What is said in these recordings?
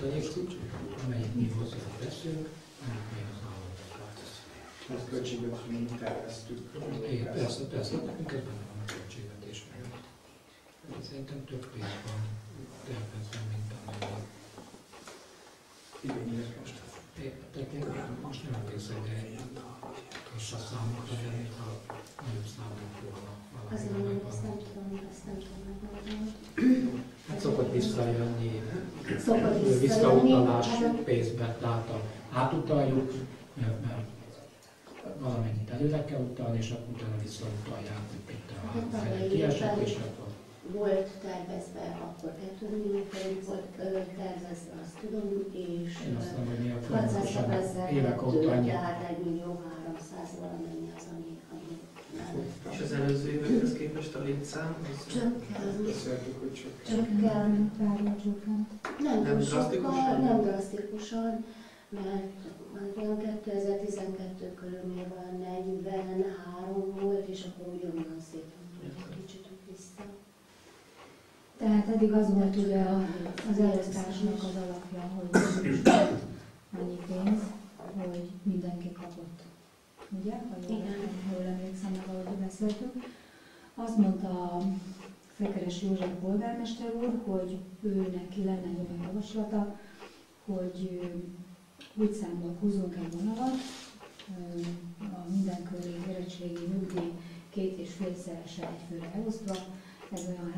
osztalékot, amelyik mi hozzánk veszünk, amit még az államot változik. Ezt költségvetésben terveztük. Persze, nekünk ez benne van a költségvetésben. Szerintem több pénz van tervezve, mint amennyi. Igények most. Tehát én most nem emlékszem, de és a számokat, de mintha nagyobb számok volna. Azért mondom, ezt nem tudom megmondani. Hát szokott visszajönni, visszautalás pénzbe, tehát átutaljuk, mert valamennyit előre kell utalni, és akkor utána visszautalják, hogy itt a helyet kiesett, és akkor... Volt tervezve, akkor 2 millió forint volt tervezve, azt tudom, és Én azt mondom, hogy mi a 600 évek óta annyi. tehát 1 millió 300 valamennyi az, ami És az előző évekhez képest a létszám? Beszéltük, hogy csökken. Nem drasztikusan? Nem drasztikusan, mert olyan 2012 körülbelül van 43 volt, és akkor ugyanolyan szépen egy kicsit vissza. Tehát eddig az volt ugye az elosztásnak az alapja, hogy annyi pénz, hogy mindenki kapott. Ugye? Ha jól emlékszem, meg ahogy beszéltünk. Azt mondta a Szekeres József polgármester úr, hogy ő neki lenne egy olyan javaslata, hogy úgy számol, húzunk egy vonalat, a mindenkori érettségi nyugdíj 2,5-szerese egyfőre elosztva, ez olyan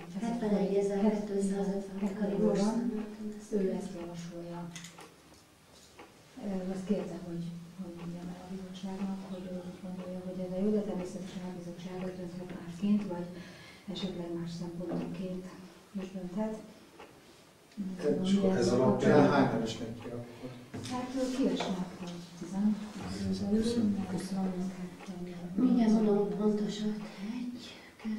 71.250 van, ő ezt javasolja. Azt kérte, hogy mondjam el a bizottságnak, hogy ő gondolja, hogy ez a jó, de természetesen a bizottság dönthet másként, vagy esetleg más szempontokként is dönthet. ez alapján hányan esnek ki akkor? Hát kiesnek, hogy 15 mert van munkát. Mindjárt mondom pontosat. 1,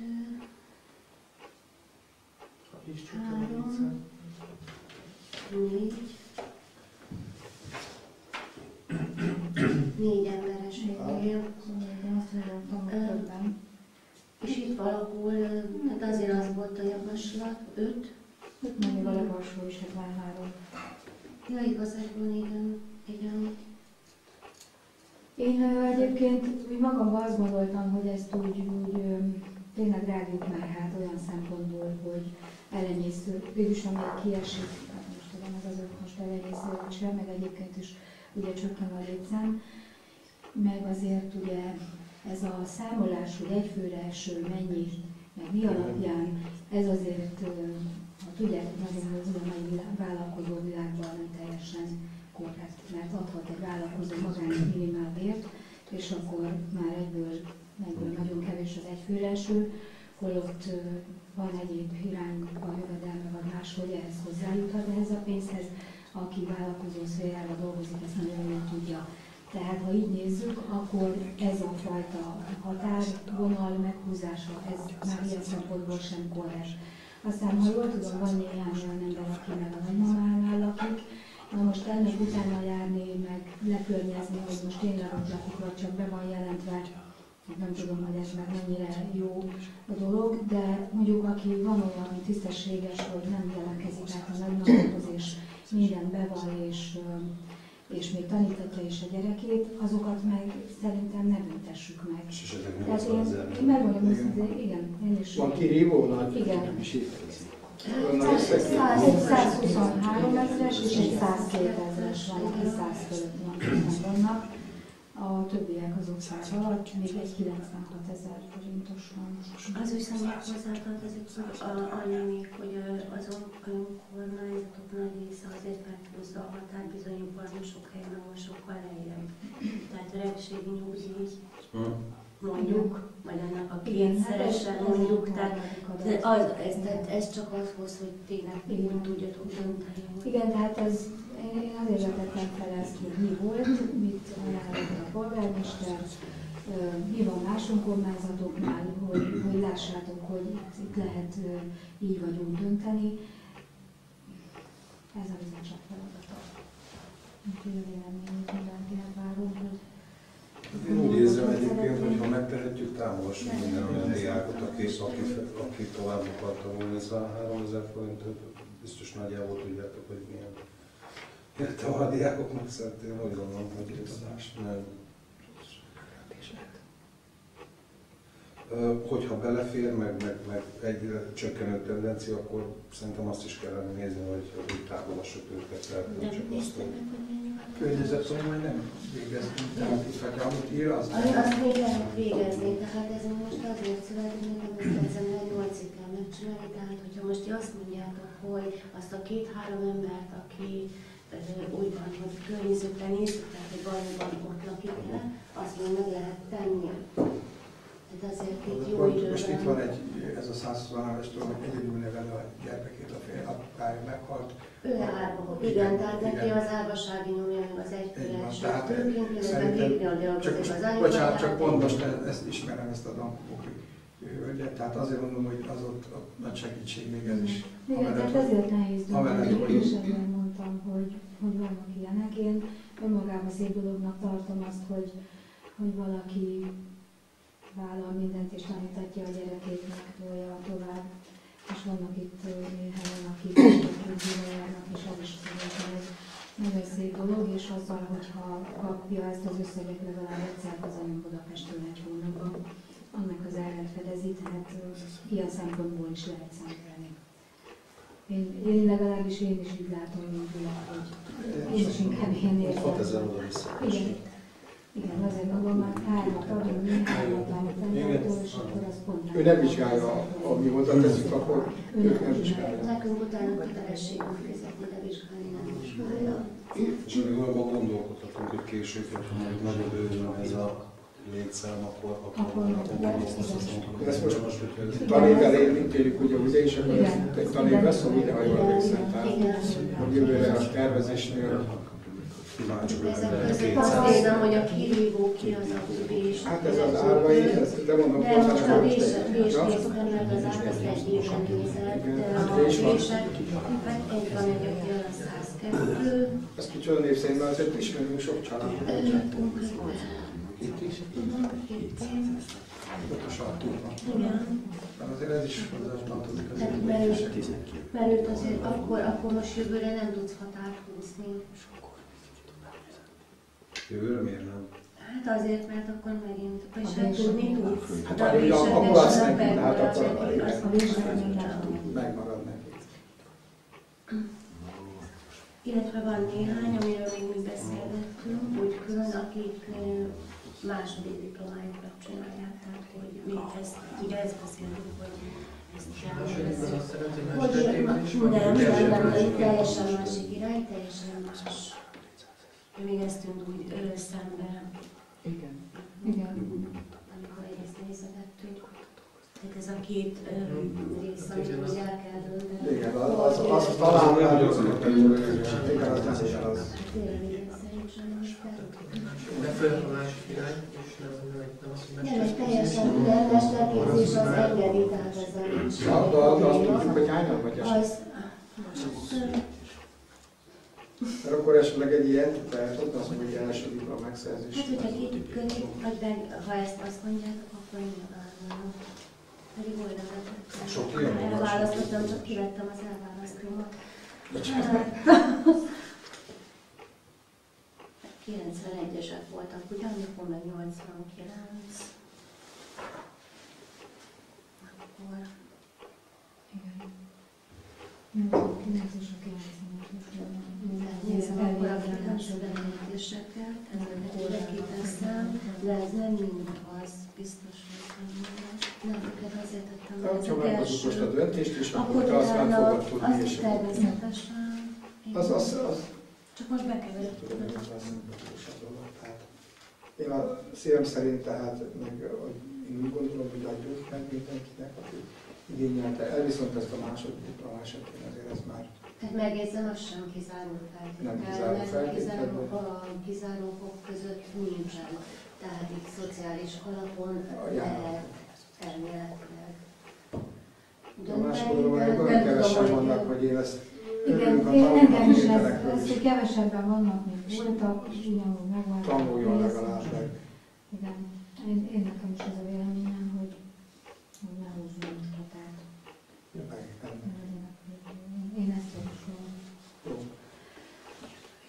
2, 3, 4. 4 emberes végél. És itt valahol, hát azért az volt a javaslat, 5. 5 mennyivel a alsó is 73. Ja, igazából igen. Én egyébként úgy magamban azt gondoltam, hogy ezt úgy tényleg rágjuk meg hát olyan szempontból, hogy elenyésző, végülis ami kiesik, hát most tudom, ez az 5 most elenyésző vagy sem, meg egyébként is ugye csökken a létszám, meg azért ugye ez a számolás, hogy egyfőre eső mennyi, meg mi alapján, ez azért, ha tudjátok, nagyon a mai vállalkozó világban nem teljesen korrekt, mert adhat egy vállalkozó magának minimálbért, és akkor már egyből nagyon kevés az egyfőre eső, holott van egyéb irányba jövedelme vagy máshogy ehhez hozzájuthat ehhez a pénzhez, aki vállalkozó szférában dolgozik, ezt nagyon jól tudja. Tehát ha így nézzük, akkor ez a fajta határvonal meghúzása, ez már ilyen szempontból sem korrekt. Aztán, ha jól tudom, van néhány olyan ember, aki meg a nagymamánál lakik, na most ennek utána járni, meg lekörnyezni, hogy most tényleg ott lakik, vagy csak be van jelentve, nem tudom, hogy ez meg mennyire jó a dolog, de mondjuk aki van olyan tisztességes, hogy nem jelentkezik át a nagymamához, és mindent beval, és még tanítatja is a gyerekét, azokat meg szerintem ne büntessük meg. És esetleg Tehát 80 000. én megmondom őszintén, igen, én is. Van kirívó nagy? Igen. Nem is értezik. 123 ezeres és egy 102 ezeres van, aki 100 fölött vannak. A többiek azok 100 alatt, még egy 96 000 forintos van. Az viszont hozzátartozik annyi, hogy azon önkormányzatok nagy része azért felhúzza a határ bizonyukban, sok helyen, ahol sokkal lejjebb. Tehát öregségi nyugdíj, mondjuk, vagy annak a kétszeresen mondjuk, tehát ez csak ahhoz, hogy tényleg úgy tudjatok dönteni. Igen, tehát én azért vetettem fel ezt, hogy mi volt, mit ajánlott a polgármester, mi van más önkormányzatoknál, hogy lássátok, hogy itt lehet így vagy úgy dönteni. Ez a bizottság feladata. Úgyhogy a véleményét mindenkinek várom, hogy... Én úgy érzem egyébként, hogy ha megtehetjük, támogassunk minden olyan diákot, aki tovább akarta volna, ez a 3000 forintot biztos nagyjából tudjátok, hogy milyen érte a diákoknak, szerintem én úgy gondolom, hogy nem. Hogyha belefér, meg egyre csökkenő tendencia, akkor szerintem azt is kellene nézni, hogy támogassuk őket, tehát nem csak azt, hogy... Környezettanulmány nem végeztünk, tehát itt, vagy amit ír, az... Azt még lehet végezni, tehát ez most azért születik, nekem ezt december 8-ig kell megcsinálni, tehát hogyha most azt mondjátok, hogy azt a 2-3 embert, aki úgy van, hogy környezetre nézzük, tehát hogy valóban ott lakik el, azt még meg lehet tenni. Tehát azért itt jó időben... Most itt van ez a 123 estől, hogy egyedül nevel a gyermekét, a apája meghalt. Ő árva, igen, tehát neki az árvasági nyomja meg az egyféles. Tehát szerintem, csak pont most ezt ismerem, ezt a Dampóki hölgyet, tehát azért mondom, hogy az ott nagy segítség még ez is. Igen, tehát ezért nehéz dönteni, és ezért mondtam, hogy vannak ilyenek. Én önmagában szép dolognak tartom azt, hogy valaki vállal mindent és tanítatja a gyerekét, megtolja tovább. És vannak itt néhányan, akik járnak, és az is szerintem egy nagyon szép dolog, és azzal, hogyha kapja ezt az összeget legalább egyszer hazajön Budapestről egy hónapban, annak az árát fedezi, tehát ilyen szempontból is lehet számolni. Én legalábbis én is így látom, mint hogy én is inkább ilyen érzem. Igen, azért mondom, már 3 adunk, néhányat állítani, és akkor az pont... Ő nem vizsgálja, ami hozzá teszik, akkor ők nem vizsgálják. Nekünk utána kötelességünk fizetni, de vizsgálni nem vizsgálja. És még abban gondolkodhatunk, hogy később, hogyha majd nagyobb őzön ez a létszám, akkor ezt most tanévvel érintéljük, ugye ugye is, akkor ezt egy tanév lesz, ugye, ha jól emlékszem, tehát hogy jövőre a tervezésnél Azt nézem, hogy a kirívó ki az a bés. hát ez az árvai, de mondom, de most a béskészben, mert az át azt egy éven nézett, de a bések, egy van egy, aki a 102. Ez kicsoda név szerint, mert azért ismerünk sok családot. itt is? Ott a sartúrban. Igen. Azért ez is hozzátartozik az Mert őt azért akkor most jövőre nem tudsz határt húzni. Jövőre miért nem? Hát azért, mert akkor megint, és hát tudni tudsz. Hát akkor adsz neki, hát akkor megmarad neki. Illetve van néhány, amiről még mi beszélgettünk, úgy külön, akik második diplomájukra csinálják, tehát hogy mi ezt, ugye ezt beszéltünk, hogy ezt kell. Nem, teljesen másik irány, teljesen más. Még ezt tűnt úgy szembe. Igen. Amikor egyrészt nézegettük. Tehát ez a két rész, amit úgy el kell dönteni. Igen, az talán nagyon igen, az nem igen, az. De föl a másik irány, és nem azt, hogy Nem, egy teljesen minden mesterképzés az engedi, tehát ezzel nincs. De azt tudjuk, hogy hányan vagy esetleg? Mert akkor esetleg egy ilyen, tehát ott azt mondja, hogy első diploma megszerzés. Hát, hogyha kitűködik, ha ezt azt mondjátok, akkor nyilvánvalóan. Pedig oldalatot. Sok ilyen van. Elválasztottam, csak kivettem az elválasztómat. 91-esek voltak, ugye, amikor meg 89. Akkor... Igen. 9 és a 90-es. Nézem akkor a különböző bejelentéseket, ezeket kiteszem, de ez nem mind az, biztos, hogy nem őket azért tettem be Ha meghozzuk most a döntést, és akkor te akkor azt már fogod tudni, azt és természetesen. az Csak most bekeverjük. tudom, hogy az nem fontosabb dolog. Tehát én a szívem szerint, tehát meg, én úgy gondolom, hogy adjuk meg mindenkinek, aki igényelte el, viszont ezt a második diploma esetén azért ez már Tehát megjegyzem, az sem kizáró feltétel. Nem kizáró feltétel, A kizárókok között nincsen. Tehát itt szociális alapon lehet elméletileg. a másik oldalon meg olyan kevesen vannak, hogy én ezt Igen, engem is ez, hogy kevesebben vannak, mint voltak, ugyanúgy megvan. tanuljon legalább meg. Igen, én nekem is ez a véleményem, hogy ne húzzunk határt. Meg, nem. Én ezt tudom.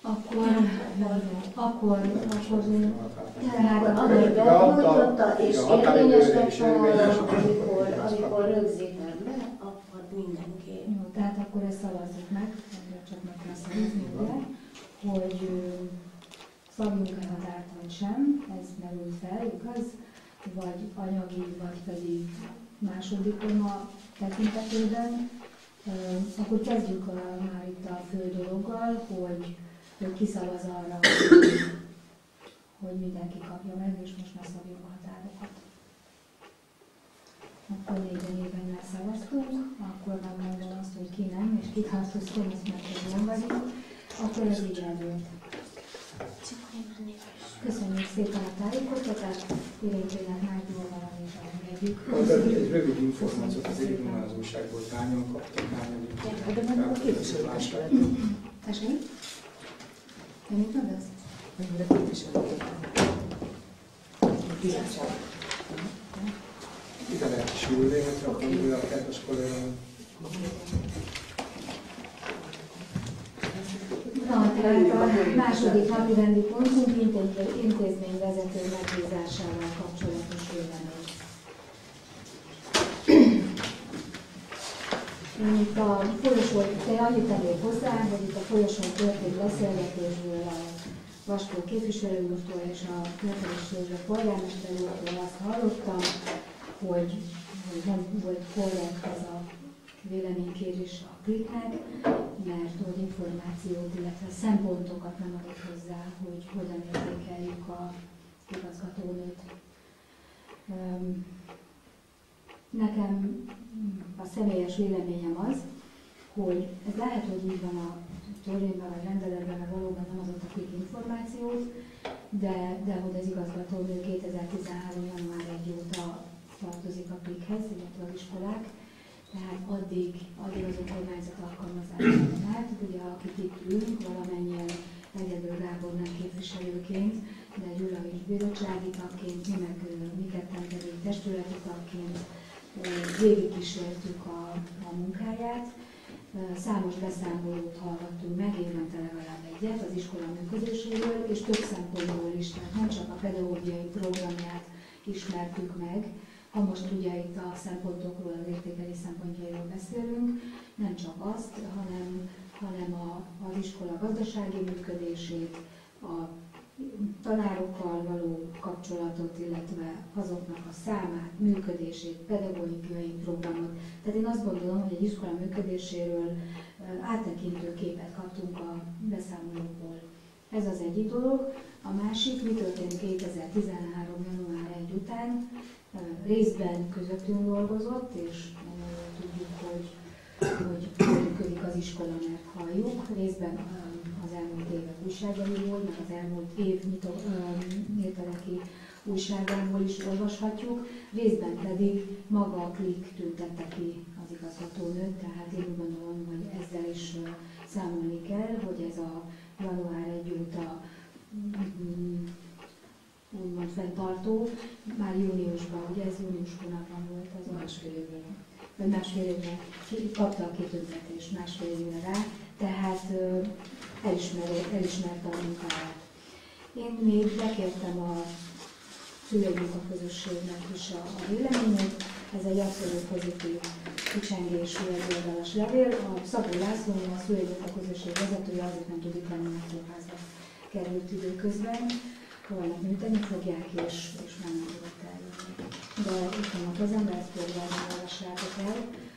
tehát amíg benyújtotta és érvényes lett volna, amikor rögzítem be, akkor mindenki. Jó, tehát akkor ezt szavazzuk meg, csak meg kell szavazni, ugye, hogy szabjunk-e határt vagy sem, ez merül fel, igaz? Vagy anyagi, vagy pedig másoddiploma tekintetében. Akkor kezdjük már itt a fő dologgal, hogy kiszavaz arra, hogy mindenki kapja meg, és most már szabjunk határokat. Akkor 4 évben szavaztunk, akkor megmondom azt, hogy ki nem, és ki tartoztam, ezt meg tudom vagyunk, akkor ez így eldőlt. Köszönjük szépen a tájékoztatást, Irénkének már jól valamit elmegyük. Egy rövid információt az Érvényen az újságból, hogy hányan kaptak, hányan jutottak. De meg a képviselőket. Tessék? Te mit mondasz? Mennyire képviselőket. Ide lehet is ülni, hogyha akkor a kedves kollégám. Na, tehát a második napi rendi pontunk intézményvezető megbízásával kapcsolatos vélemény. Itt a folyosón, te annyit tennék hozzá, hogy itt a folyosón történt beszélgetésből a Vaskó képviselő úrtól és a Követelésről polgármester úrtól azt hallottam, hogy nem volt korrekt ez a véleménykérés a Kliknek, mert hogy információt, illetve szempontokat nem adott hozzá, hogy hogyan értékeljük a igazgatónőt. Nekem a személyes véleményem az, hogy ez lehet, hogy így van a törvényben vagy rendeletben, mert valóban nem adott a Klik információt, de hogy az igazgatónő 2013. január 1 óta tartozik a Klikhez, illetve az iskolák, tehát addig az önkormányzat alkalmazása lehet, ugye akik itt ülünk, valamennyien Egyedül Gábor nem képviselőként, de Gyula is bizottsági tagként, mi ketten pedig testületi tagként végigkísértük a munkáját. Számos beszámolót hallgattunk meg, évente legalább egyet az iskola működéséről, és több szempontból is, tehát nem csak a pedagógiai programját ismertük meg, ha most ugye itt a szempontokról, az értékelés szempontjairól beszélünk, nem csak azt, hanem az iskola gazdasági működését, a tanárokkal való kapcsolatot, illetve azoknak a számát, működését, pedagógiai programot. Tehát én azt gondolom, hogy egy iskola működéséről áttekintő képet kaptunk a beszámolókból. Ez az egyik dolog. A másik, mi történt 2013. január 1 után, részben közöttünk dolgozott, és tudjuk, hogy működik az iskola, mert halljuk. Részben az elmúlt évek újságaiból, meg az elmúlt év népeleki újságából is olvashatjuk. Részben pedig maga a Klik tüntette ki az igazgatónőt, tehát én úgy gondolom, hogy ezzel is számolni kell, hogy ez a január 1 óta úgymond fenntartó, már júniusban, ugye ez június hónapban volt az másfél évre, kapta a kitüntetést másfél évre rá, tehát elismerte a munkáját. Én még bekértem a szülői munkaközösségnek is a véleményét, ez egy abszolút pozitív kicsengésű egyoldalas levél. A Szabó László, a szülői munkaközösség vezetője azért nem tud itt lenni, mert kórházba került időközben. Holnap műteni fogják, és már nem tudott eljönni. De itt van a kezemben, ezt például olvassátok el.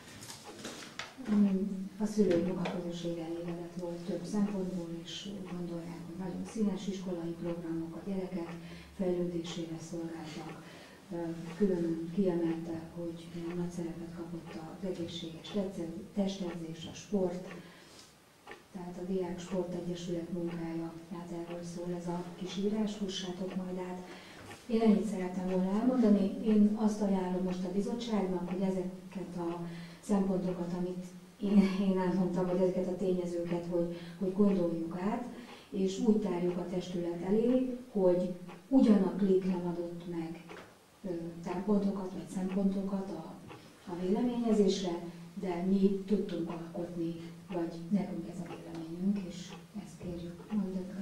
A szülői munkaközösség elégedett volt több szempontból, és úgy gondolják, hogy nagyon színes iskolai programok a gyerekek fejlődésére szolgáltak. Külön kiemelte, hogy nagy szerepet kapott az egészséges testedzés, a sport, tehát a Diák Sport Egyesület munkája, tehát erről szól ez a kis írás, hussátok majd át. Én ennyit szerettem volna elmondani, én azt ajánlom most a bizottságnak, hogy ezeket a szempontokat, amit én elmondtam, vagy ezeket a tényezőket, hogy gondoljuk át, és úgy tárjuk a testület elé, hogy ugyan a Klik nem adott meg támpontokat vagy szempontokat a véleményezésre, de mi tudtunk alkotni, vagy nekünk ez a véleményünk, és ezt kérjük. Mondjuk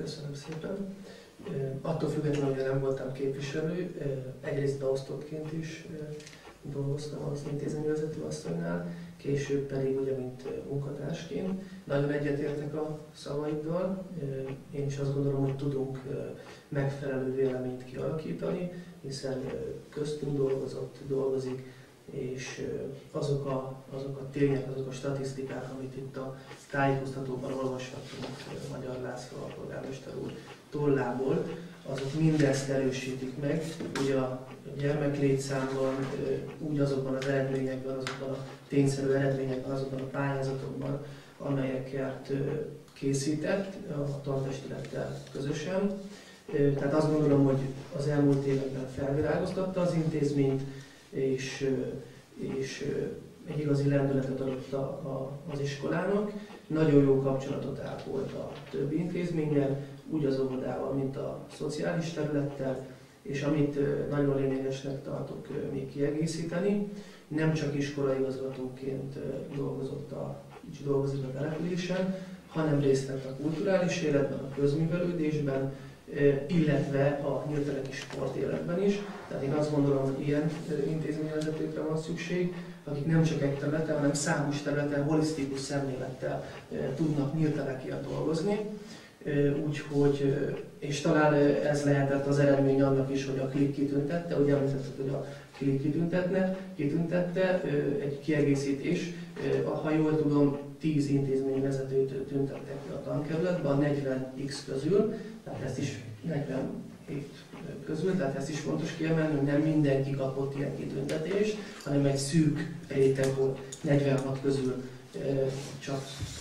Köszönöm szépen. Attól függetlenül, hogy nem voltam képviselő, egyrészt beosztottként is dolgoztam az intézményvezető asszonynál, később pedig ugye, mint munkatársként. Nagyon egyetértek a szavaiddal. Én is azt gondolom, hogy tudunk megfelelő véleményt kialakítani, hiszen köztünk dolgozik, és azok a tények, azok a statisztikák, amit itt a tájékoztatóban olvashatunk Magyar László alpolgármester úr tollából, azok mindezt erősítik meg. Ugye a gyermeklétszámban, úgy azokban az eredményekben, azokban a tényszerű eredményekben, azokban a pályázatokban, amelyeket készített a tantestülettel közösen. Tehát azt gondolom, hogy az elmúlt években felvilágoztatta az intézményt, és egy igazi lendületet adott az iskolának. Nagyon jó kapcsolatot ápolt a többi intézménnyel, úgy az óvodával, mint a szociális területtel, és amit nagyon lényegesnek tartok még kiegészíteni, nem csak iskolaigazgatóként dolgozik a településen, hanem részt vett a kulturális életben, a közművelődésben, illetve a nyílteleki sportéletben is. Tehát én azt gondolom, hogy ilyen intézményvezetőkre van szükség, akik nem csak egy területen, hanem számos területen holisztikus szemlélettel tudnak nyíltelekivel dolgozni. Úgyhogy, és talán ez lehetett az eredmény annak is, hogy a KLIK kitüntette, ugye említetted, hogy a KLIK kitüntette, egy kiegészítés, ha jól tudom, 10 intézményvezetőt tüntettek ki a tankerületben, a 40x közül, tehát ezt is 47 közül, tehát ezt is fontos kiemelni, hogy nem mindenki kapott ilyen kitüntetést, hanem egy szűk réteg volt, 46 közül csak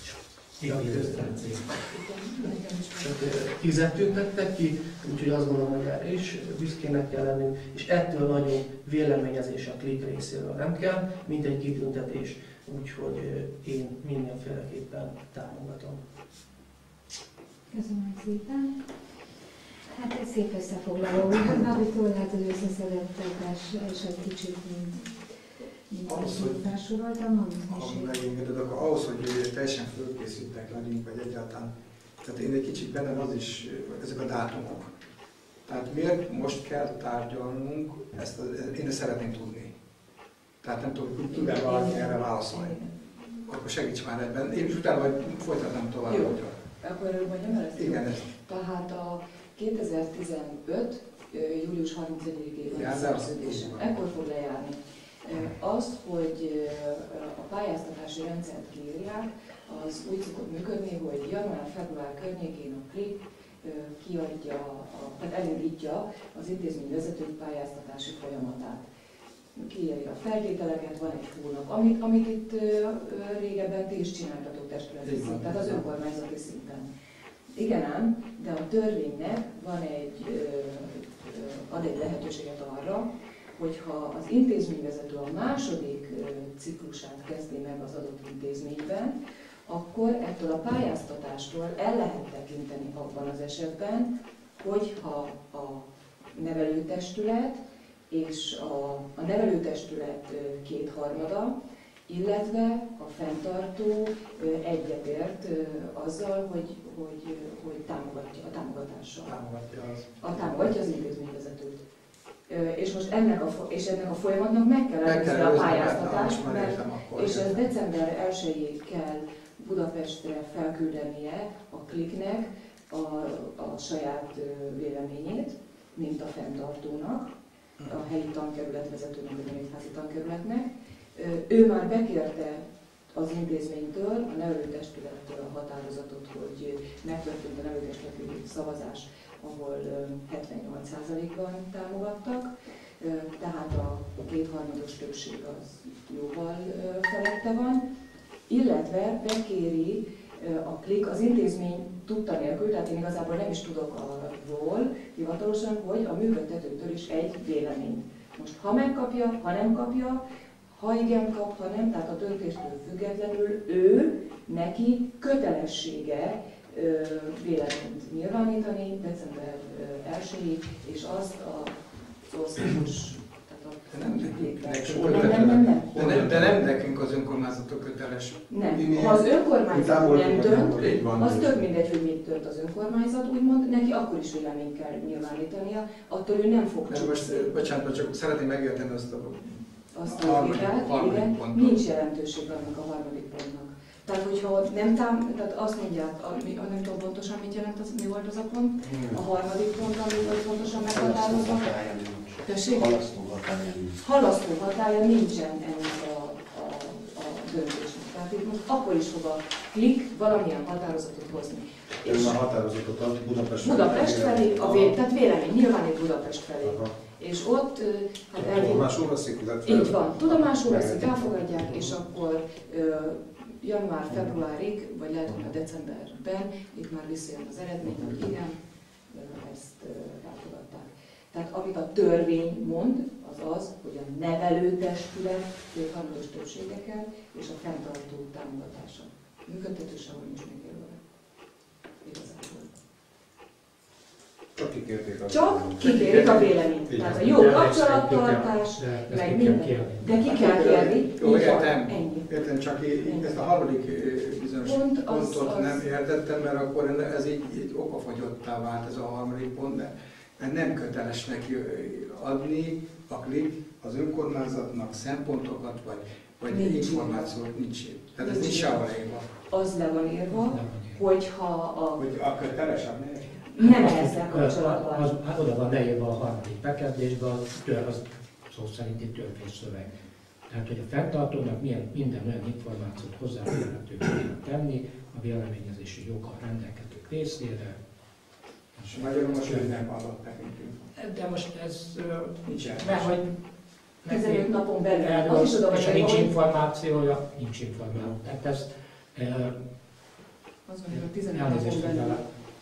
10-et tüntettek ki, úgyhogy azt gondolom, hogy erre is büszkének kell lennünk, és ettől nagyobb véleményezés a KLIK részéről nem kell, mint egy kitüntetés, úgyhogy én mindenféleképpen támogatom. Köszönöm szépen. Hát egy szép összefoglaló, amit lehet, hogy összeszedettek, és egy kicsit, mint felsoroltam, ha megengeded, akkor ahhoz, hogy teljesen fölkészültek lennénk, vagy egyáltalán, tehát én egy kicsit bennem az is, ezek a dátumok. Tehát miért most kell tárgyalnunk, én ezt szeretném tudni. Tehát nem tudom, hogy tud-e valaki erre válaszolni. Akkor segíts már ebben. Én is utána majd folytatnám tovább. Jó, akkor mondjam el ezt? Igen, ezt. Tehát a 2015. július 31-ig szerződése. Ekkor fog lejárni. Az, hogy a pályáztatási rendszert kiírják, az úgy szokott működni, hogy január-február környékén a KLIK kiadja, tehát elindítja az intézményvezetők pályáztatási folyamatát. Kiírja a feltételeket, van egy hónap, amit itt régebben ti is csináltatok testületi szinten, tehát az önkormányzati szinten. Igen ám, de a törvénynek ad egy lehetőséget arra, hogyha az intézményvezető a második ciklusát kezdi meg az adott intézményben, akkor ettől a pályáztatástól el lehet tekinteni abban az esetben, hogyha a nevelőtestület és a nevelőtestület kétharmada, illetve a fenntartó egyetért azzal, hogy támogatja a támogatással. Támogatja az intézményvezetőt. És most ennek a folyamatnak meg kell előzni a pályáztatást, és ez december 1-ig kell Budapestre felküldenie a KLIK-nek a saját véleményét, mint a fenntartónak, a helyi tankerület vezetőnek, vagy a négyházi tankerületnek. Ő már bekérte az intézménytől, a nevelőtestülettől a határozatot, hogy megtörtént a nevelőtestületi szavazás, ahol 78%-ban támogattak, tehát a kétharmados többség az jóval felette van, illetve bekéri a KLIK az intézmény tudta nélkül, tehát én igazából nem is tudok arról hivatalosan, hogy a működtetőtől is egy vélemény. Most ha megkapja, ha nem kapja, ha igen kap, ha nem, tehát a döntéstől függetlenül neki kötelessége véleményt nyilvánítani december 1-ig, és azt az országos, De nem nekünk az önkormányzatok kötelessége. köteles. Nem. Ha az önkormányzat nem dönt, Így van, az így. tök mindegy, hogy mit dönt az önkormányzat, úgymond, neki akkor is véleményt kell nyilvánítania, attól ő nem fog Mert most, bocsánat, csak szeretném megérteni azt a harmadik igen, pontot. nincs jelentőség annak a harmadik pontnak. Tehát, hogyha nem tehát azt mondják, nem tudom pontosan mit jelent, mi volt az a pont, a harmadik pont, ami volt pontosan meghatározva. Tessék? Halasztó hatálya nincsen ennek a döntésnek. Tehát itt most akkor is fog a klik valamilyen határozatot hozni. Ön már határozatot ad Budapest felé, tehát vélemény nyilvánít Budapest felé. Aha. És ott Tudomásul veszik, illetve... így van, tudomásul veszik, elfogadják, és akkor január-februárig, vagy lehet, hogy a decemberben itt már visszajön az eredmény, hogy igen, ezt elfogadták. Tehát amit a törvény mond, az, hogy a nevelőtestület kétharmados többségekkel és a fenntartó támogatása. Működtető sehol nincs megjelölve. Igazából. Csak kikérik a véleményt. Tehát a jó kapcsolattartás, meg minden. De ki kell kérni. Jó, értem, csak ezt a harmadik bizonyos pontot nem értettem, mert akkor ez így okafogyottá vált ez a harmadik pont, mert nem köteles neki adni a klik az önkormányzatnak szempontokat, vagy információt nincs. Tehát ez nincs sehol írva. Az le van írva, hogyha hogy a köteles adni? Nem ezzel kapcsolatban. Oda van leírva a harmadik bekezdésben, az szó szerinti törvényszöveg. Tehát, hogy a fenntartónak minden olyan információt hozzáférhetővé kell tenni a véleményezési joggal rendelkezők részére. És magyarul most ő nem adott nekünk. De most ez... Nincsen. Mert hogy... 15 napon belül. Erről, és ha nincs információja, nincs információ. Tehát ez... Az van, hogy 15 elnézést, napon belül.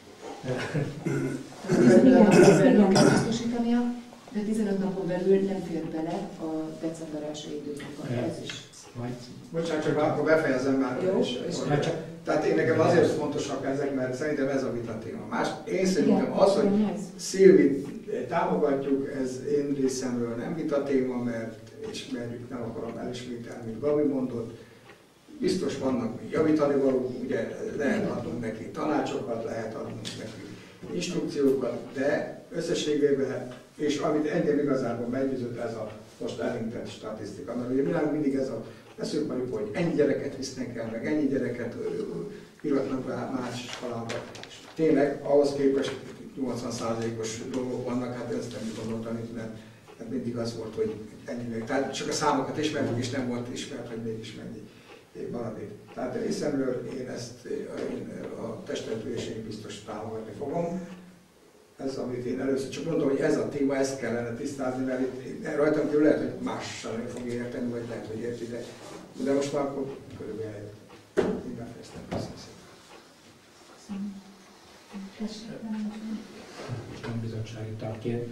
Igen, Igen, kell biztosítania, de 15 napon belül nem fér bele a december 1. időszakban. Ez is. Bocsánat, csak akkor befejezem már. Jó, tehát én nekem azért fontosak ezek, mert szerintem ez a vita téma. Én szerintem az, hogy Szilvit támogatjuk, ez én részemről nem vita téma, mert ismerjük, nem akarom elismételni, mint Gabi mondott. Biztos vannak javítani valók, ugye lehet adnunk neki tanácsokat, lehet adnunk neki instrukciókat, de összességében, és amit engem igazából meggyőzött, ez a most elintett statisztika, mert ugye világ mindig ez a beszélünk mondjuk, hogy ennyi gyereket visznek el, meg ennyi gyereket iratnak be más iskolába. És tényleg ahhoz képest 80%-os dolgok vannak, hát ezt nem gondoltam itt, mert mindig az volt, hogy ennyi. Tehát csak a számokat ismertük, és nem volt ismert, hogy mégis mennyi maradék. Tehát részemről én ezt a testületülésén biztos támogatni fogom. Ez, amit én először csak mondtam, hogy ez a téma, ezt kellene tisztázni, mert itt rajtam kívül lehet, hogy mással nem fogja érteni, vagy lehet, hogy érti, de most már akkor körülbelül én befejeztem. Köszönöm szépen. Most nem bizottsági tagként.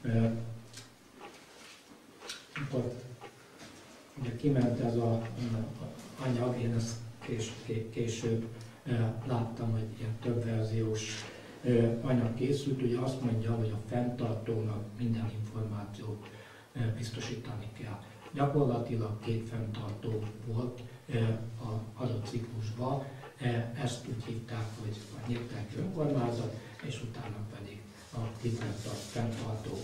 Amikor ugye kiment ez a anyag, én ezt később láttam, hogy ilyen több verziós anyag készült, ugye azt mondja, hogy a fenntartónak minden információt biztosítani kell. Gyakorlatilag 2 fenntartó volt az adott ciklusban, ezt úgy hívták, hogy a nyíltánki önkormányzat, és utána pedig a kizett a fenntartó.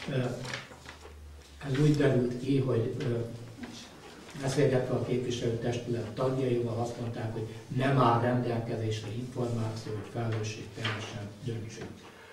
Ez úgy derült ki, hogy beszélgetve a képviselőtestület tagjaival azt mondták, hogy nem áll rendelkezésre információ, hogy felelősségteljesen döntsünk.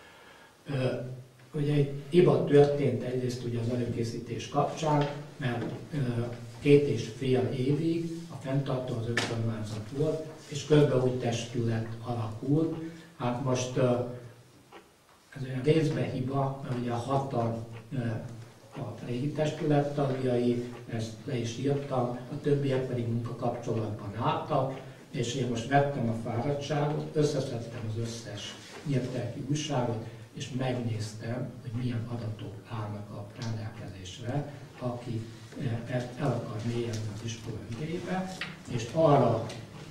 Ugye egy hiba történt egyrészt ugye az előkészítés kapcsán, mert 2,5 évig a fenntartó az önkormányzat volt, és közben úgy testület alakult. Hát most ez olyan részben hiba, mert ugye a 6-an a régi testület tagjai, ezt le is írtam, a többiek pedig munkakapcsolatban álltak, és én most vettem a fáradtságot, összeszedtem az összes nyíltelki újságot, és megnéztem, hogy milyen adatok állnak a rendelkezésre, aki el akar mélyedni az iskola ügyeibe, és arra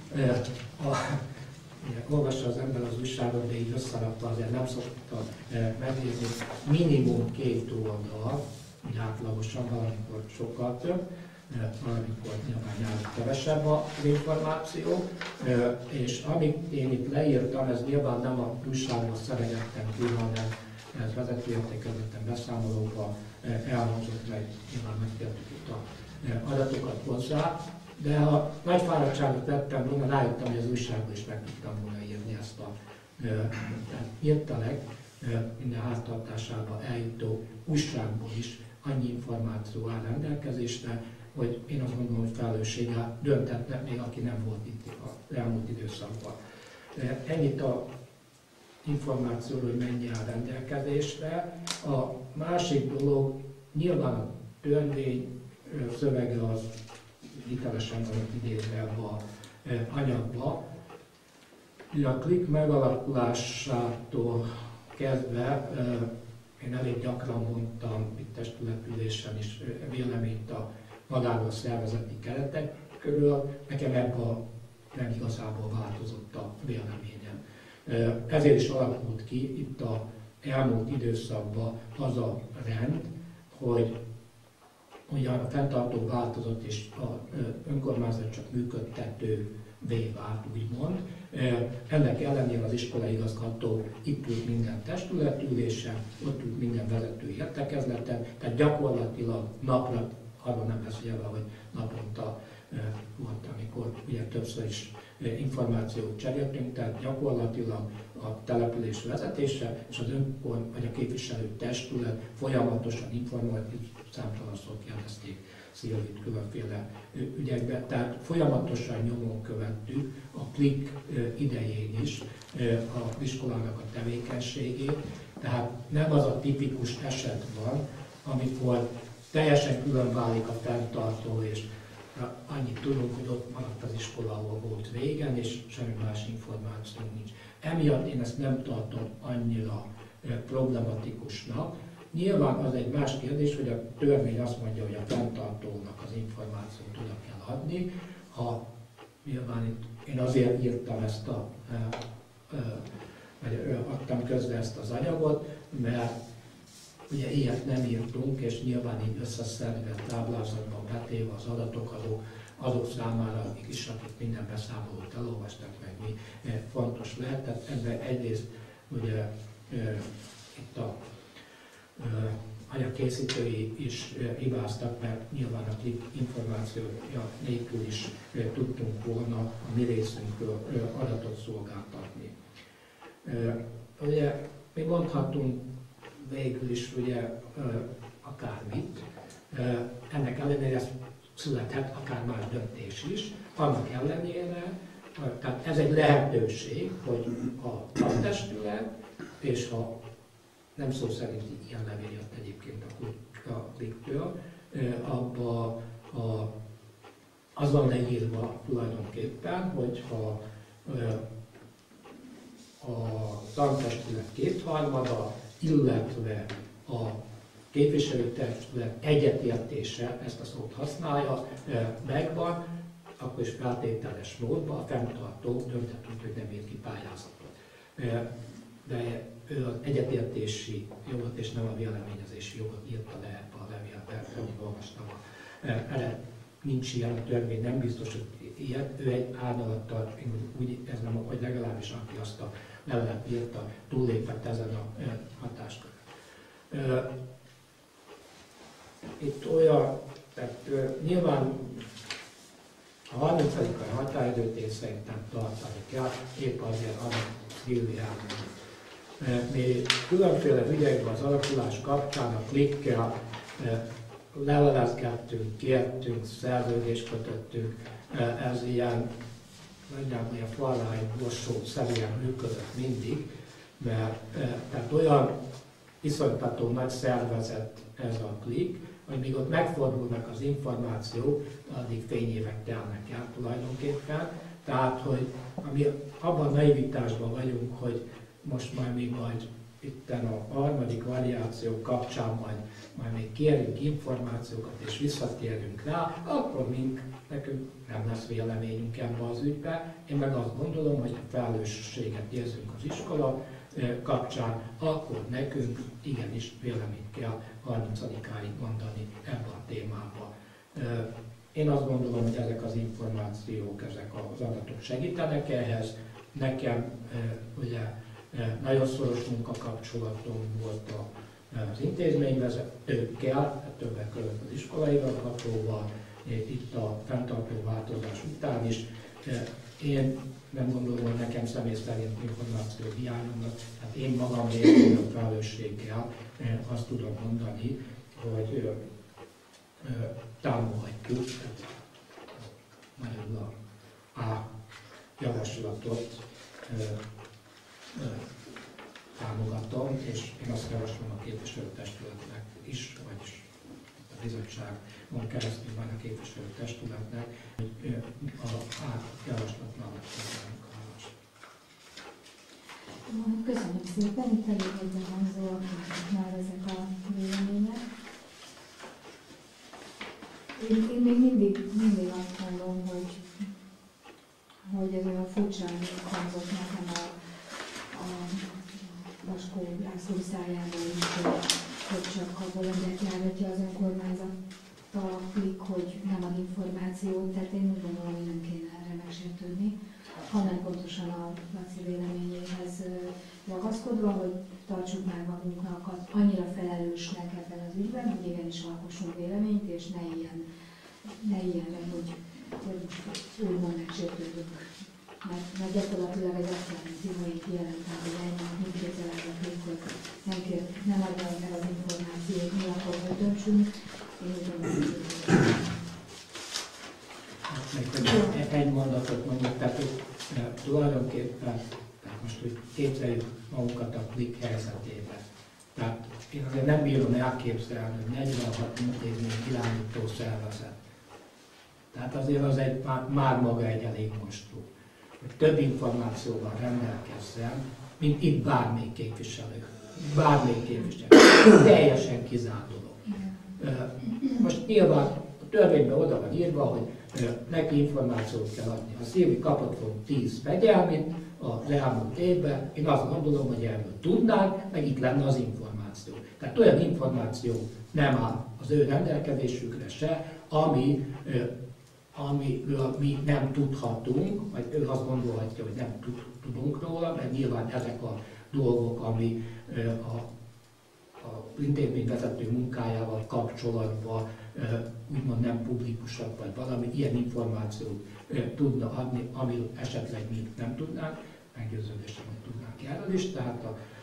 olvassa az ember az újságot, de így összerakva azért nem szokta megnézni, minimum 2 oldal, úgy átlagosan, valamikor sokkal több, valamikor nyilván nyáron kevesebb az információ, és amit én itt leírtam, ez nyilván nem a újságban szeregettem ki, hanem ez vezetőértékeleten beszámolóban elhangzott, meg nyilván megkértük itt a adatokat hozzá, de ha nagy fáradtságot vettem volna, rájöttem, hogy az újságban is meg tudtam volna írni ezt a hirtelen minden háztartásába eljutó újságból is annyi információ áll rendelkezésre, hogy én azt gondolom, hogy felelősséggel döntetnek még, aki nem volt itt az elmúlt időszakban. Ennyit a információról, hogy mennyi áll rendelkezésre. A másik dolog, nyilván a törvény szövege az hitelesen van idézve a anyagba. A klik megalakulásától kezdve én elég gyakran mondtam itt testületülésen is véleményt a magáról a szervezeti keretek körül, nekem ebben nem igazából változott a véleményem. Ezért is alakult ki itt az elmúlt időszakban az a rend, hogy ugyan a fenntartó változott és az önkormányzat csak működtetővé vált, úgymond. Ennek ellenére az iskolaigazgató itt ült minden testületülésen, ott ült minden vezető értekezleten, tehát gyakorlatilag napra, arról nem beszélve, hogy naponta volt, amikor ugye többször is információt cseréltünk, tehát gyakorlatilag a település vezetése és az önkor vagy a képviselő testület folyamatosan informatív számtalanszor kérdezték Szilvit különféle ügyekbe, tehát folyamatosan nyomon követtük a klik idején is az iskolának a tevékenységét, tehát nem az a tipikus eset van, amikor teljesen külön válik a fenntartó, és annyit tudunk, hogy ott maradt az iskola, ahol volt régen, és semmi más információ nincs. Emiatt én ezt nem tartom annyira problematikusnak. Nyilván az egy más kérdés, hogy a törvény azt mondja, hogy a fenntartónak az információt oda kell adni. Nyilván itt én azért írtam ezt vagy adtam közre ezt az anyagot, mert ugye ilyet nem írtunk, és nyilván így összeszedve táblázatban betéve az adatok azok számára is, akik minden beszámolót elolvastak meg, mi fontos lehet. Tehát ebben egyrészt ugye itt a anyagkészítői is hibáztak, mert nyilván a klik információja nélkül is tudtunk volna a mi részünkről adatot szolgáltatni. Ugye mi mondhatunk végül is ugye akármit, ennek ellenére születhet akár más döntés is, annak ellenére, tehát ez egy lehetőség, hogy a tagtestület, és ha nem szó szerint ilyen levél jött egyébként a kliktől, abban az van leírva tulajdonképpen, hogyha a tagtestület kétharmada, illetve a képviselőtestület egyetértése, ezt a szót használja, megvan, akkor is feltételes módban a fenntartó dönthet úgy, hogy nem ír ki pályázatot. De ő az egyetértési jogot és nem a véleményezési jogot írta le ebbe a levélbe, amit olvastam. Erre nincs ilyen, a törvény nem biztos, hogy ilyet. Ő egy árnyalattal, úgy ez nem, hogy legalábbis aki azt a levelet írta, túllépett ezen a hatáskörön. Itt olyan, tehát nyilván a 30. határidőt én szerintem tartani kell, épp azért, amit Szilvi elmondott. Mi különféle ügyekben az alakulás kapcsán a klikkel levelezgettünk, kértünk, szerződést kötöttünk, ez ilyen nagyjából ilyen fallány borsó szerűen működött mindig, mert tehát olyan iszonytató nagy szervezet ez a klik, hogy míg ott megfordulnak az információk, addig fényévek telnek el tulajdonképpen. Tehát, hogy mi abban a naivitásban vagyunk, hogy most majd itten a harmadik variáció kapcsán majd még kérünk információkat és visszatérünk rá, akkor nekünk nem lesz véleményünk ebbe az ügybe. Én meg azt gondolom, hogy a felelősséget érzünk az iskola kapcsán, akkor nekünk igenis véleményt kell 30-áig mondani ebbe a témába. Én azt gondolom, hogy ezek az információk, ezek az adatok segítenek ehhez. Nekem ugye nagyon szoros munkakapcsolatom volt az intézményvezetőkkel, többek között az iskolai igazgatóval, itt a fenntartó változás után is. Én nem gondolom, hogy nekem személy szerint információ hiányom lesz. Hát én magam a felelősséggel azt tudom mondani, hogy támogatjuk nagyon a javaslatot támogatom, és én azt javaslom a képviselőtestületnek is, vagyis a bizottságon keresztül van a képviselőtestületnek, hogy a javaslat mellett tegyenek a állást. Köszönöm szépen, itt elég egyben már ezek a vélemények. Én még mindig azt mondom, hogy ez olyan furcsán hangzott nekem a Vaskó László szájából is, hogy csak a bolondját járhatja az önkormányzattal a klik, hogy nem ad információt, tehát én úgy gondolom, hogy nem kéne erre megsértődni, hanem pontosan a Laci véleményéhez ragaszkodva, hogy tartsuk már magunkat annyira felelősnek ebben az ügyben, hogy igenis alkossunk véleményt, és ne ilyenre, hogy most úgymond megsértődünk. Mert gyakorlatilag egy azt jelenti, hogy jelentem, hogy ennyi, mit képzelek, hogy nem adja meg az információt, mi akkor döntsünk. Én úgy gondolom, hogy egy mondatot mondjuk, tehát tulajdonképpen most úgy képzeljük magunkat a klik helyzetében. Tehát én azért nem bírom elképzelni, hogy 46 intézmény irányító szervezet. Tehát azért az már maga egy elég monstrum, hogy több információval rendelkezzen, mint itt bármelyik képviselő. Bármelyik képviselő. Teljesen kizárt dolog. Most nyilván a törvényben oda van írva, hogy neki információt kell adni. A Szilvi kapott volna 10 fegyelmét az elmúlt évben, én azt gondolom, hogy erről tudnánk, meg itt lenne az információ. Tehát olyan információ nem áll az ő rendelkezésükre se, amiről mi nem tudhatunk, vagy ő azt gondolhatja, hogy nem tudunk róla, mert nyilván ezek a dolgok, ami a intézményvezető munkájával kapcsolatban úgymond nem publikusak, vagy valami ilyen információt tudna adni, amiről esetleg mi nem tudnánk, meggyőződésem, hogy tudnánk erről is, tehát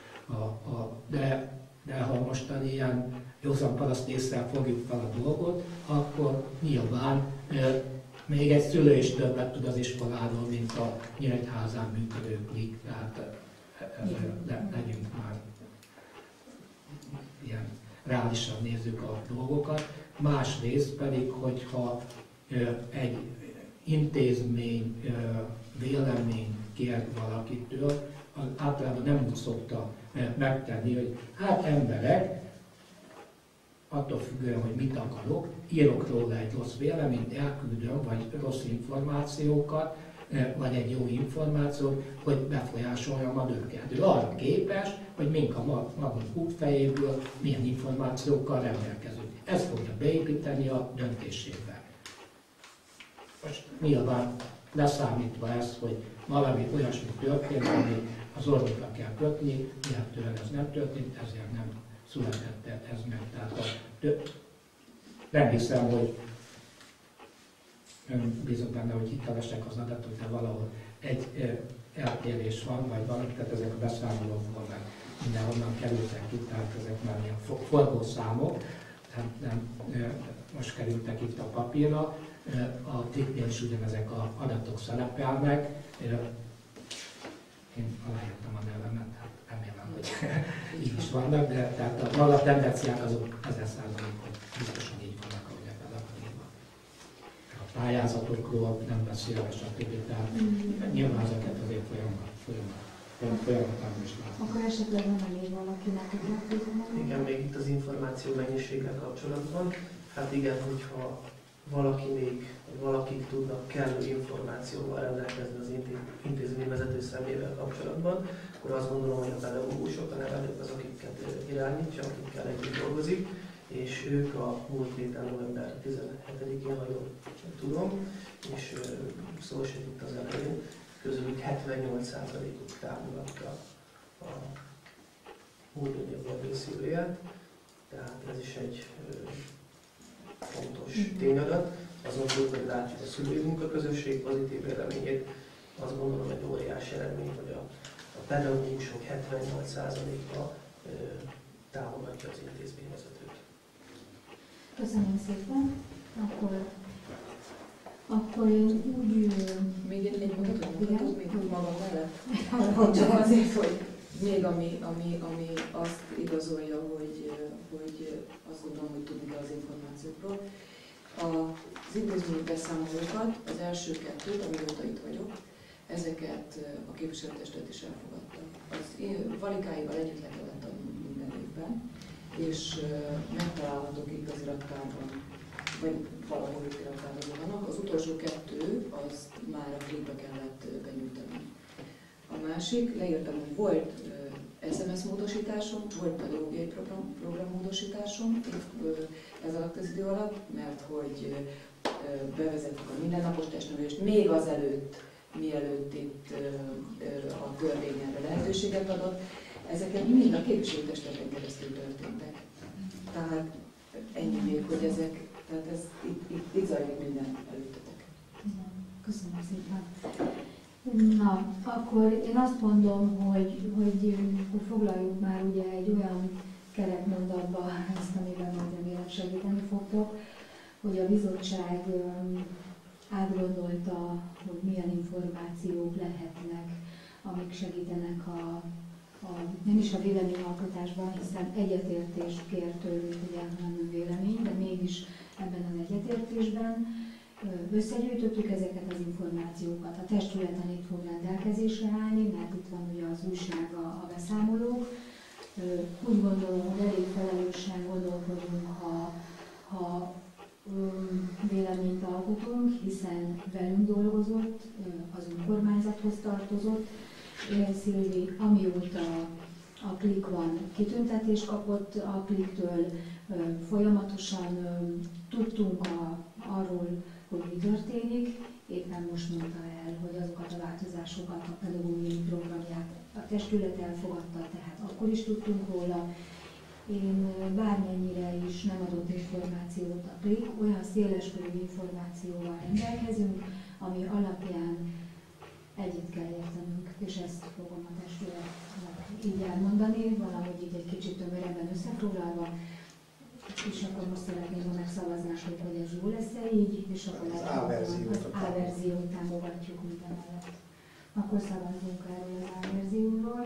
de ha mostan ilyen józanparaszt észre fogjuk fel a dolgot, akkor nyilván még egy szülő is többet tud az iskoláról, mint a Nyíregyházán működő klik, tehát legyünk már ilyen reálisan nézzük a dolgokat. Másrészt pedig, hogyha egy intézmény véleményt kér valakitől, az általában nem úgy szokta megtenni, hogy hát emberek, attól függően, hogy mit akarok, írok róla egy rossz véleményt, elküldöm, vagy rossz információkat, vagy egy jó információt, hogy befolyásoljam a őket. Ő arra képes, hogy mink a magunk útfejéből milyen információkkal rendelkezünk. Ezt fogja beépíteni a döntésébe. Most nyilván leszámítva ezt, hogy valami olyasmi történt, ami az orvosra kell kötni, illetően ez nem történt, ezért nem született ez meg. Tehát nem hiszem, hogy bízom benne, hogy hitelesek az adatok, de valahol egy eltérés van, vagy valami, tehát ezek a beszámolókból meg mindenhonnan kerültek ki, tehát ezek már ilyen forgószámok, nem most kerültek itt a papírra. A kliknél is ugyanezek az adatok szerepelnek. Én aláírtam a nevemet, hát remélem, hogy így is vannak, de tehát a maga tendenciák azok 1000%, hogy biztosan így vannak, ahogy ebben a írva. A pályázatokról nem beszélve, stb. Tehát nyilván ezeket azért folyamatosan is látom. Akkor esetleg van még valakinek egy megfoglalni? Igen, még itt az információ mennyiséggel kapcsolatban. Hát igen, hogyha valakik tudnak kellő információval rendelkezni az intézményvezető személyével kapcsolatban, akkor azt gondolom, hogy a pedagógusok, a nevelők az, akiket irányítja, akikkel együtt dolgozik, és ők a múlt héten november 17-én, ha jól tudom, és szó esett itt az elején, közülük 78%-uk támogatta a múltbeli részülőjét, tehát ez is egy fontos tényadat. Azon túl, hogy látjuk a szülői munkaközösség pozitív véleményét, azt gondolom egy óriási eredmény, hogy a pedagógusok 78%-a támogatja az intézményvezetőt. Köszönöm szépen. Akkor én úgy... Még egy mondatot még magam mellett. Csak azért, hogy még ami azt igazolja, hogy azt gondolom, hogy tudni kell az információkról. Az intézményi beszámolókat, az első kettőt, amióta itt vagyok, ezeket a képviselőtestület is elfogadta. Az Valikáival együtt le kellett adni minden évben, és megtalálhatók itt az irattárban, vagy valahol itt irattárban vannak. Az utolsó kettő, az már a klipbe kellett benyújtani. A másik, leírtam, hogy volt SMS módosításom, volt pedagógiai program módosításom ez alatt az idő alatt, mert hogy bevezettük a mindennapos testnevelést még azelőtt, mielőtt itt a törvény erre lehetőséget adott. Ezeket mind a képviselőtestületen keresztül történtek. Tehát ennyi még, hogy ezek, tehát ez itt zajlik minden előttetek. Köszönöm szépen. Na, akkor én azt mondom, hogy foglaljuk már ugye egy olyan keretmondatba ezt, amiben majd remélem segíteni fogtok, hogy a bizottság átgondolta, hogy milyen információk lehetnek, amik segítenek nem is a véleményalkotásban, hiszen egyetértést kér tőlük, ugye nem vélemény, de mégis ebben az egyetértésben összegyűjtöttük ezeket az információkat. A testületen itt fog rendelkezésre állni, mert itt van ugye az újság, a beszámolók. Úgy gondolom, hogy elég felelősen gondolkodunk, ha véleményt alkotunk, hiszen velünk dolgozott, az önkormányzathoz tartozott. Szilvi, amióta a klik van, kitüntetést kapott a kliktől, folyamatosan tudtunk arról, hogy mi történik. Éppen most mondta el, hogy azokat a változásokat a pedagógiai programját a testület elfogadta, tehát akkor is tudtunk róla. Én bármennyire is nem adott információt a klik, olyan széleskörű információval rendelkezünk, ami alapján együtt kell értenünk, és ezt fogom a testületnek így elmondani, valahogy így egy kicsit tömörebben összefoglalva, és akkor most szeretném a megszavazásot, hogy ez jó lesz-e így, és akkor az A-verziót támogatjuk minden mellett. Akkor szavazunk erről az A-verzióról.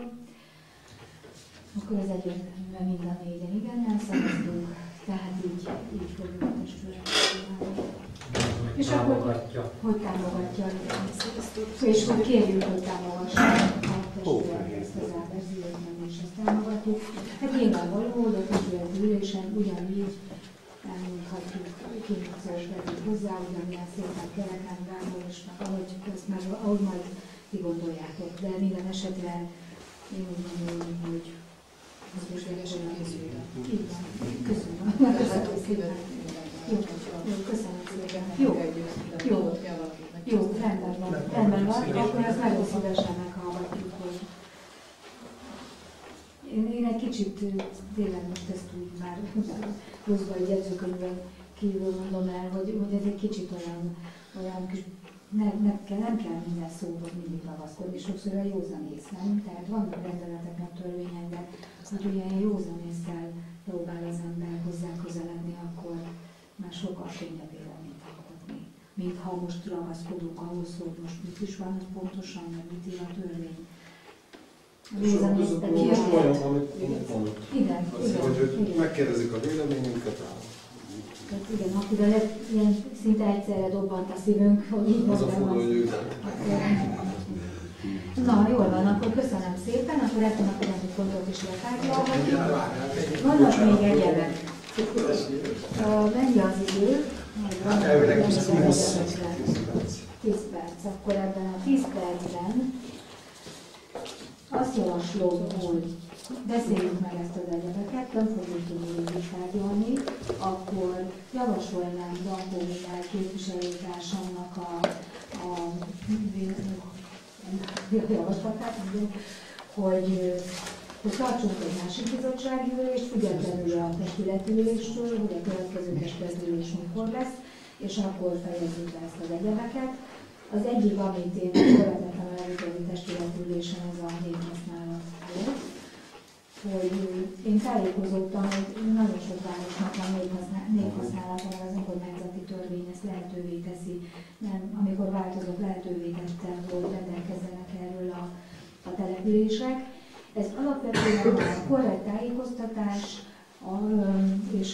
Akkor ez egyértelműen mind a négyen igennel szavaztunk, tehát így fogjuk a testületet csinálni. És akkor, hogy támogatja, és hogy kérjük, hogy támogassa a testület ezt az A-verziót, nem is ezt támogatjuk. Hát nyilvánvaló, hogy a testületi ülésen ugyanígy elmondhatjuk, kinyitszolgatjuk hozzá, ugyanilyen szépen kereken, Gábor, és ahogy majd ti gondoljátok. De minden esetre én úgy gondolom, hogy ez most végesen készültem. Így van. Köszönöm. Köszönöm szépen. Jó, rendben van. Akkor ezt nagyon szívesen meghallgatjuk, hogy én egy kicsit tényleg most ezt úgy már pluszban egy jegyzőkönyvben kívül mondom el, hogy ez egy kicsit olyan kis, nem kell minden szóhoz mindig ragaszkodni, sokszor a józan ész, nem? Tehát vannak rendeletek, meg törvények, de hogy ilyen józan észsel próbál az ember hozzá közeledni, akkor már sokkal könnyebb véleményt alkotni. Mint ha most ragaszkodunk ahhoz, hogy most mit is van pontosan, meg mit ír a törvény. Most olyan, amit mondott. Igen. Hogy megkérdezik a véleményünket. Tehát igen, akivel ilyen szinte egyszerre dobbant a szívünk, hogy így mondjam. Na, jól van, akkor köszönöm szépen, akkor ezt a rendi pontot is letárgyalhatjuk. Vannak még egyebek. Mennyi az idő? Elvileg 10 perc. Akkor ebben a 10 percben azt javaslom, beszéljük meg ezt az egyebeket, nem fogjuk tudni végig tárgyalni, akkor javasolnám Dankó Mihály képviselőtársamnak a javaslatát, hogy tartsunk egy másik bizottsági ülést, függetlenül a testületi üléstől, hogy a következő testületi ülés mikor lesz, és akkor fejezzük le ezt az egyebeket. Az egyik, amit én követettem a legutóbbi testületi ülésen, ez a névhasználat volt, hogy én tájékozódtam, hogy nagyon sok városnak van névhasználata, mert az önkormányzati törvény ezt lehetővé teszi, nem, amikor változók lehetővé tette, hogy rendelkezzenek erről a települések. Ez alapvetően a korrekt tájékoztatás és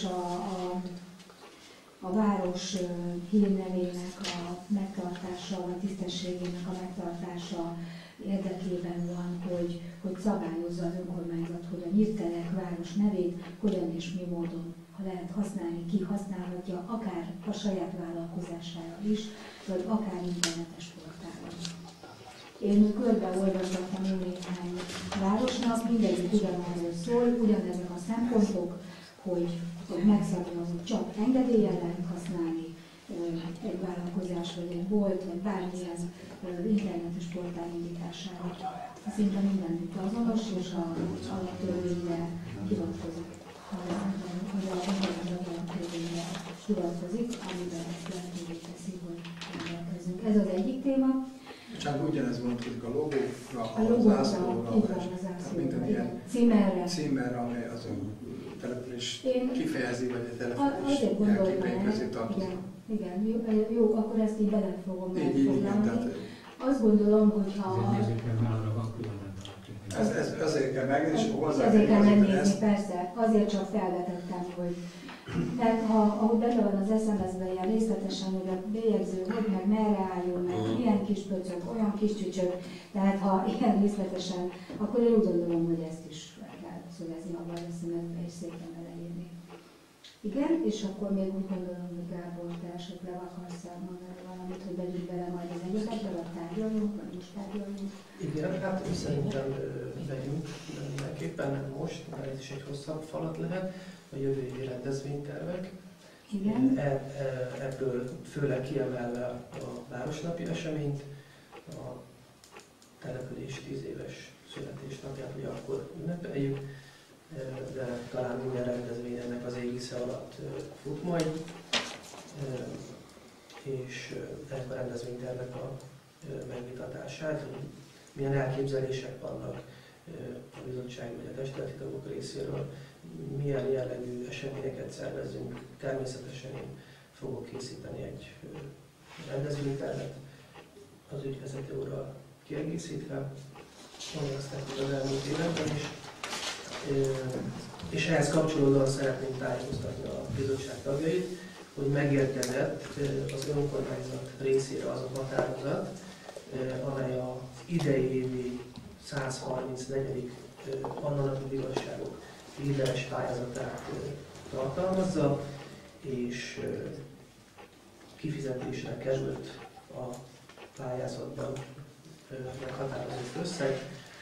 a város hírnevének a megtartása, vagy tisztességének a megtartása érdekében van, hogy szabályozza az önkormányzat, hogy a nyírtelek város nevét hogyan és mi módon lehet használni, ki használhatja, akár a saját vállalkozására is, vagy akár internetes portálon. Én körbeolvasgattam néhány városnak, mindegyik ugyanarról szól, ugyanezek a szempontok, hogy megszabja, hogy csak engedéllyel lehet használni egy vállalkozás, vagy egy bolt, vagy bármilyen internetes portál indítására. Szinte mindenütt azonos, és a törvényre hivatkozik. Amiben ezt lehetővé teszi, hogy rendelkezünk. Ez az egyik téma. Csak ugyanez vonatkozik a logóra, a zászlóra, minden ilyen címerre, amely az a település kifejezi, vagy a település jelképei közé tartozik. Igen, jó, akkor ezt így bele fogom foglalni. Azt gondolom, hogy ha... Ezért kell megnézni, és hozzá ezért kell megnézni, persze. Azért csak felvetettem, hogy... Mert ahogy benne van az SMS-ben ilyen részletesen, hogy a bélyegző hogy meg merre álljon, meg milyen kis pöcök, olyan kis csücsök, tehát ha ilyen részletesen, akkor én úgy gondolom, hogy ezt is el kell szögezni abban a szemetbe és szépen beleírni. Igen, és akkor még úgy gondolom, hogy Gábor, te esetleg akarsz mondani valamit, hogy vegyünk bele majd az egyébekbe, vagy tárgyaljunk, vagy most tárgyaljunk? Igen, hát szerintem vegyünk mindenképpen, nem most, mert ez is egy hosszabb falat lehet, a jövő évi rendezvénytervek. Igen. Ebből főleg kiemelve a Városnapi eseményt, a település 10 éves születésnapját, ugye akkor ünnepeljük, de talán minden rendezvény ennek az égisze alatt fut majd, és ennek a rendezvénytervek a megvitatását, hogy milyen elképzelések vannak a bizottsági vagy a testületi tagok részéről, milyen jellegű eseményeket szervezünk. Természetesen én fogok készíteni egy rendezvénytervet az ügyvezető úrral kiegészítve, ami aztán az elmúlt években is. És ehhez kapcsolódóan szeretném tájékoztatni a bizottság tagjait, hogy megérkezett az önkormányzat részére az a határozat, amely az idei évi 134. Anna-napi igazságok líderes pályázatát tartalmazza, és kifizetésre került a pályázatban meghatározott összeg.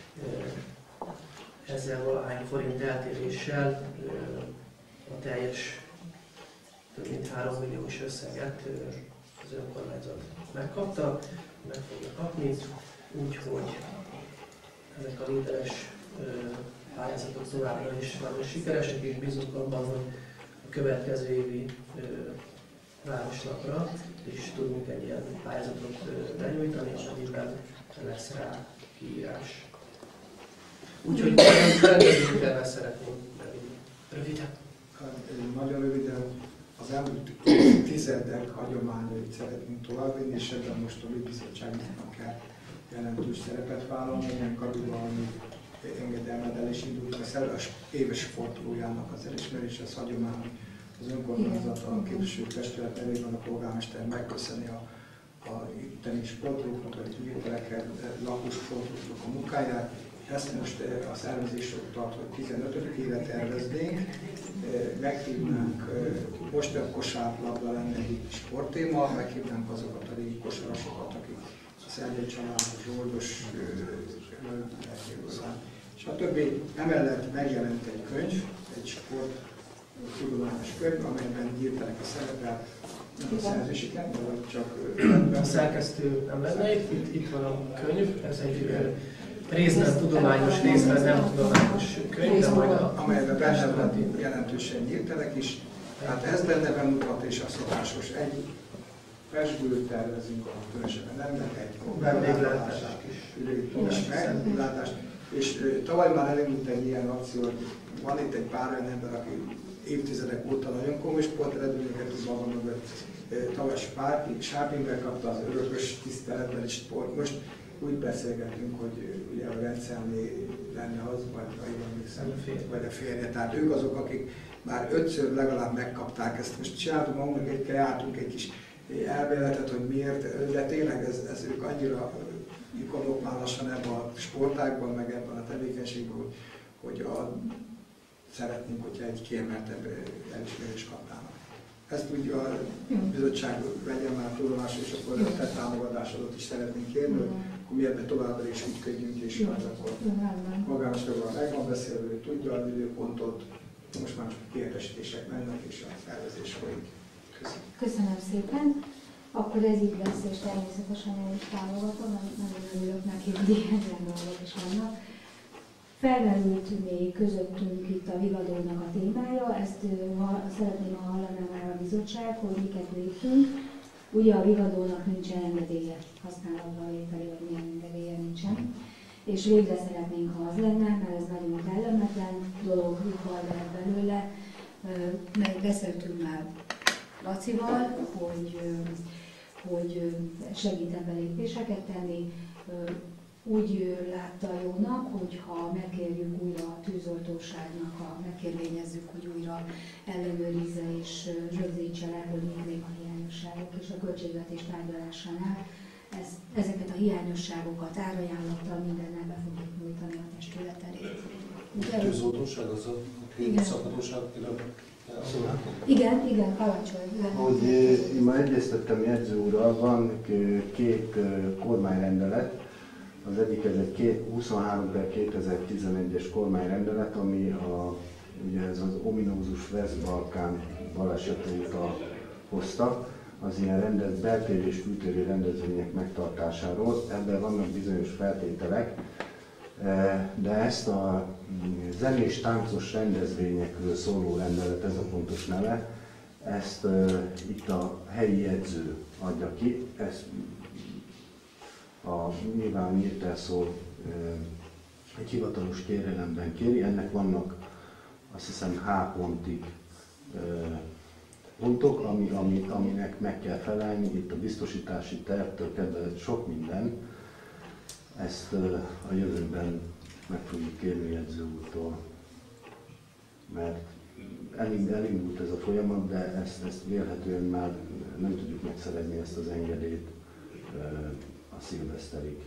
Ezzel valahány forint eltéréssel a teljes több mint 3 milliós összeget az önkormányzat megkapta, meg fogja kapni, úgyhogy ezek a líderes pályázatok továbbra is nagyon sikeresek, és bízunk abban, hogy a következő évi városnapra is tudunk egy ilyen pályázatot benyújtani, amennyiben lesz rá kiírás. Úgyhogy rendezvénytervel szeretném röviden. Nagyon röviden, az elmúlt tizedek hagyományait szeretnénk továbbvinni, és ebben most a bizottságnak kell jelentős szerepet vállalni, ilyen kabivalmi engedelmeddel is indult az éves fordulójának az elismerés, az hagyomány, az önkormányzat, a képviselőtestület nevében a polgármester megköszöni a itteni sportolóknak, vagy ügyvételekkel, lakós sportolóknak a munkáját. Ezt most a szervezésről tart, hogy 15. éve terveznénk, meghívnánk, most a kosárlabda lenne egy sporttéma, meghívnánk azokat a régi kosarasokat, akik a Szerdei család, Zsoldos, stb. Emellett megjelent egy könyv, egy sporttudományos könyv, amelyben írták a szerepel, nem a szerzőség lenne, vagy csak... A szerkesztő nem lenne itt van a könyv, ez egy részben tudományos, részben nem tudományos könyv, de majd amelyben benne van jelentősen nyíltelek is. Tehát ez benne bemutat, és a szokásos egy festből tervezünk, ahol különösebben nem lehet egy vendéglátást is meglátást. És tavaly már elindult egy ilyen akció, hogy van itt egy pár olyan ember, aki évtizedek óta nagyon komoly sporteredményeket tud maga mögött. Tavaly Sárpingben kapta az örökös tiszteletbeli sport. Most úgy beszélgetünk, hogy ugye a Rencelné lenne az, vagy a férje. Tehát ők azok, akik már 5-ször legalább megkapták ezt. Most csináltunk magunknak jártunk egy kis elméletet, hogy miért, de tényleg ez ők annyira ikonok már lassan ebben a sportágban, meg ebben a tevékenységben, hogy szeretnénk, hogyha egy kiemeltebb elismerést kapnának. Ezt úgy a bizottság vegyen már tudomásul, és akkor a te támogatásodat is szeretnénk kérni, hogy akkor mi ebben továbbra is ügyködjünk, és majd akkor magános jogban meg van beszélő, tudja az időpontot, most már csak kérdésítések mennek, és a szervezés folyik. Köszönöm szépen. Akkor ez így lesz, és természetesen én is támogatom, nagyon örülök neki, hogy ilyen dolgok is vannak. Felmerült még közöttünk itt a Vivadónak a témája, ezt szeretném, ha hallaná már a bizottság, hogy miket léptünk. Ugye a Vivadónak nincsen engedélye, használatba vételi, vagy milyen engedélye nincsen. És végre szeretnénk, ha az lenne, mert ez nagyon kellemetlen dolog, vihar lehet belőle. Mert beszéltünk már Lacival, hogy segít ebben lépéseket tenni. Úgy látta jónak, hogyha megkérjük újra a tűzoltóságnak, megkérvényezzük, hogy újra ellenőrizze és rögzítse le, hogy mik a hiányosságok, és a költségvetés tárgyalásánál ezeket a hiányosságokat árajánlattal mindennel be fogjuk nyújtani a testület elé. A tűzoltóság az a szakhatóság? Igen, parancsolj. Hogy én már egyeztettem jegyző úrral, van két kormányrendelet. Az egyik ez egy 23/2011-es kormányrendelet, ami ugye ez az ominózus West-Balkán baleset óta hozta, az ilyen beltéri és kültéri rendezvények megtartásáról. Ebben vannak bizonyos feltételek, de ezt a zenés táncos rendezvényekről szóló rendelet, ez a pontos neve, ezt itt a helyi jegyző adja ki. Ezt nyilván nyílt szó egy hivatalos kérelemben kéri, ennek vannak azt hiszem H pontig pontok, aminek meg kell felelni, itt a biztosítási tervtől kezdve sok minden. Ezt a jövőben meg fogjuk kérni jegyző úrtól, mert elindult ez a folyamat, de ezt vélhetően már nem tudjuk megszerezni ezt az engedélyt a szilveszterig.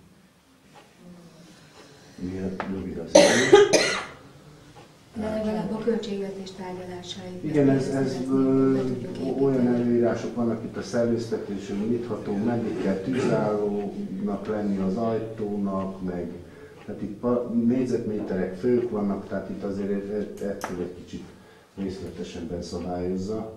Miért rövid az idő? De legalább a költségvetés tárgyalásáig. Igen, ez olyan előírások vannak itt a szellőztetésről, nyitható, meddig kell tűzállónak lenni az ajtónak, meg tehát itt négyzetméterek, fők vannak, tehát itt azért ettől egy kicsit részletesebben szabályozza.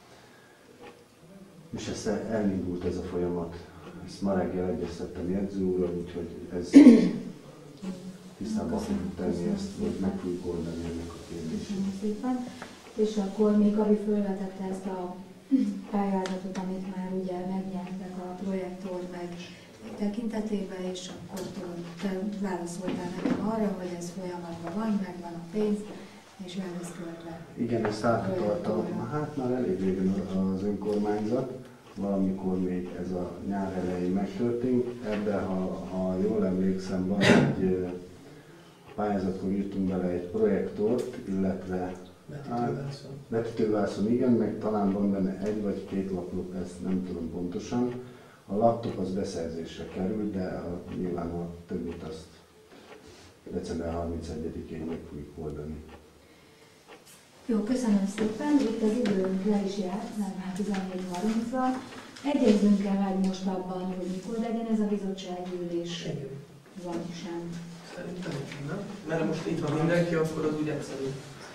És ezt elindult ez a folyamat. Ezt ma reggel egyeztettem jegyző úrral, úgyhogy ez tisztában fogjuk tenni ezt, hogy meg fogjuk oldani ennek a kérdést. Köszönöm szépen. És akkor még Gabi felvetette ezt a pályázatot, amit már ugye megnyertek a projektor meg tekintetében, és akkor te válaszoltál nekem arra, hogy ez folyamatban van, megvan a pénz, és el lesz költve. Igen, ezt átutalta, hát már elég régen az önkormányzat, valamikor még ez a nyár elején megtörtént. Ebben, ha jól emlékszem, van egy pályázatkor írtunk bele egy projektort, illetve vetítővászon, igen, meg talán van benne egy vagy két laptop, ezt nem tudom pontosan. A laptop az beszerzésre került, de nyilván a többit azt december 31-én meg fogjuk oldani. Jó, köszönöm szépen. Itt az időnk le is járt, nem már 14:30-ra. Egyezzünk el meg most abban, hogy mikor legyen ez a bizottsági ülés. van sem. Szerintem nem. Mert most itt van mindenki, akkor az úgy egyszerű.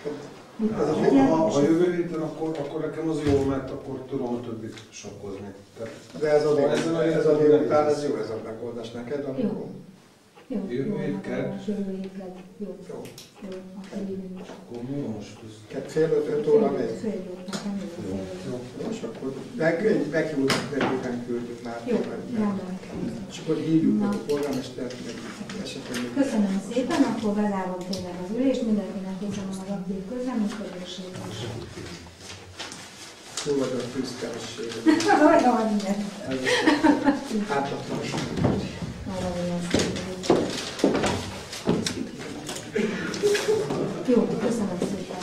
Ha jövő héten, akkor nekem az jó, mert akkor tudom a többit sakkozni. De ez a délután, ez jó ez a megoldás neked, amikor... Jó, jövő hét kedd. Jövő hét kedd. Jó. Jó. Jó, akkor így is. Akkor mi van most? Kedd fél 5 óra még? Fél 5, nekem jó. Jó, és akkor meghívjuk, egyébként küldjük már. Jó, rendben. És akkor hívjuk meg a polgármestert, meg esetleg... Köszönöm szépen, akkor bezárom tényleg az ülést, mindenkinek köszönöm az aktív közreműködését. Túl vagy a tűzkerességre. Olyan minden. Ártatlanság. Jó, köszönöm szépen.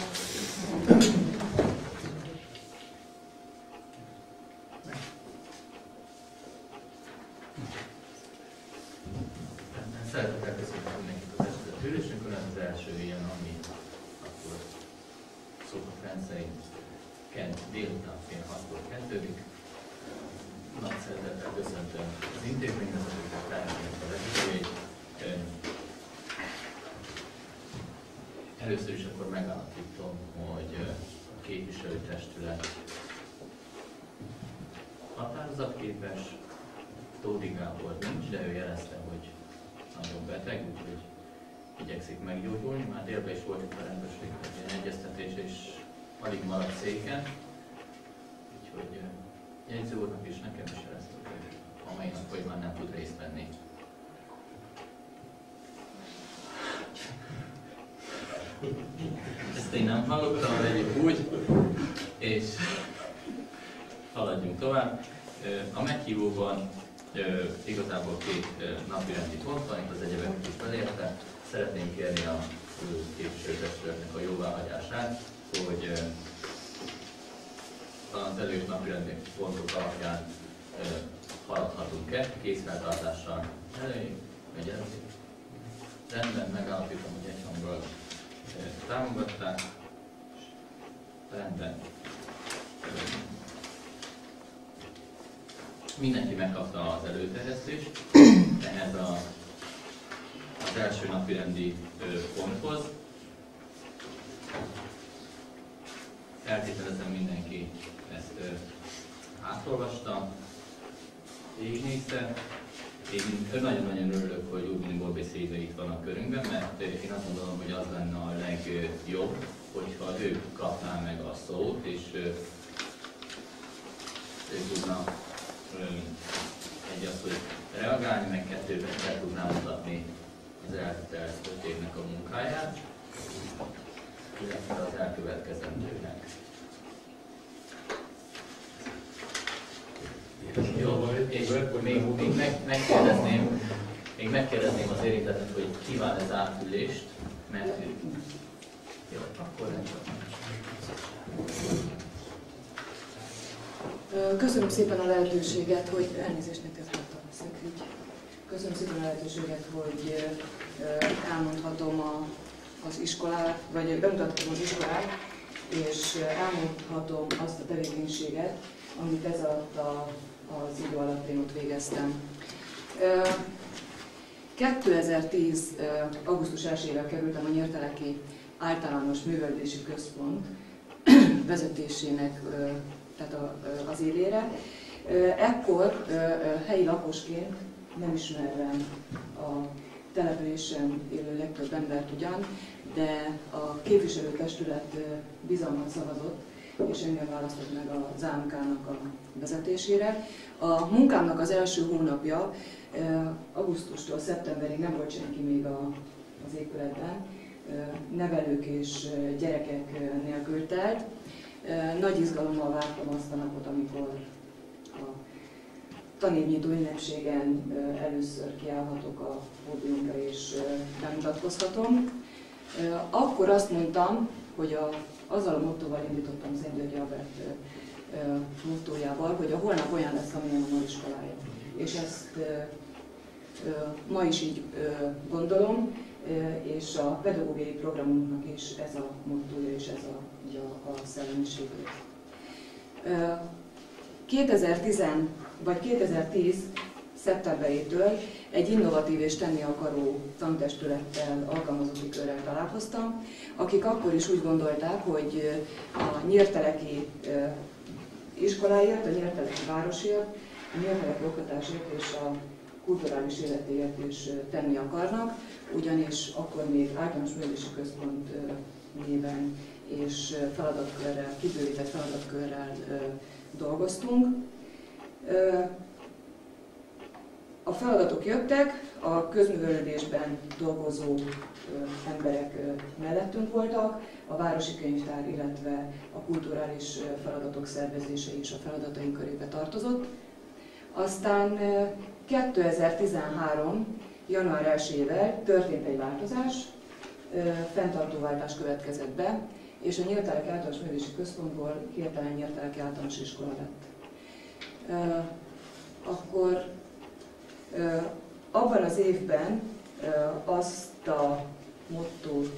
Szeretettel köszönöm mindenkit az esetett ülésünkön, ez az első ilyen, ami akkor szokott rendszerint délután fél 6-kor kezdődik. Nagy szeretettel köszöntöm az intézményvezetőket, társadalmat a vezetőjét. Először is akkor megállapítom, hogy a képviselőtestület határozatképes, Tódi Gábor nincs, de ő jelezte, hogy nagyon beteg, úgyhogy igyekszik meggyógyulni. Már délben is volt itt a rendőrségben egy egyeztetés, és alig maradt széken. Úgyhogy jegyző úrnak is nekem is jelezte, hogy amelynek, hogy már nem tud részt venni. Ezt én nem hallottam, vegyük úgy, és haladjunk tovább. A meghívóban igazából két napirendi pont van, itt az egyebeket is belérte. Szeretném kérni a képviselőtestületnek a jóváhagyását, hogy az előtt napirendi pontok alapján haladhatunk-e, készfeltartással megy el. Rendben, megállapítom, hogy egyhanggal támogatták. Rendben. Mindenki megkapta az előterjesztést ehhez az első napirendi ponthoz. Feltételezem, mindenki ezt átolvasta, végignézte. Én nagyon-nagyon örülök, hogy Urbini Borbészéve itt van a körünkben, mert én azt gondolom, hogy az lenne a legjobb, hogyha ő kapná meg a szót, és ő tudna egy azt, hogy reagálni, meg kettőben el tudná mutatni az eltelt 5 évnek a munkáját, illetve az elkövetkezendőnek. Jó, és még megkérdezném az érintettet, hogy kíván ez átülést, mert jó, akkor nem csak. Köszönöm szépen a lehetőséget, hogy elnézést neked adtam a szekügy. Köszönöm szépen a lehetőséget, hogy elmondhatom az iskolát, vagy bemutathatom az iskolát, és elmondhatom azt a tevékenységet, amit ez alatt az idő alatt én ott végeztem. 2010. augusztus 1-ével kerültem a Nyírteleki Általános Művelődési Központ vezetésének tehát az élére. Ekkor helyi lakosként, nem ismerve a településen élő legtöbb embert ugyan, de a képviselőtestület bizalmat szavazott, és engem választott meg az AMK-nak a vezetésére. A munkámnak az első hónapja augusztustól szeptemberig nem volt senki még az épületben, nevelők és gyerekek nélkül telt. Nagy izgalommal vártam azt a napot, amikor a tanévnyitó ünnepségen először kiállhatok a pódiumra és bemutatkozhatom. Akkor azt mondtam, hogy azzal a mottóval indítottam Szent György Albert mottójával, hogy a holnap olyan lesz, amilyen a ma iskolája. És ezt ma is így gondolom, és a pedagógiai programunknak is ez a mottója és ez a szellemiségük. 2010. szeptemberétől egy innovatív és tenni akaró tantestülettel, alkalmazotti körrel találkoztam, akik akkor is úgy gondolták, hogy a nyírteleki iskoláért, a nyírteleki városért, a nyírteleki oktatásért és a kulturális életéért is tenni akarnak, ugyanis akkor még általános művelési központ néven és feladatkörrel, kibővített feladatkörrel dolgoztunk. A feladatok jöttek, a közművelődésben dolgozó emberek mellettünk voltak, a városi könyvtár, illetve a kulturális feladatok szervezése is a feladataink körébe tartozott. Aztán 2013. január 1-ével történt egy változás, fenntartóváltás következett be, és a Nyírteleki Általános Művelési Központból hirtelen Nyírteleki Általános Iskola lett. Akkor abban az évben azt a mottót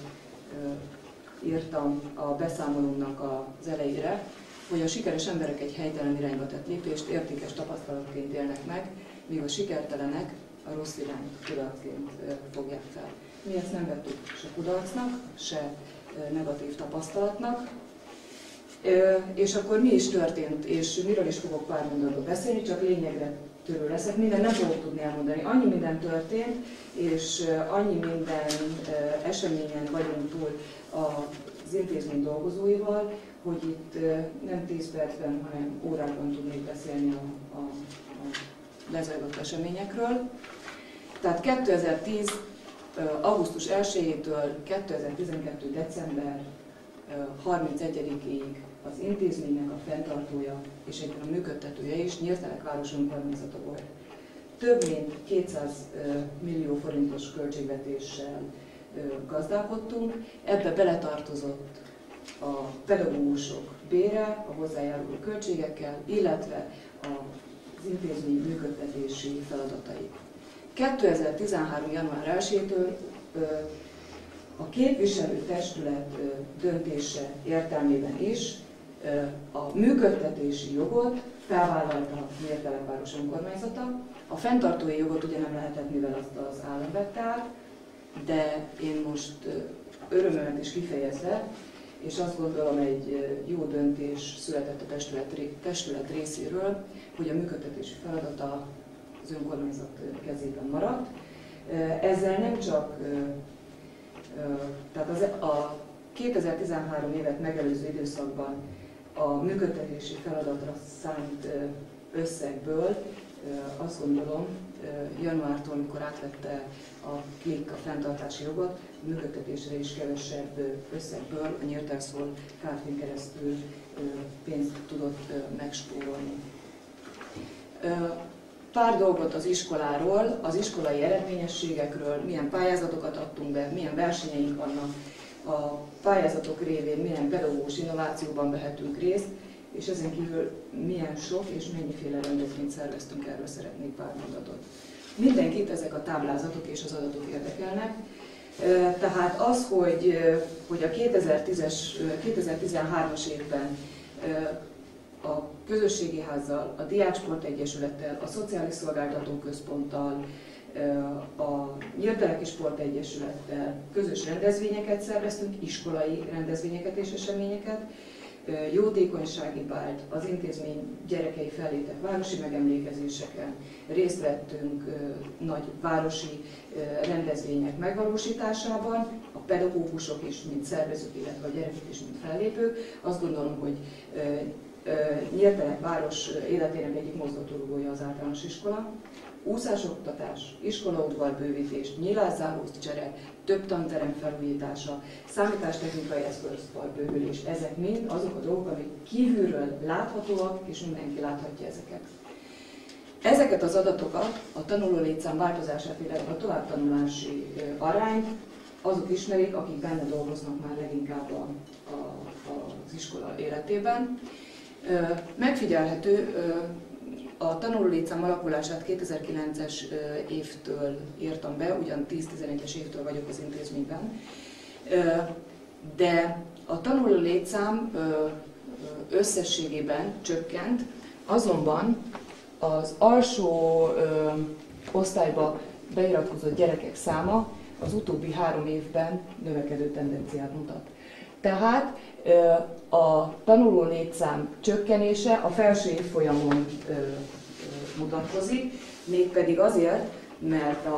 írtam a beszámolónak az elejére, hogy a sikeres emberek egy helytelen irányba tett lépést értékes tapasztalatként élnek meg, míg a sikertelenek a rossz irány kudarcként fogják fel. Mi ezt nem vettük se kudarcnak, se negatív tapasztalatnak. És akkor mi is történt, és miről is fogok pár mondatban beszélni, csak lényegre törő leszek, minden nem fogok tudni elmondani. Annyi minden történt, és annyi minden eseményen vagyunk túl az intézmény dolgozóival, hogy itt nem 10 percben, hanem órákban tudnék beszélni a lezajlott eseményekről. Tehát 2010. augusztus 1-től 2012. december 31-ig az intézménynek a fenntartója és egyben a működtetője is Nyírtelek város önkormányzata volt. Több mint 200 millió forintos költségvetéssel gazdálkodtunk, ebbe beletartozott a pedagógusok bére, a hozzájáruló költségekkel, illetve az intézmény működtetési feladatai. 2013. január 1-től a képviselőtestület döntése értelmében is a működtetési jogot felvállalta a Nyírtelek város önkormányzata. A fenntartói jogot ugye nem lehetett, mivel azt az állam vette át, de én most örömömet is kifejezve, és azt gondolom, egy jó döntés született a testület részéről, hogy a működtetési feladata az önkormányzat kezében maradt. Ezzel nem csak, tehát a 2013 évet megelőző időszakban a működtetési feladatra szánt összegből azt gondolom, januártól, amikor átvette a KLIK a fenntartási jogot, a működtetésre is kevesebb összegből a Nyírtelszól Kft-n keresztül pénzt tudott megspórolni. Pár dolgot az iskoláról, az iskolai eredményességekről, milyen pályázatokat adtunk be, milyen versenyeink vannak, a pályázatok révén milyen pedagógus innovációban vehetünk részt, és ezen kívül milyen sok és mennyiféle rendezvényt szerveztünk, erről szeretnék pár mondatot. Mindenkit ezek a táblázatok és az adatok érdekelnek. Tehát az, hogy a 2013-as évben a Közösségi Házzal, a Diáksport Egyesülettel, a Szociális Szolgáltató Központtal, a Nyírteleki Sport Egyesülettel közös rendezvényeket szerveztünk, iskolai rendezvényeket és eseményeket, jótékonysági bált, az intézmény gyerekei fellétek városi megemlékezéseken, részt vettünk nagy városi rendezvények megvalósításában, a pedagógusok is, mint szervezők, illetve a gyerekek is, mint fellépők. Azt gondolom, hogy Nyírtelek város életének egyik mozgatórugója az általános iskola. Úszásoktatás, iskolaudvarbővítés, nyílászállócsere, több tanterem felújítása, számítástechnikai eszközpark bővülés, ezek mind azok a dolgok, amik kívülről láthatóak, és mindenki láthatja ezeket. Ezeket az adatokat, a tanuló létszám változását, illetve a továbbtanulási arányt azok ismerik, akik benne dolgoznak már leginkább az iskola életében. Megfigyelhető, a tanuló létszám alakulását 2009-es évtől írtam be, ugyan 10-11-es évtől vagyok az intézményben, de a tanuló létszám összességében csökkent, azonban az alsó osztályba beiratkozott gyerekek száma az utóbbi 3 évben növekedő tendenciát mutat. Tehát a tanuló létszám csökkenése a felső évfolyamon mutatkozik, mégpedig azért, mert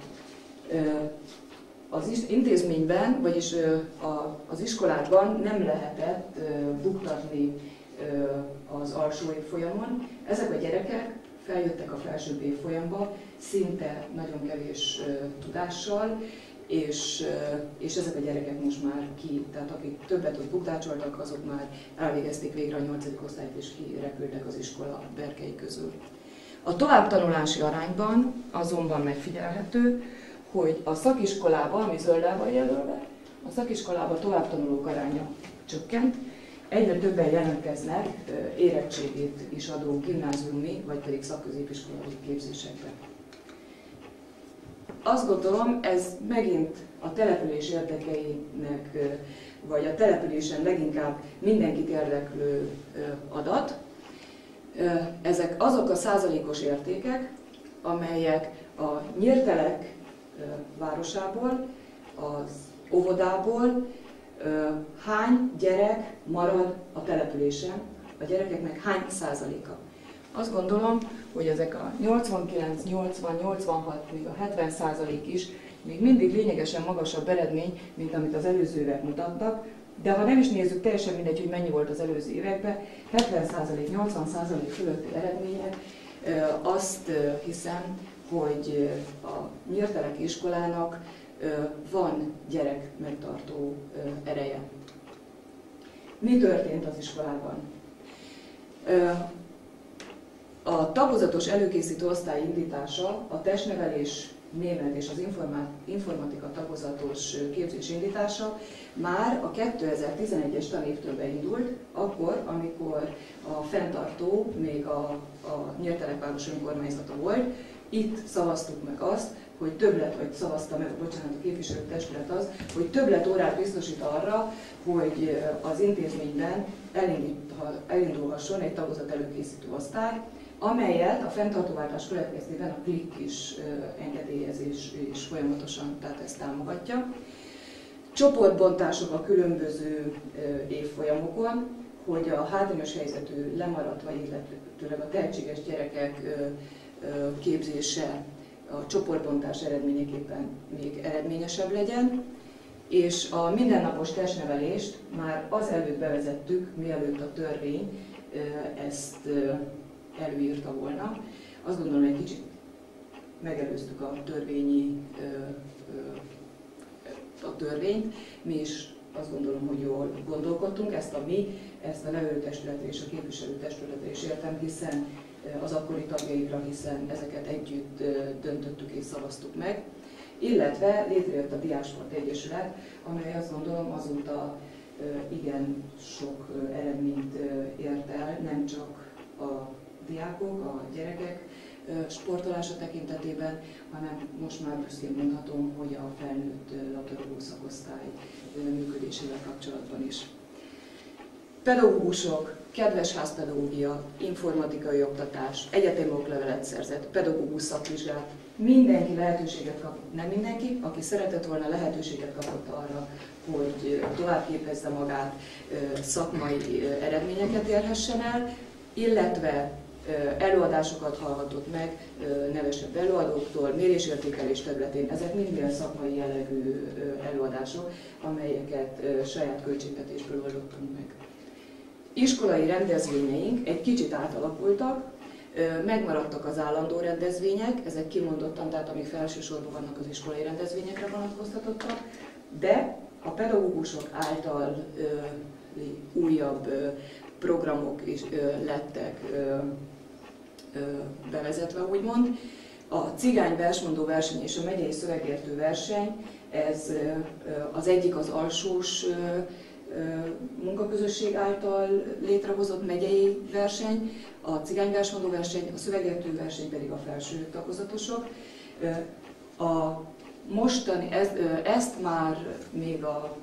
az intézményben, vagyis az iskolákban nem lehetett buktatni az alsó évfolyamon. Ezek a gyerekek feljöttek a felsőbb évfolyamba szinte nagyon kevés tudással, és ezek a gyerekek most már tehát akik többet ott bukdácsoltak, azok már elvégezték végre a 8. osztályt és kirepültek az iskola berkei közül. A továbbtanulási arányban azonban megfigyelhető, hogy a szakiskolában, ami zölddel van jelölve, a szakiskolában továbbtanulók aránya csökkent, egyre többen jelentkeznek érettségét is adó gimnáziumi, vagy pedig szakközépiskolai képzésekbe. Azt gondolom, ez megint a település érdekeinek, vagy a településen leginkább mindenkit érdeklő adat. Ezek azok a százalékos értékek, amelyek a Nyírtelek városából, az óvodából hány gyerek marad a településen, a gyerekeknek hány százaléka. Azt gondolom, hogy ezek a 89, 80, 86, még a 70% is még mindig lényegesen magasabb eredmény, mint amit az előző évek mutattak, de ha nem is nézzük, teljesen mindegy, hogy mennyi volt az előző években, 70%, 80% fölötti eredmények, azt hiszem, hogy a Nyírteleki iskolának van gyerek megtartó ereje. Mi történt az iskolában? A tagozatos előkészítő osztály indítása, a testnevelés, német és az informatika tagozatos képzés indítása már a 2011-es tanévtől beindult, akkor, amikor a fenntartó még a Nyírtelek város önkormányzata volt. Itt szavaztuk meg azt, hogy többlet, vagy szavazta meg, bocsánat, a képviselőtestület az, hogy többlet órát biztosít arra, hogy az intézményben elindulhasson egy tagozat előkészítő osztály, amelyet a fenntartóváltás következtében a KLIK is engedélyez és folyamatosan, tehát ezt támogatja. Csoportbontások a különböző évfolyamokon, hogy a hátrányos helyzetű lemaradt, vagy illetőleg a tehetséges gyerekek képzése a csoportbontás eredményeképpen még eredményesebb legyen, és a mindennapos testnevelést már azelőtt bevezettük, mielőtt a törvény ezt előírta volna. Azt gondolom, egy kicsit megelőztük a törvényt, mi is azt gondolom, hogy jól gondolkodtunk, ezt a nevelőtestületre és a képviselőtestületre is értem, hiszen az akkori tagjaikra, hiszen ezeket együtt döntöttük és szavaztuk meg. Illetve létrejött a Diásport Egyesület, amely azt gondolom azóta igen sok eredményt ért el, nem csak a diákok, a gyerekek sportolása tekintetében, hanem most már büszkén mondhatom, hogy a felnőtt labdarúgó szakosztály működésével kapcsolatban is. Pedagógusok, kedves házpedagógia, informatikai oktatás, egyetemi oklevelet szerzett, pedagógus szakvizsgát, mindenki lehetőséget kapott, nem mindenki, aki szeretett volna lehetőséget kapott arra, hogy továbbképezze magát, szakmai eredményeket érhessen el, illetve előadásokat hallhatott meg nevesebb előadóktól, mérésértékelés területén. Ezek mind szakmai jellegű előadások, amelyeket saját költségvetésből oldottunk meg. Iskolai rendezvényeink egy kicsit átalakultak, megmaradtak az állandó rendezvények, ezek kimondottan, tehát amik felsősorban vannak, az iskolai rendezvényekre vonatkoztatottak, de a pedagógusok által újabb programok is lettek bevezetve, úgymond. A cigány versmondó verseny és a megyei szövegértő verseny, ez az egyik az alsós munkaközösség által létrehozott megyei verseny, a cigány versmondó verseny, a szövegértő verseny pedig a felső tagozatosok. A mostani, ezt már még a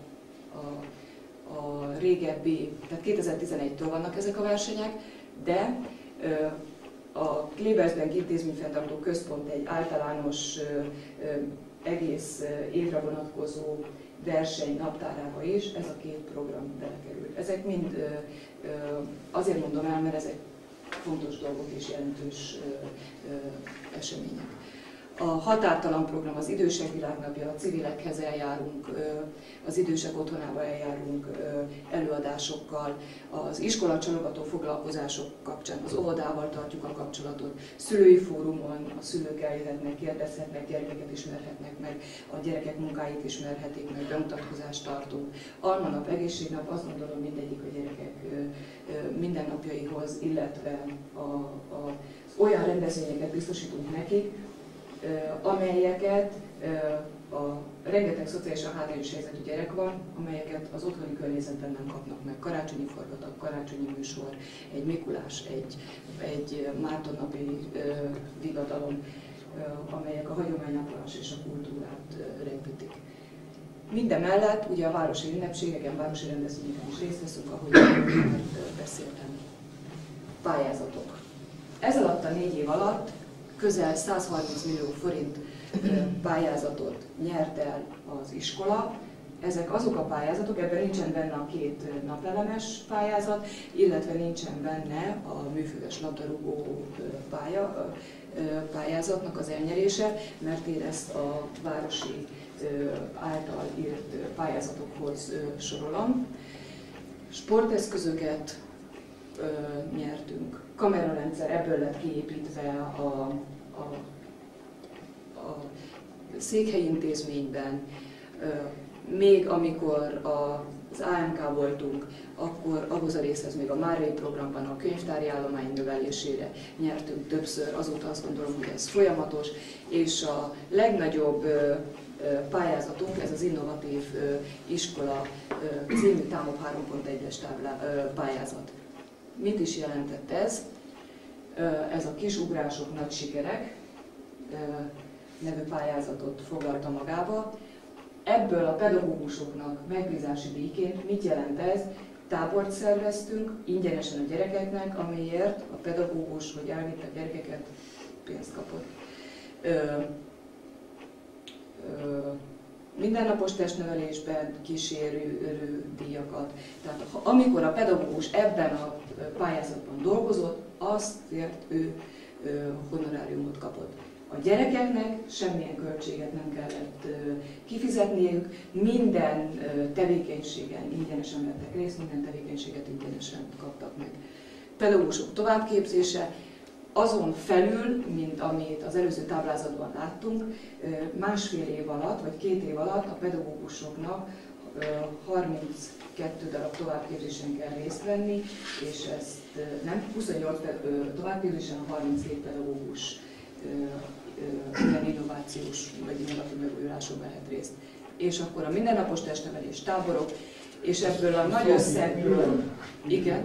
régebbi, tehát 2011-től vannak ezek a versenyek, de A Klebersberg Intézményfenntartó Központ egy általános egész évre vonatkozó verseny naptárába is ez a két program belekerült. Ezek mind azért mondom el, mert ezek fontos dolgok és jelentős események. A Határtalan program, az Idősek Világnapja, a civilekhez eljárunk, az idősek otthonába eljárunk előadásokkal, az iskola csalogató foglalkozások kapcsán az óvodával tartjuk a kapcsolatot, szülői fórumon a szülők eljöhetnek, kérdezhetnek, gyerekeket ismerhetnek meg, a gyerekek munkáit ismerhetik meg, bemutatkozást tartunk. Almanap, egészségnap, azt gondolom mindegyik a gyerekek mindennapjaihoz, illetve olyan rendezvényeket biztosítunk nekik, amelyeket rengeteg szociálisan hátrányos helyzetű gyerek van, amelyeket az otthoni környezetben nem kapnak meg. Karácsonyi forgatag, karácsonyi műsor, egy Mikulás, egy Mártonnapi divatalom, amelyek a hagyományápolás és a kultúrát rögzítik. Mindemellett ugye a városi ünnepségeken, városi rendezvényeken is részt veszünk, ahogy beszéltem. Pályázatok. Ez alatt a 4 év alatt közel 130 millió forint pályázatot nyert el az iskola. Ezek azok a pályázatok, ebben nincsen benne a 2 napelemes pályázat, illetve nincsen benne a műfüves labdarúgó pályázatnak az elnyerése, mert én ezt a városi által írt pályázatokhoz sorolom. Sporteszközöket nyertünk. Kamerarendszer, ebből lett kiépítve a székhelyi intézményben. Még amikor az AMK voltunk, akkor ahhoz a részhez még a Márai programban a könyvtári állomány növelésére nyertünk többször, azóta azt gondolom, hogy ez folyamatos, és a legnagyobb pályázatunk, ez az Innovatív Iskola című Támog 3.1-es pályázat. Mit is jelentett ez? Ez a Kis ugrások, nagy sikerek nevű pályázatot foglalta magába. Ebből a pedagógusoknak megbízási díjként mit jelent ez? Tábort szerveztünk ingyenesen a gyerekeknek, amiért a pedagógus, hogy elvitte a gyerekeket, pénzt kapott. Mindennapos testnevelésben kísérő díjakat. Tehát amikor a pedagógus ebben a pályázatban dolgozott, aztért ő honoráriumot kapott. A gyerekeknek semmilyen költséget nem kellett kifizetniük, minden tevékenységen ingyenesen vettek részt, minden tevékenységet ingyenesen kaptak meg. Pedagógusok továbbképzése, azon felül, mint amit az előző táblázatban láttunk, 1,5 év alatt, vagy 2 év alatt a pedagógusoknak 32 darab továbbképzésen kell részt venni, és ezt nem 28 továbbképzésen, 32 pedagógus ilyen innovációs vagy innovatív megújuláson vehet részt. És akkor a mindennapos testnevelés táborok, és ebből a nagy összegből... Igen.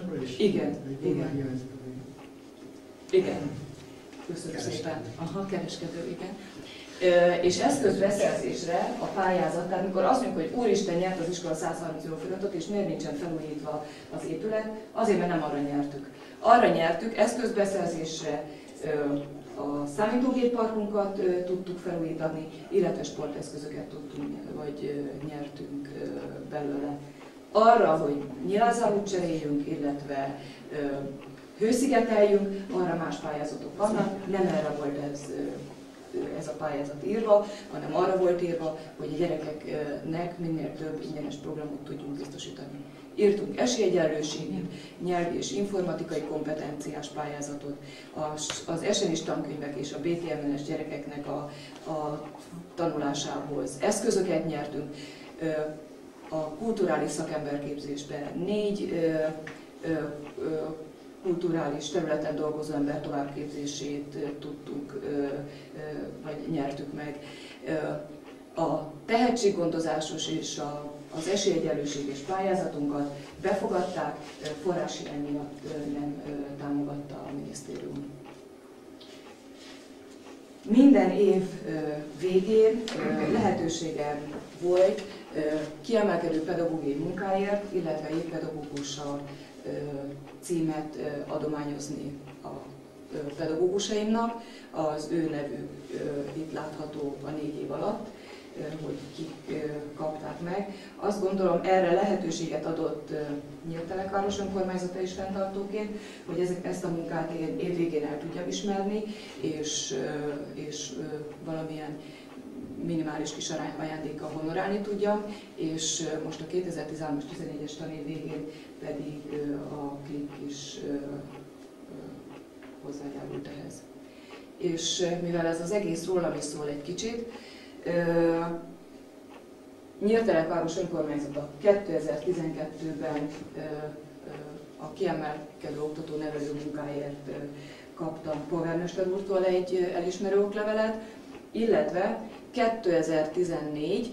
Köszönöm szépen. Aha, kereskedő, igen. És eszközbeszerzésre a pályázat, tehát amikor azt mondjuk, hogy úristen, nyert az iskola 130 millió forintot, és miért nincsen felújítva az épület, azért, mert nem arra nyertük. Arra nyertük, eszközbeszerzésre a számítógépparkunkat tudtuk felújítani, illetve sporteszközöket tudtunk, vagy nyertünk belőle. Arra, hogy nyilázárót cseréljünk, illetve hőszigeteljünk, arra más pályázatok vannak, nem erre volt ez a pályázat írva, hanem arra volt írva, hogy a gyerekeknek minél több ingyenes programot tudjunk biztosítani. Írtunk esélyegyenlőségi, nyelvi és informatikai kompetenciás pályázatot, az esenis tankönyvek és a BTMN-es gyerekeknek a tanulásához eszközöket nyertünk, a kulturális szakemberképzésben 4 kulturális területen dolgozó ember továbbképzését tudtuk, vagy nyertük meg. A tehetséggondozásos és az esélyegyenlőséges pályázatunkat befogadták, forráshiány miatt nem támogatta a minisztérium. Minden év végén lehetőségem volt kiemelkedő pedagógiai munkáért, illetve évpedagógussal címet adományozni a pedagógusaimnak, az ő nevük itt látható a 4 év alatt, hogy kik kapták meg. Azt gondolom, erre lehetőséget adott Nyíltelek-város önkormányzata is fenntartóként, hogy ezt a munkát évvégén el tudjam ismerni, és valamilyen minimális kis ajándékkal honorálni tudjam, és most a 2013-14-es tanév végén pedig a klip is hozzájárult ehhez. És mivel ez az egész rólam is szól egy kicsit, Nyíltelek-város önkormányzata 2012-ben a kiemelkedő oktató-nevelő munkáért kaptam polgármester úrtól egy elismerő oklevelet, illetve 2014,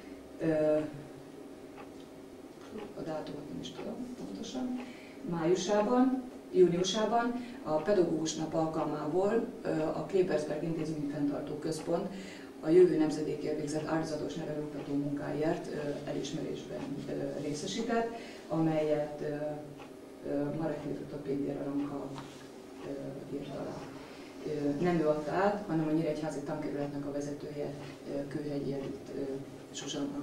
a dátumot nem is tudom pontosan, júniusában a Pedagógus Nap alkalmából a Klebersberg Intézményi Fenntartó Központ a jövő nemzedékért végzett áldozatos nevelőoktató munkáért elismerésben részesített, amelyet Marek Létutta Péter Aranka írt alá. Nem ő adta át, hanem a Nyíregyházi Tankerületnek a vezetője, Kőhegyi Edith Zsuzsanna.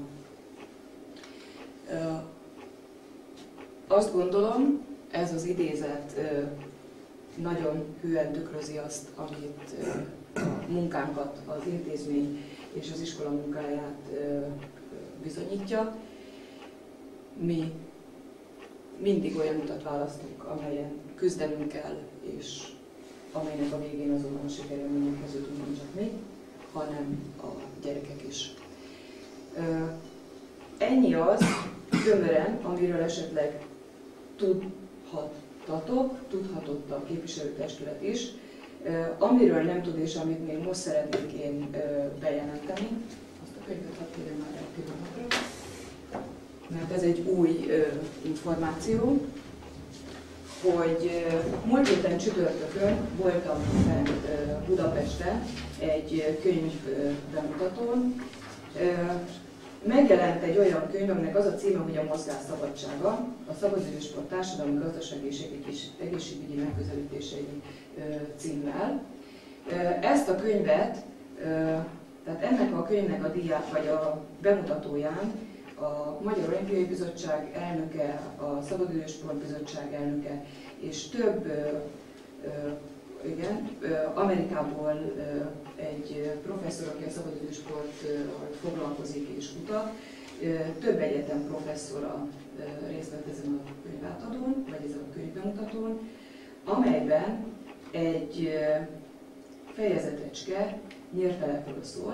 Azt gondolom, ez az idézet nagyon hűen tükrözi azt, amit a munkánkat, az intézmény és az iskola munkáját bizonyítja. Mi mindig olyan utat választunk, amelyen küzdenünk kell, és amelynek a végén azonban a sikerélményekhez jutunk, nem csak mi, hanem a gyerekek is. Ennyi az tömören, amiről esetleg tudhatott a képviselőtestület is, amiről nem tud, és amit még most szeretnék én bejelenteni. Azt a könyvet hadd kérjem már egy pillanatra, mert ez egy új információ, hogy múlt héten csütörtökön voltam fent Budapesten egy könyv bemutatón. Megjelent egy olyan könyv, aminek az a címe, hogy a mozgás szabadsága, a szabadidősport társadalmi, gazdasági és egészségügyi megközelítései címmel. Ezt a könyvet, tehát ennek a könyvnek a díját, vagy a bemutatóján a Magyar Olimpiai Bizottság elnöke, a Szabadidősport Bizottság elnöke és több Amerikából egy professzor, aki a szabadidősporttal foglalkozik és kutat, több egyetem professzora részt vett ezen a könyvátadón, vagy ezen a könyvbemutatón, amelyben egy fejezetecske Nyírtelekről szól,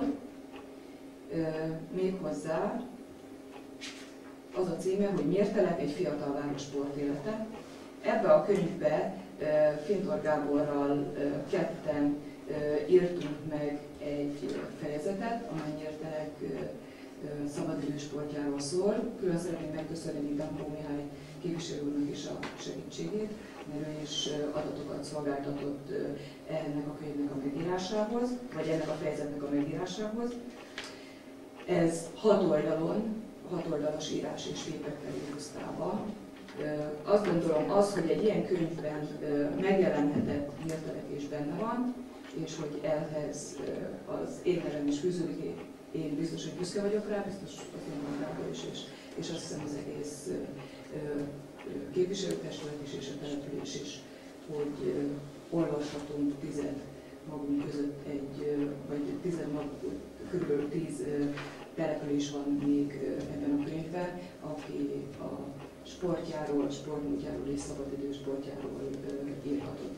méghozzá az a címe, hogy Nyírtelek, egy fiatal város sportélete. Ebbe a könyvbe Fintor Gáborral ketten írtunk meg egy fejezetet, amely Nyírtelek szabadidősportjáról szól. Külön szeretném megköszönni Dampó Mihály képviselő úrnak is a segítségét, mert ő is adatokat szolgáltatott ennek a könyvnek a megírásához, vagy ennek a fejezetnek a megírásához. Ez 6 oldalas írás és képekkel illusztrálva. Azt gondolom, hogy egy ilyen könyvben megjelenhetett Nyírtelek is benne van, és hogy ehhez az én nevem is fűződik, én biztos, hogy büszke vagyok rá, biztos a filmmunkából is, és azt hiszem az egész képviselőtestület is és a település is, hogy olvashatunk 10 magunk között kb. 10 település van még ebben a könyvben, aki a sportjáról, sportmúltjáról és szabadidő sportjáról írhatott.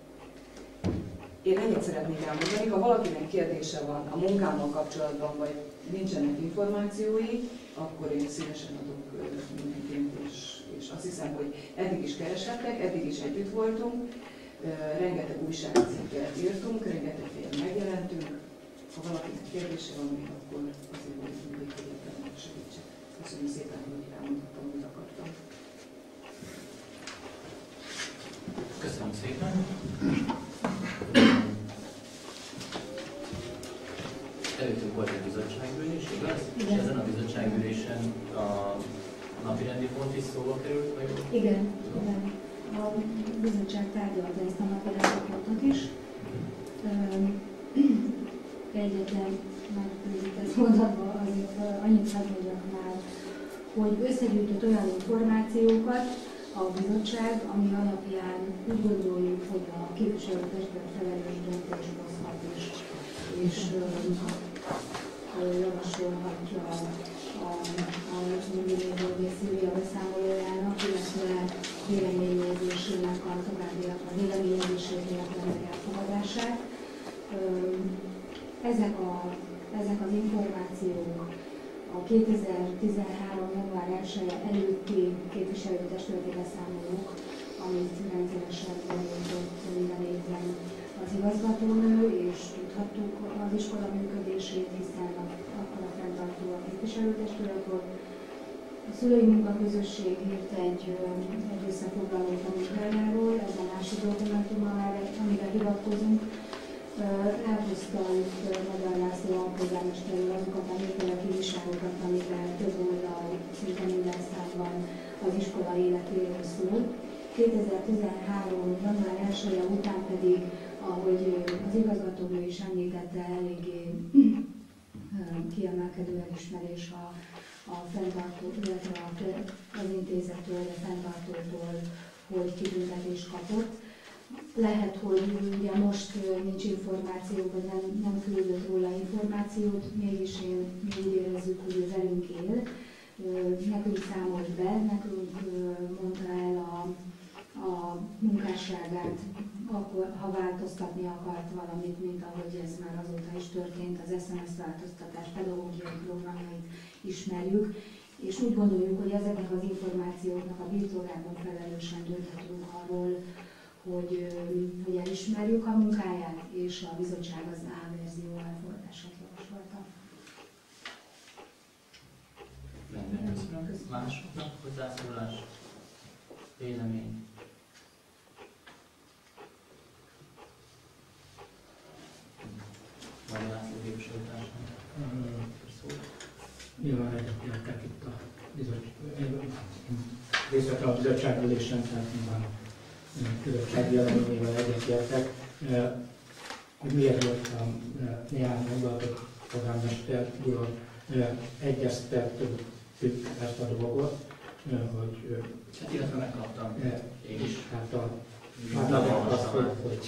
Én ennyit szeretnék elmondani, ha valakinek kérdése van a munkámmal kapcsolatban, vagy nincsenek információi, akkor én szívesen adok mindenként, és azt hiszem, hogy eddig is keresettek, eddig is együtt voltunk, rengeteg újságcikket írtunk, rengeteg helyen megjelentünk. Ha valakinek kérdése van még, akkor azért vagyok mindig, hogy ebben segítsek. Köszönöm szépen, hogy elmondhattam, amit akartam. Köszönöm szépen. Előttünk volt egy bizottságülés, igaz? Igen. És ezen a bizottságülésen a napirendi pont is szóba került? Vagy? Igen. A bizottság tárgyalta ezt a napirendi pontot is. Egyetlen megrövidített mondatban azért annyit hadd mondjak már, hogy összegyűjtött olyan információkat a bizottság, ami alapján úgy gondoljuk, hogy a képviselőtestület felelős döntés hozhat és javasolhatja a György Szilvia beszámolójának, illetve véleményezésének a továbbiakban véleményezésének ennek elfogadását. Ezek az információk a 2013. január 1 előtti képviselőtestületi beszámolók, amit rendszeresen benyújtott minden évben az igazgatónő, és tudhattuk az iskola működését, hiszen akkor a fenntartó a képviselőtestület volt. A szülői munkaközösség írt egy összefoglalót a munkájáról, ez a másik dokumentum, amire hivatkozunk. Elhozta itt Magyar László alpolgármesterről azokat a műveleti újságokat, amivel több oldal, szinte minden számban az iskola életéről szól. 2013. január 1 után pedig, ahogy az igazgatónő is említette, eléggé kiemelkedő elismerés a fenntartó, illetve az intézettől, a fenntartótól, hogy kitüntetést kapott. Lehet, hogy ugye most nincs információ, vagy nem küldött róla információt, mégis mi úgy érezzük, hogy ő velünk él. Nekünk számolt be, nekünk mondta el a munkásságát, akkor, ha változtatni akart valamit, mint ahogy ez már azóta is történt, az SMS változtatás pedagógiai programjait ismerjük, és úgy gondoljuk, hogy ezeknek az információknak a birtokában felelősen dönthetünk arról, hogy elismerjük a munkáját, és a bizottság az A verzió elfogadását javasolta. Köszönöm. Másoknak hozzászólás, vélemény. Magyar László képviselőtársnak szó. Nyilván egyetértek itt részletre a bizottságülésen, tehát nyilván bizottság véleményével egyetértek. Hogy miért voltam néhány mondatot polgármester úr, egyeztettük ezt a dolgot, hogy illetve megkaptam én is. Hát hogy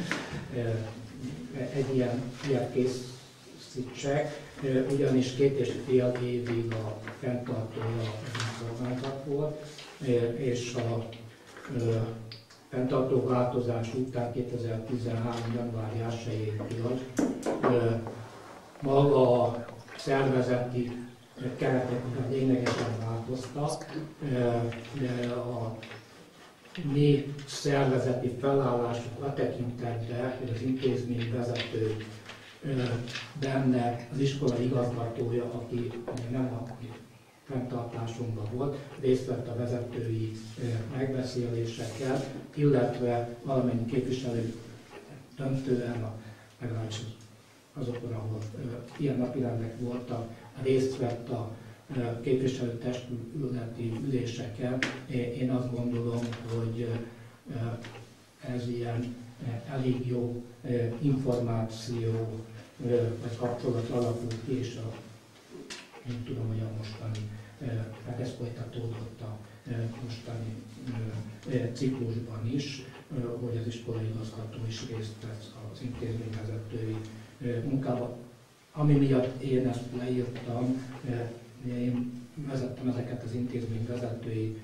egy ilyen készítsek, ugyanis 2,5 évig a fenntartója az önkormányzat volt, és a fenntartó változás után 2013. január 1-től maga a szervezeti keretek lényegesen változtak, de a mi szervezeti felállásuk a tekintetben, hogy az intézmény vezető benne az iskola igazgatója, aki nem a fenntartásunkban volt, részt vett a vezetői megbeszéléseken, illetve valamennyi képviselő döntően, legalábbis azokon, ahol ilyen napirendek voltak, részt vett a képviselőtestületi üléseken. Én azt gondolom, hogy ez ilyen elég jó információ vagy kapcsolat alakult ki, és én tudom, hogy a mostani, hát ez folytatódott a mostani ciklusban is, hogy az iskolai igazgató is részt vesz az intézményvezetői munkában. Ami miatt én ezt leírtam, én vezettem ezeket az intézményvezetői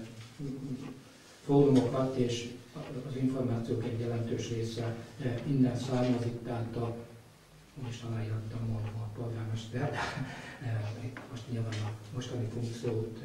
fórumokat, és az információk egy jelentős része innen származik, tehát most aláírtam volna a polgármester, most nyilván a mostani funkciót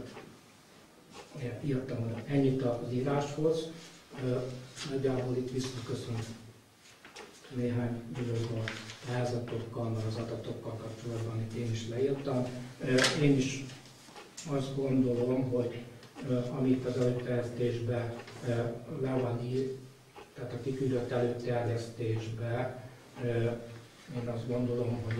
írtam oda. Ennyit az íráshoz. Nagyjából itt visszaköszönöm néhány dologban a helyzetokkal, meg az adatokkal kapcsolatban, amit én is leírtam. Én is azt gondolom, hogy amit az előterjesztésben le van ír, tehát a kiküldött előterjesztésben, én azt gondolom, hogy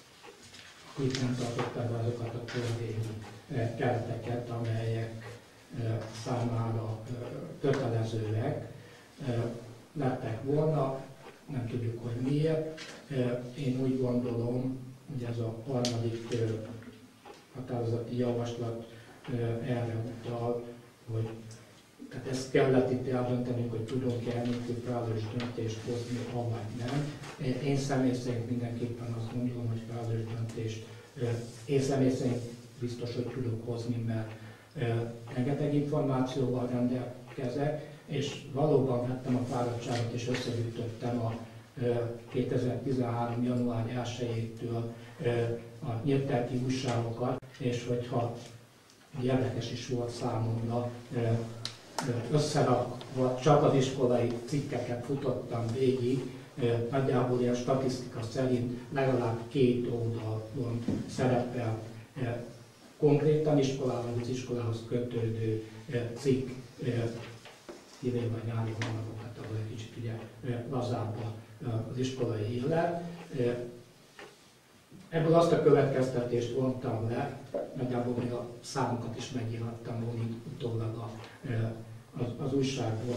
itt nem tartották be azokat a törvényi kereteket, amelyek számára kötelezőek lettek volna, nem tudjuk, hogy miért. Én úgy gondolom, hogy ez a harmadik határozati javaslat erre utal, hogy tehát ezt kellett itt eldöntenünk, hogy tudunk-e enélkül felelős döntést hozni, avagy nem. Én személy szerint mindenképpen azt gondolom, hogy felelős döntést én személy szerint biztos, hogy tudok hozni, mert rengeteg információval rendelkezek, és valóban vettem a fáradtságot és összegyűjtöttem a 2013. január 1-től a nyíltelki újságokat, és hogyha érdekes is volt számomra, összerakva csak az iskolai cikkeket futottam végig, nagyjából ilyen statisztika szerint legalább 2 oldalon szerepel konkrétan iskolához, az iskolához kötődő cikk, kivéve a nyári hónapokat, ahol egy kicsit ugye lazább az iskolai élet. Ebből azt a következtetést vontam le, nagyjából még a számokat is megírhattam volna utólag az újságból,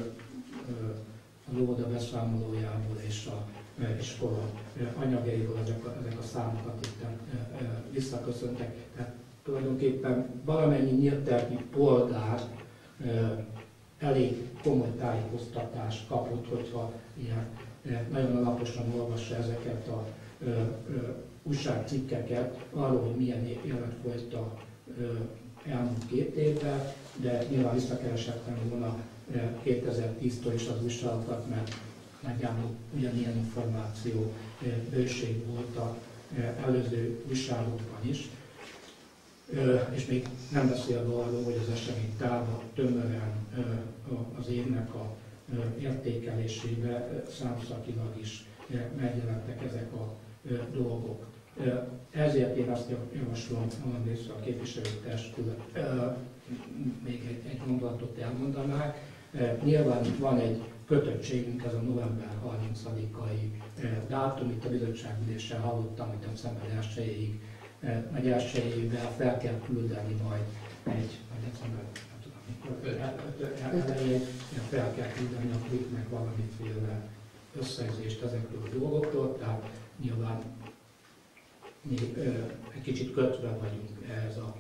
az óvoda beszámolójából és a iskola anyagaiból ezek a számokat itt visszaköszöntek. Tehát tulajdonképpen valamennyi nyíltelki polgár elég komoly tájékoztatást kapott, hogyha ilyen nagyon alaposan olvassa ezeket a újságcikkeket arról, hogy milyen élet folyt a elmúlt 2 évben, de nyilván visszakeresettem volna 2010-től is az újságokat, mert nagyjából ugyanilyen információ bőség volt az előző újságokban is. És még nem beszélve arról, hogy az eseménytárban tömören az évnek a értékelésébe számszakilag is megjelentek ezek a dolgok. Ezért én azt javaslom, részre a képviselőtestület, még egy gondolatot elmondanák. Nyilván itt van egy kötöttségünk, ez a november 30-ai dátum, itt a bizottságülésen hallottam, hogy december 1-ig, vagy 1-ével fel kell küldeni majd december, nem tudom mikor, elején fel kell küldeni a kliknek valamiféle összegzést ezekről a dolgokról, tehát nyilván mi egy kicsit kötve vagyunk ehhez a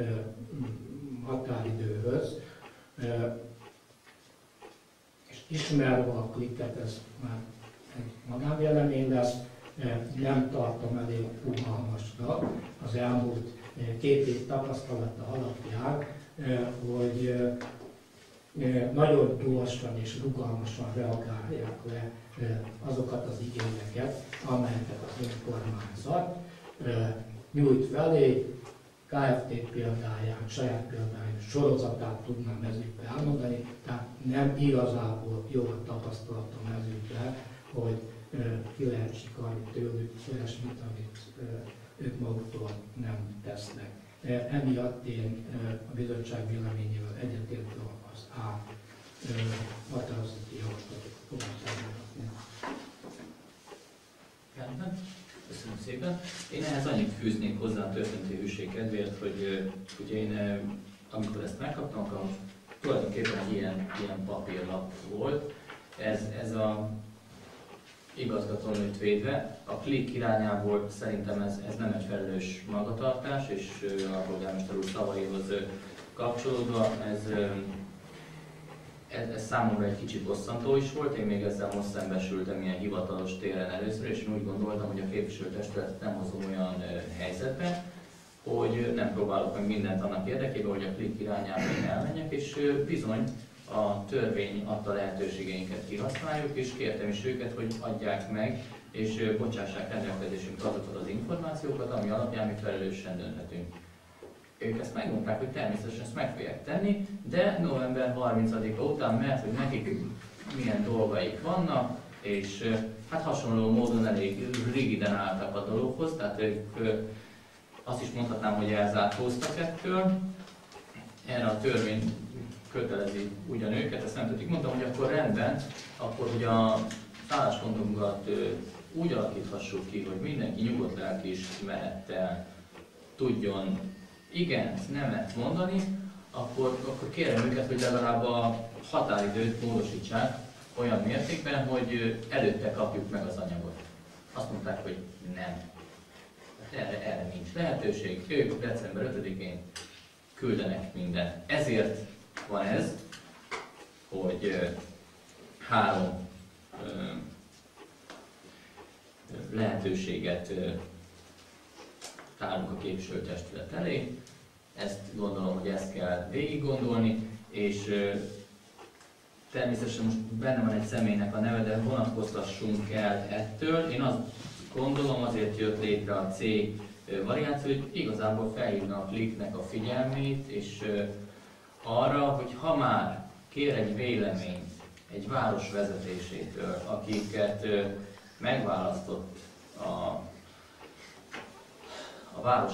határidőhöz, és ismerve a klikket, ez már egy magánvélemény lesz, nem tartom elég rugalmasnak az elmúlt 2 év tapasztalata alapján, hogy nagyon gyorsan és rugalmasan reagálják le azokat az igényeket, amelyeket az önkormányzat nyújt felé. KFT példáján, saját példáján sorozatát tudnám ezügybe elmondani, tehát nem igazából jó a tapasztalatom ezügybe, hogy ki lehet sikarni tőlük olyasmit, amit ők maguktól nem tesznek. Emiatt én a bizottság véleményével egyetértve az A határozati javaslatot fogom támogatni. Köszönöm szépen. Én ehhez annyit fűznék hozzá a történeti hűség kedvéért, hogy ugye én, amikor ezt megkaptam, akkor tulajdonképpen egy ilyen papírlap volt. Ez a igazgatónőt védve. A klik irányából szerintem ez nem egy felelős magatartás, és a polgármester úr szavaihoz kapcsolódva ez számomra egy kicsit bosszantó is volt. Én még ezzel most szembesültem ilyen hivatalos téren először, és én úgy gondoltam, hogy a képviselőtestületet nem hozom olyan helyzetbe, hogy nem próbálok meg mindent annak érdekében, hogy a klik irányába én elmenjek, és bizony a törvény adta lehetőségeinket kihasználjuk, és kértem is őket, hogy adják meg, és bocsássák rendelkezésünkre azokat az információkat, ami alapján mi felelősen dönthetünk. Ők ezt megmondták, hogy természetesen ezt meg fogják tenni, de november 30-a után, mert hogy nekik milyen dolgaik vannak, és hát hasonló módon elég rigiden álltak a dologhoz, tehát ők azt is mondhatnám, hogy elzárkóztak ettől. Erre a törvény kötelezi ugyan őket, ezt nem tudjuk. Mondtam, hogy akkor rendben, akkor ugye a szálláspontunkat úgy alakíthassuk ki, hogy mindenki nyugodt lelkiismerettel tudjon igent, nemet mondani, akkor kérem őket, hogy legalább a határidőt módosítsák olyan mértékben, hogy előtte kapjuk meg az anyagot. Azt mondták, hogy nem. Erre nincs lehetőség. Ők december 5-én küldenek mindent. Ezért van ez, hogy 3 lehetőséget tárunk a képviselőtestület elé. Ezt gondolom, hogy ezt kell végig gondolni, és természetesen most benne van egy személynek a neve, de vonatkoztassunk el ettől. Én azt gondolom, azért jött létre a C variáció, hogy igazából felhívna a kliknek a figyelmét, és arra, hogy ha már kér egy véleményt egy város vezetésétől, akiket megválasztott a város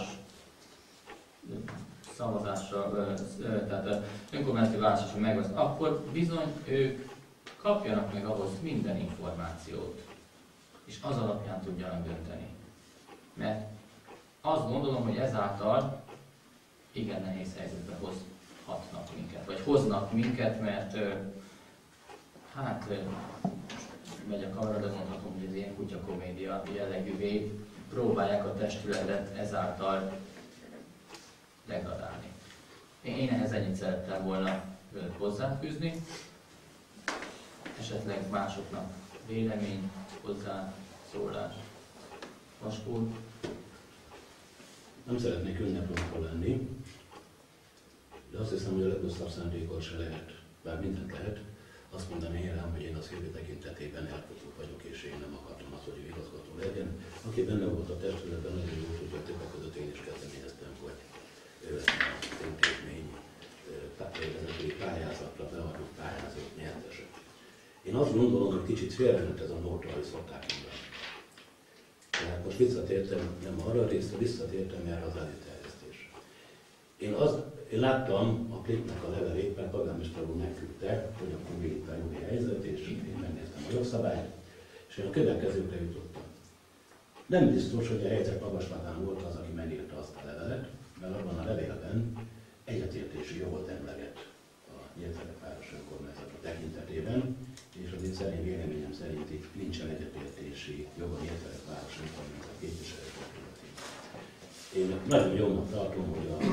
szavazásra, tehát önkormányzati választásra megválasztott, akkor bizony ők kapjanak meg ahhoz minden információt, és az alapján tudjanak dönteni. Mert azt gondolom, hogy ezáltal igen nehéz helyzetbe hozhatnak minket, vagy hoznak minket, mert hát megy a kamera, de mondhatom, hogy ez ilyen kutyakomédia jellegűvé próbálják a testületet ezáltal degradálni. Én ehhez ennyit szerettem volna hozzáfűzni. Esetleg másoknak vélemény, hozzászólás. Vaskó? Nem szeretnék ünnepronka lenni, de azt hiszem, hogy a legrosszabb szándékot se lehet, bár mindent lehet, azt mondani rám, hogy én az jövő tekintetében elfogó vagyok, és én nem akartam azt, hogy ő igazgató legyen. Aki benne volt a testületben, nagyon jó tudja, hogy többek között én is kezdeményeztem, hogy ő lesz az intézmény vezetői pályázatra beadott pályázat nyertese. Én azt gondolom, hogy kicsit félrement ez a nóta, hogy szokták mondani. Tehát most visszatértem, nem arra a részre, visszatértem erre az előterjesztésre. Én láttam a kliknek a levelét, mert polgármester úr megküldte, hogy akkor mi itt a jogi helyzet, és én megnéztem a jogszabályt, és én a következőkre jutottam. Nem biztos, hogy a helyzet magaslatán volt az, aki megírta azt a levelet, mert abban a levélben egyetértési jogot emleget a Nyíregyháza önkormányzata tekintetében, és az én szerint véleményem szerint itt nincsen egyetértési joga Nyíregyháza önkormányzat képviselőtestületén. Én nagyon jónak tartom, hogy a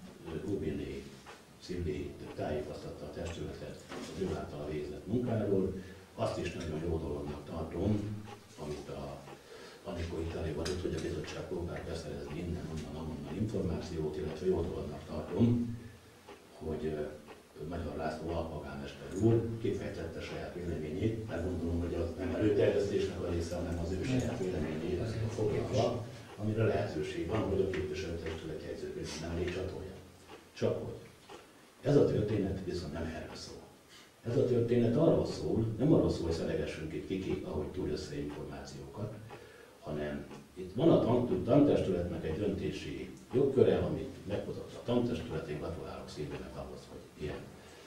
Rubini Szilvi tájékoztatta a testületet az ő által végzett munkáról. Azt is nagyon jó dolognak tartom, amit a Anikó itt előadott, hogy a bizottság próbál beszerezni innen-onnan információt, illetve jó dolognak tartom, hogy Magyar László alpolgármester úr kifejtette saját véleményét, mert gondolom, hogy az nem előterjesztésnek a része, hanem az ő saját véleményét foglalva, amire lehetőség van, hogy a képviselőtestület jegyzőkönyvét nem csatolja. Csak hogy ez a történet viszont nem erről szól. Ez a történet arról szól, nem arról szól, hogy szeregessünk itt kiki, ahogy túl össze információkat, hanem itt van a tantestületnek egy döntési jogköre, amit meghozott a tantestület, én gratulálok szívemnek ahhoz, hogy ilyen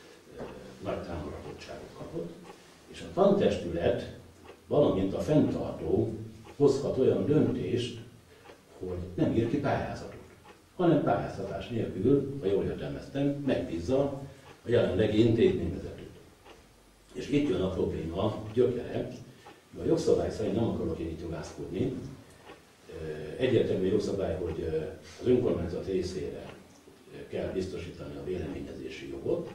nagy támogatottságot kapott, és a tantestület, valamint a fenntartó hozhat olyan döntést, hogy nem ír ki pályázatot, hanem pályáztatás nélkül, ha jól értelmeztem, megbízza a jelenlegi intézményvezetőt. És itt jön a probléma gyökere, a jogszabály szerint nem akarok én itt jogászkodni. Egyértelmű jogszabály, hogy az önkormányzat részére kell biztosítani a véleményezési jogot.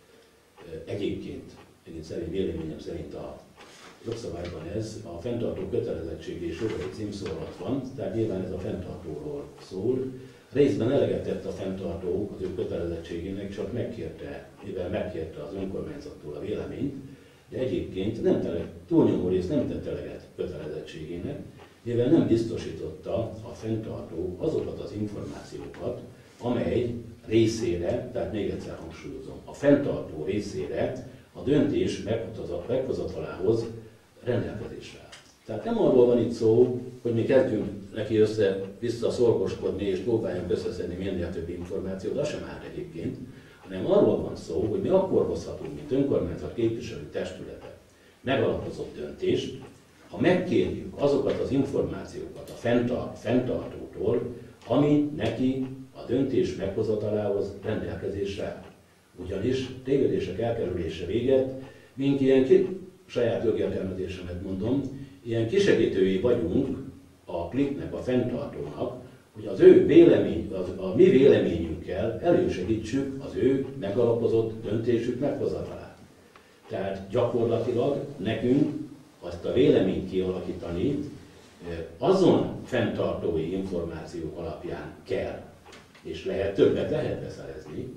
Egyébként véleményem szerint a jogszabályban ez a fenntartó kötelezettségi és jogai címszó alatt van, tehát nyilván ez a fenntartóról szól. Részben eleget tett a fenntartó az ő kötelezettségének, csak mivel megkérte az önkormányzattól a véleményt, de egyébként túlnyomó rész nem tett eleget kötelezettségének, mivel nem biztosította a fenntartó azokat az információkat, amely részére, tehát még egyszer hangsúlyozom, a fenntartó részére a döntés meghozatalához rendelkezésre áll. Tehát nem arról van itt szó, hogy mi kezdjünk neki össze-vissza szorgoskodni és próbáljunk összeszedni minél több információt, az sem áll egyébként, hanem arról van szó, hogy mi akkor hozhatunk, mint önkormányzat képviselő testülete megalapozott döntést, ha megkérjük azokat az információkat a fenntartótól, ami neki a döntés meghozatalához rendelkezésre áll. Ugyanis tévedések elkerülése véget, mink ilyen saját jogértelmezésemet mondom, ilyen kisegítői vagyunk a kliknek, a fenntartónak, hogy az ő vélemény, a mi véleményünkkel elősegítsük az ő megalapozott döntésük meghozatalát. Tehát gyakorlatilag nekünk azt a véleményt kialakítani azon fenntartói információk alapján kell, és többet lehet beszerezni,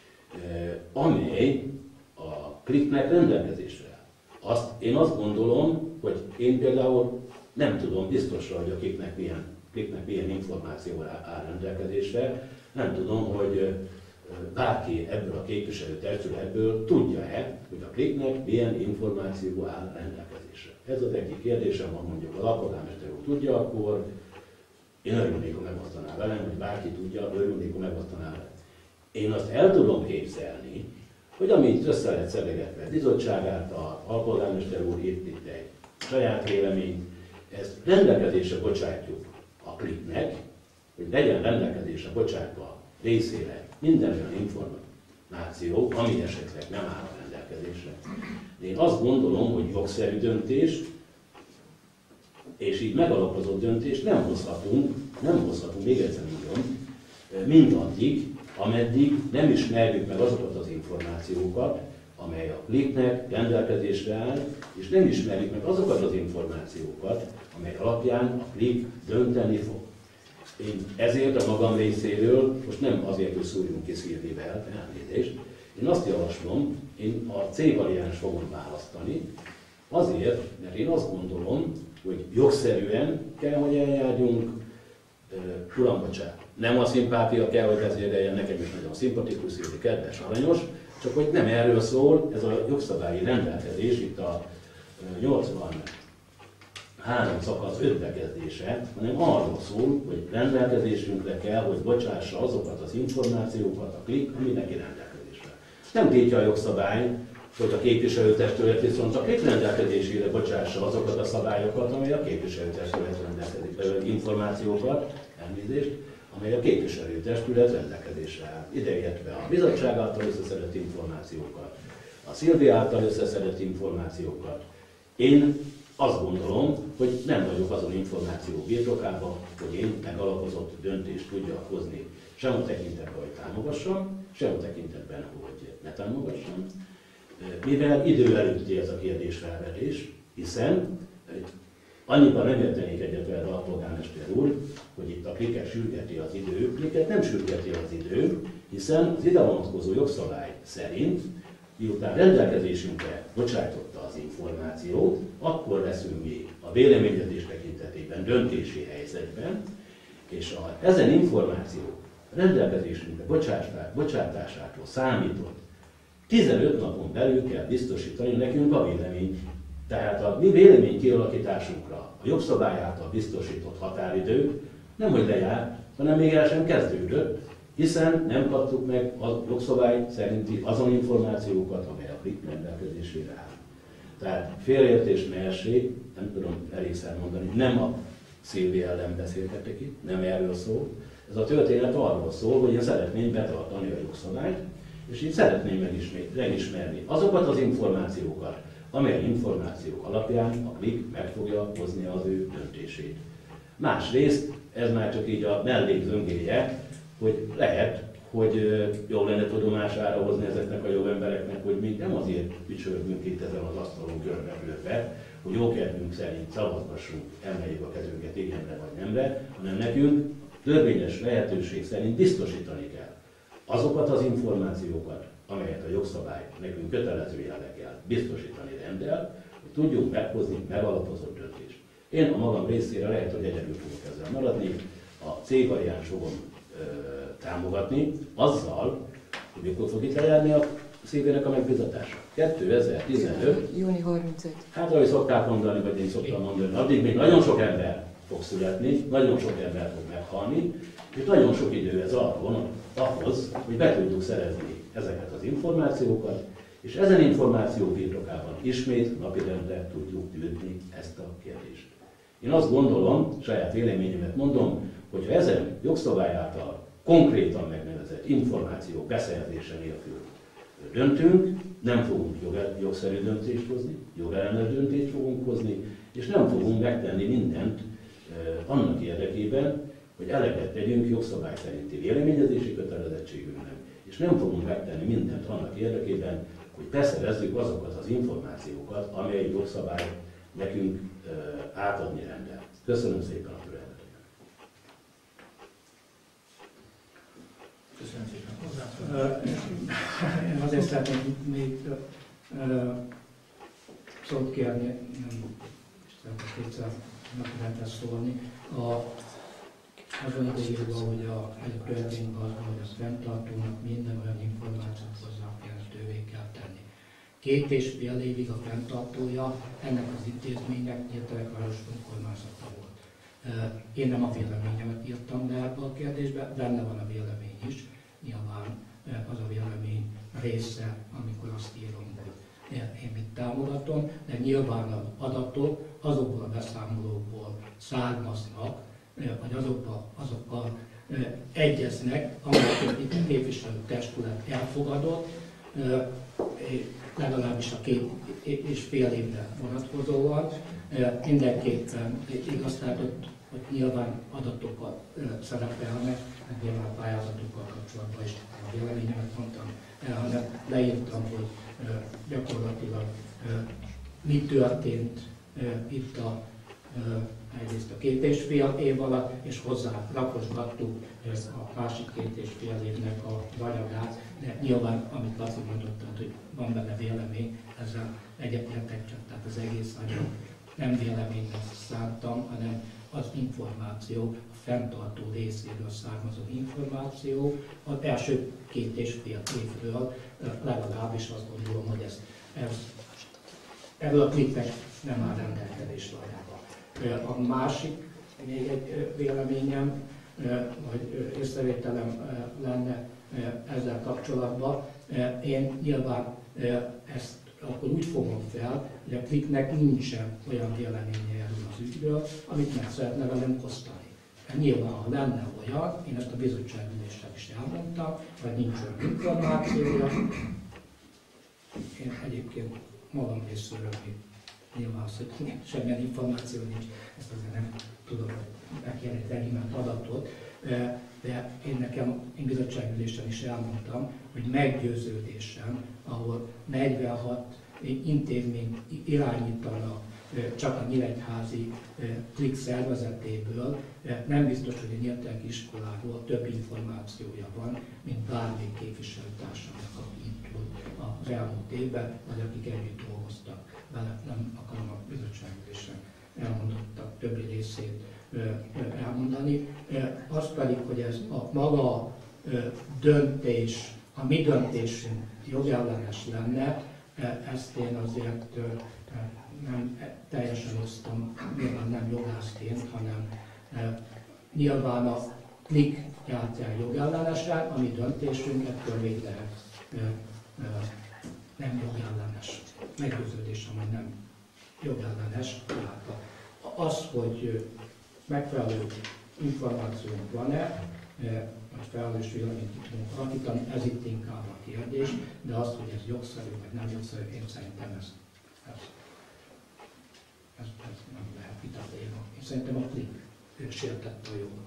amely a kliknek rendelkezésre áll. Én azt gondolom, hogy én például nem tudom biztosra, hogy a kliknek milyen információ áll rendelkezésre, nem tudom, hogy bárki ebből a képviselőtestületből tudja-e, hogy a kliknek milyen információ áll rendelkezésre. Ez az egyik kérdésem, ha mondjuk az alpolgármester úr tudja, akkor én örülnék, ha megosztaná velem, hogy bárki tudja, örülnék, ha megosztaná velem. Én azt el tudom képzelni, hogy amit össze lett szedegetve a bizottság által, alpolgármester úr írt itt egy saját véleményt, ezt rendelkezésre bocsátjuk a kliknek, hogy legyen rendelkezésre bocsátva részére minden olyan információ, ami esetleg nem áll a rendelkezésre. Én azt gondolom, hogy jogszerű döntés, és így megalapozott döntést nem hozhatunk, még egyszer mondom, mindaddig, ameddig nem ismerjük meg azokat az információkat, amely a kliknek rendelkezésre áll, és nem ismerjük meg azokat az információkat, amely alapján a klik dönteni fog. Én ezért a magam részéről, most nem azért, hogy szúrjunk ki Szilvivel, elnézést, én azt javaslom, én a C variáns fogom választani, azért, mert én azt gondolom, hogy jogszerűen kell, hogy eljárjunk, uram, bocsánat, nem a szimpátia kell, hogy vezéreljen, nekem is nagyon szimpatikus, Szilvi, kedves, aranyos, csak hogy nem erről szól, ez a jogszabályi rendelkezés, itt a 83 szakasz 5 bekezdése, hanem arról szól, hogy rendelkezésünkre kell, hogy bocsássa azokat az információkat a klik, ami neki rendelkezésre. Nem tétje a jogszabály, hogy a képviselőtestület viszont a klik rendelkezésére bocsássa azokat a szabályokat, amely a képviselőtestület információkat, elnézést, amely a képviselőtestület rendelkezésre áll. Ideértve a bizottság által összeszedett információkat, a Szilvi által összeszedett információkat. Én azt gondolom, hogy nem vagyok azon információ birtokában, hogy én megalapozott döntést tudjak hozni. Sem a tekintetben, hogy támogassam, sem a tekintetben, hogy ne támogassam. Mivel idő előtti ez a kérdésfelvetés, hiszen annyiban nem értenék egyet veled, alpolgármester úr, hogy itt a kliket sürgeti az idő. Kliket nem sürgeti az idő, hiszen az ide vonatkozó jogszabály szerint, miután rendelkezésünkre bocsájtotta az információt, akkor leszünk mi a véleményezés tekintetében döntési helyzetben, és ezen információ rendelkezésünkre bocsátásától számított 15 napon belül kell biztosítani nekünk a véleményt. Tehát a mi vélemény kialakításunkra a jogszabály által biztosított határidő nem hogy lejárt, hanem még el sem kezdődött, hiszen nem kaptuk meg a jogszabály szerinti azon információkat, amely a klik rendelkezésére áll. Tehát félreértés ne essék, nem tudom elégszer mondani, nem a Szilvi ellen beszélgetek itt, nem erről szól. Ez a történet arról szól, hogy én szeretném betartani a jogszabályt, és így szeretném megismerni azokat az információkat, amely információk alapján a klik meg fogja hozni az ő döntését. Másrészt, ez már csak így a mellékzöngéje, hogy lehet, hogy jó lenne tudomására hozni ezeknek a jó embereknek, hogy mi nem azért ücsörgünk itt ezen az asztalon görbe, hogy jó kedvünk szerint szavazgassunk, emeljük a kezünket igenre vagy nemre, hanem nekünk törvényes lehetőség szerint biztosítani kell azokat az információkat, amelyet a jogszabály nekünk kötelező jelleggel biztosítani rendel, hogy tudjunk meghozni megalapozott döntést. Én a magam részére lehet, hogy egyedül fogok ezzel maradni, a C variáns fogom támogatni, azzal, hogy mikor fog itt lejárni a Szilvének a megbizatása. 2015. Júni 31. Hát, ahogy szokták mondani, vagy én szoktam mondani, addig még nagyon sok ember fog születni, nagyon sok ember fog meghalni, és nagyon sok idő ez arra van ahhoz, hogy be tudjuk szerezni ezeket az információkat, és ezen információ birtokában ismét napirendre tudjuk tűzni ezt a kérdést. Én azt gondolom, saját véleményemet mondom, hogy ha ezen jogszabály által konkrétan megnevezett információ beszerzése nélkül döntünk, nem fogunk jogszerű döntést hozni, jogellenes döntést fogunk hozni, és nem fogunk megtenni mindent annak érdekében, hogy eleget tegyünk jogszabály szerinti véleményezési kötelezettségünknek, és nem fogunk megtenni mindent annak érdekében, hogy beszerezzük azokat az információkat, amely jogszabály nekünk átadni rendel. Köszönöm szépen a türelmeteket. Köszönöm szépen. Én azért szeretném még szót kérni, nem kétszer lehet szólni. Azon idejében, hogy a törvényben az, hogy a fenntartónak minden olyan információt hozzáférhetővé kell tenni. 2,5 évig a fenntartója ennek az intézménynek Nyíltelek-város önkormányzata volt. Én nem a véleményemet írtam le ebbe a kérdésbe, benne van a vélemény is. Nyilván az a vélemény része, amikor azt írom, hogy én mit támogatom, de nyilván az adatok azokból a beszámolókból származnak, vagy azokkal egyeznek, amelyeket itt a képviselőtestület elfogadott, legalábbis a 2,5 évre vonatkozóan. Mindenképpen igaz, tehát hogy nyilván adatokat szerepelnek, nyilván a pályázatokkal kapcsolatban is a véleményemet mondtam el, hanem leírtam, hogy gyakorlatilag mi történt itt egyrészt a 2,5 év alatt, és hozzá rakosgattuk a másik 2,5 évnek a anyagát, de nyilván, amit Laci mondott, hogy van benne vélemény, ezzel egyetértek, csak tehát az egész anyag nem véleménynek szántam, hanem az információ, a fenntartó részéről származó információ, az első 2,5 évről legalábbis azt gondolom, hogy erről a klippek nem áll rendelkezésre ajánlva. A másik, még egy véleményem, vagy észrevételem lenne ezzel kapcsolatban. Én nyilván ezt akkor úgy fogom fel, hogy a klippnek nincsen olyan véleménye erről az ügyről, amit meg szeretne velem osztani. Nyilván, ha lenne olyan, én ezt a bizottságülésen is elmondtam, vagy nincs olyan információja. Én egyébként magam részéről nyilván az, hogy semmilyen információ nincs, ezt azért nem tudom, hogy megjelent regiment adatot, de én bizottságülésen is elmondtam, hogy meggyőződésem, ahol 46 intézményt irányítanak csak a nyíregyházi klik szervezetéből, nem biztos, hogy a nyíregyházi iskoláról több információja van, mint bármelyik képviselőtársamnak, aki itt volt az elmúlt évben, vagy akik együtt dolgoztak vele. Nem akarom a bizottságülésen elmondottak többi részét elmondani. Az pedig, hogy ez a maga döntés, a mi döntésünk jogellenes lenne, ezt én azért nem teljesen osztom, nyilván nem jogászként, hanem nyilván a klik járt el jogellenesen, a mi döntésünk ettől még lehet nem jogellenes. Meggyőződésem, hogy nem jogellenes. Az, hogy megfelelő információnk van-e, vagy felelős véleményt tudunk alakítani, ez itt inkább a kérdés, de az, hogy ez jogszerű vagy nem jogszerű, én szerintem ez nem lehet vitatni. Én szerintem a klik sértette a jogot.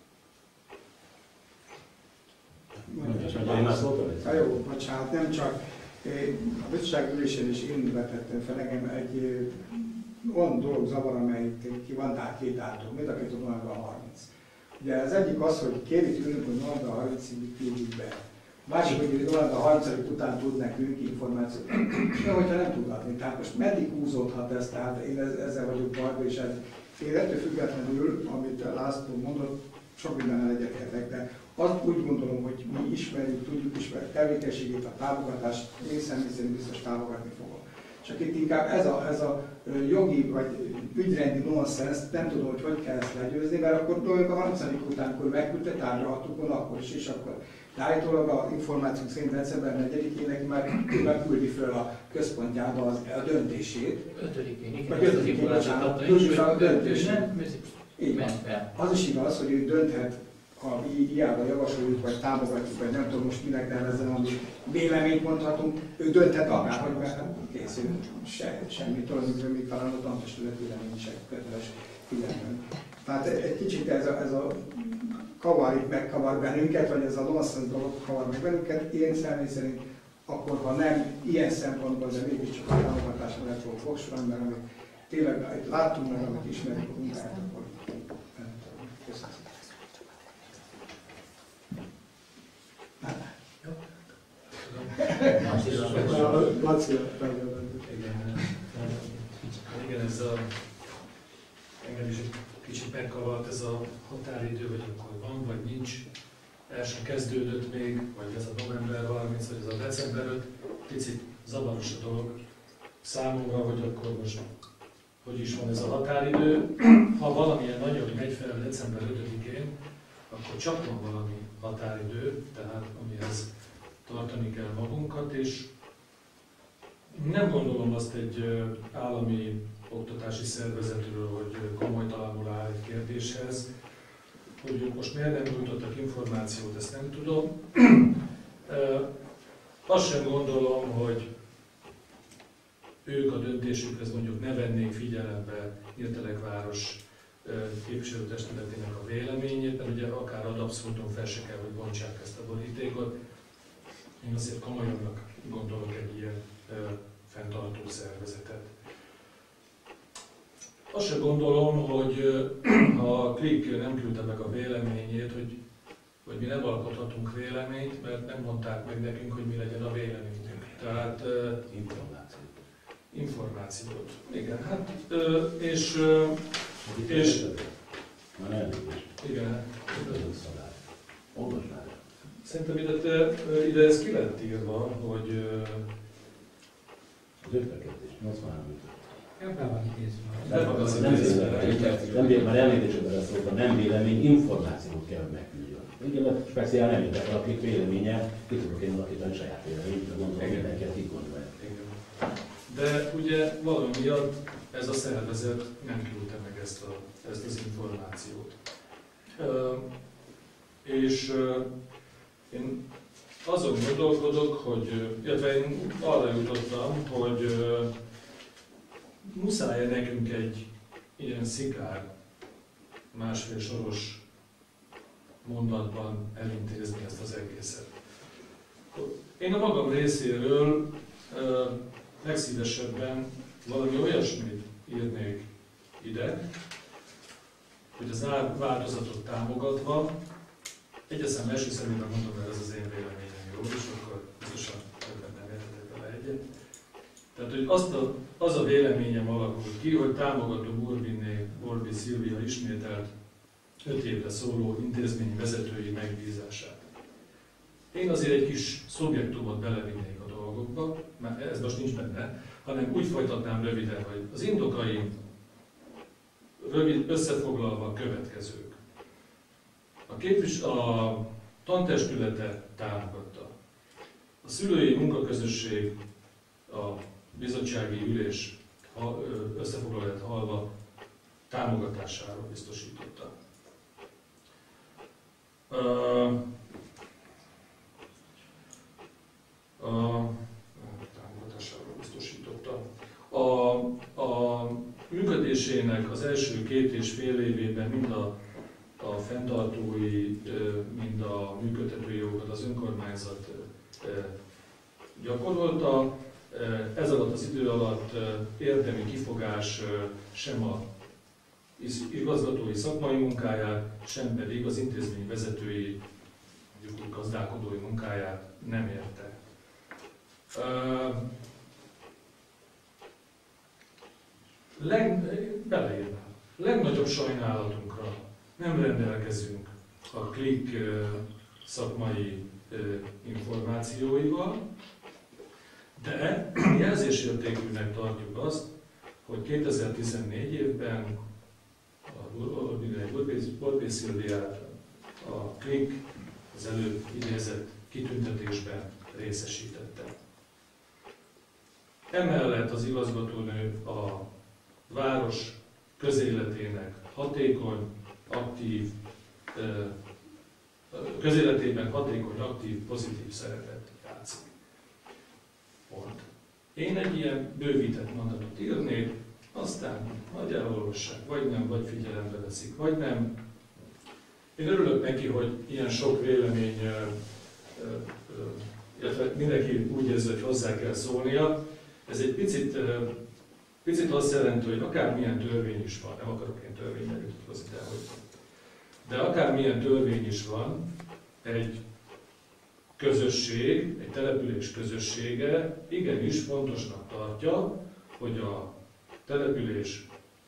Jó, bocsánat, nem csak a bizottságülésen is én vetettem fel, nekem egy olyan dolog zavar, amely ki van két dátum, mind a két november 30. Ugye az egyik az, hogy kéri tőlünk, hogy november 30-ig küldjük be. A másik, hogy november 30 után tud nekünk információt. De hogyha nem tudhatni, tehát most meddig húzódhat ez, tehát én ezzel vagyok bajban, és ez én ettől függetlenül, amit László mondott, sok mindennel egyetértek, de azt úgy gondolom, hogy mi ismerjük, tudjuk ismerni tevékenységét, a támogatást, én személy szerint biztos támogatni fogom. Csak itt inkább ez a jogi vagy ügyrendi nonsens, nem tudom, hogy kell ezt legyőzni, mert akkor dolgok a 30. után, amikor megküldte, tárgyalhatunk volna akkor is, és akkor. De állítólag a információk szerint december 4-én neki már küldi föl a központjába a döntését. 5-én, vagy 5-én, bocsánat, küldi fel a döntését. Így van. Az is igaz, hogy ő dönthet ha hiába javasoljuk, vagy támogatjuk, vagy nem tudom most minek nevezzem, ami véleményt mondhatunk, ő dönthet akár, hogy mert készül semmi tulajdonképpen, még talán a tantestület vélemény sem köteles figyelmen. Tehát egy kicsit ez a megkavar bennünket, vagy ez a nonsense dolog kavar meg bennünket. Én személy szerint akkor, ha nem ilyen szempontból, de mégiscsak a támogatásra lehet volna fogsorolni, mert amit tényleg láttunk meg, amit ismerjük a munkáját, akkor köszönöm. Igen, ez engem is egy kicsit megkavart ez a határidő, hogy akkor van, vagy nincs. El sem kezdődött még, vagy ez a november 30, vagy ez a december 5. Picit zavaros a dolog számomra, hogy akkor most hogy is van ez a határidő. Ha valamilyen nagyon megy fel december 5-én, akkor csak van valami határidő, tehát amihez tartani kell magunkat, és nem gondolom azt egy állami oktatási szervezetről, hogy komolytalanul áll egy kérdéshez, hogy ők most miért nem nyújtottak információt, ezt nem tudom. Azt sem gondolom, hogy ők a döntésükhez mondjuk ne vennék figyelembe Hirtelenváros képviselőtestületének a véleményét, mert ugye akár ad abszolúton fel se kell, hogy bontsák ezt a borítékot. Én azért komolyabbnak gondolok egy ilyen fenntartó szervezetet. Azt sem gondolom, hogy ha a Klik nem küldte meg a véleményét, hogy mi nem alkothatunk véleményt, mert nem mondták meg nekünk, hogy mi legyen a véleményünk. Tehát információt. Igen, hát és igen. Szerintem ide ez ki lett írva, hogy az ötlekedés, 83. Már említésre beleszóltam, nem vélemény, információt kell megküldjön. Igen, speciál nem értek a Klik véleménye, ki tudok én alakítani saját véleményt, de gondolom mindenkinek így gondolja. De ugye valami miatt ez a szervezet nem küldte meg ezt az információt. És én azon gondolkodok, hogy, illetve én arra jutottam, hogy muszáj nekünk egy ilyen szikár, másfél soros mondatban elintézni ezt az egészet. Én a magam részéről legszívesebben valami olyasmit írnék ide, hogy az változatot támogatva, egyeszem első szemében mondom, mert ez az én véleményem jó, és akkor biztosan többet nem értetek vele egyet. Tehát, hogy az a véleményem alakult ki, hogy támogatom Urbin Szilvia ismételt 5 évre szóló intézményi vezetői megbízását. Én azért egy kis szubjektumot belevinnék a dolgokba, mert ez most nincs benne, hanem úgy folytatnám röviden, hogy az indokaim rövid összefoglalva a következők. A tantestülete támogatta. A szülői munkaközösség a bizottsági ülés összefoglalóját hallva támogatásáról biztosította. Támogatásáról biztosította. A működésének az első 2,5 évében mind a fenntartói, mind a működtetői jogokat az önkormányzat gyakorolta. Ez alatt az idő alatt érdemi kifogás sem a igazgatói szakmai munkáját, sem pedig az intézmény vezetői, mondjuk úgy gazdálkodói munkáját nem érte. Beleírnám. Legnagyobb sajnálatunkra nem rendelkezünk a Klik szakmai információival, de jelzésértékűnek tartjuk azt, hogy 2014 évben Urbin Szilviát a Klik az előbb idézett kitüntetésben részesítette. Emellett az igazgatónő a város közéletének hatékony, aktív közéletében hatékony, aktív, pozitív szerepet játszik. Pont. Én egy ilyen bővített mondatot írnék, aztán vagy elolvassák, vagy nem, vagy figyelembe veszik, vagy nem. Én örülök neki, hogy ilyen sok vélemény, illetve mindenki úgy érzi, hogy hozzá kell szólnia. Ez egy picit azt jelenti, hogy akármilyen törvény is van, nem akarok én törvényelőt hozni, de akármilyen törvény is van, egy közösség, egy település közössége igenis fontosnak tartja, hogy a település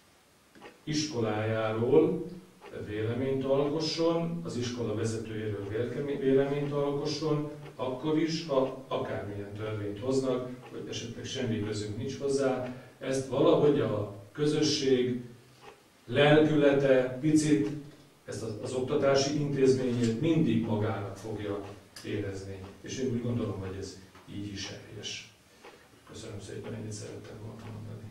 iskolájáról véleményt alkosson, az iskola vezetőjéről véleményt alkosson, akkor is, ha akármilyen törvényt hoznak, vagy esetleg semmi közünk nincs hozzá, ezt valahogy a közösség lelkülete picit, ezt az oktatási intézményét mindig magának fogja érezni. És én úgy gondolom, hogy ez így is helyes. Köszönöm szépen, ennyit szerettem volna mondani.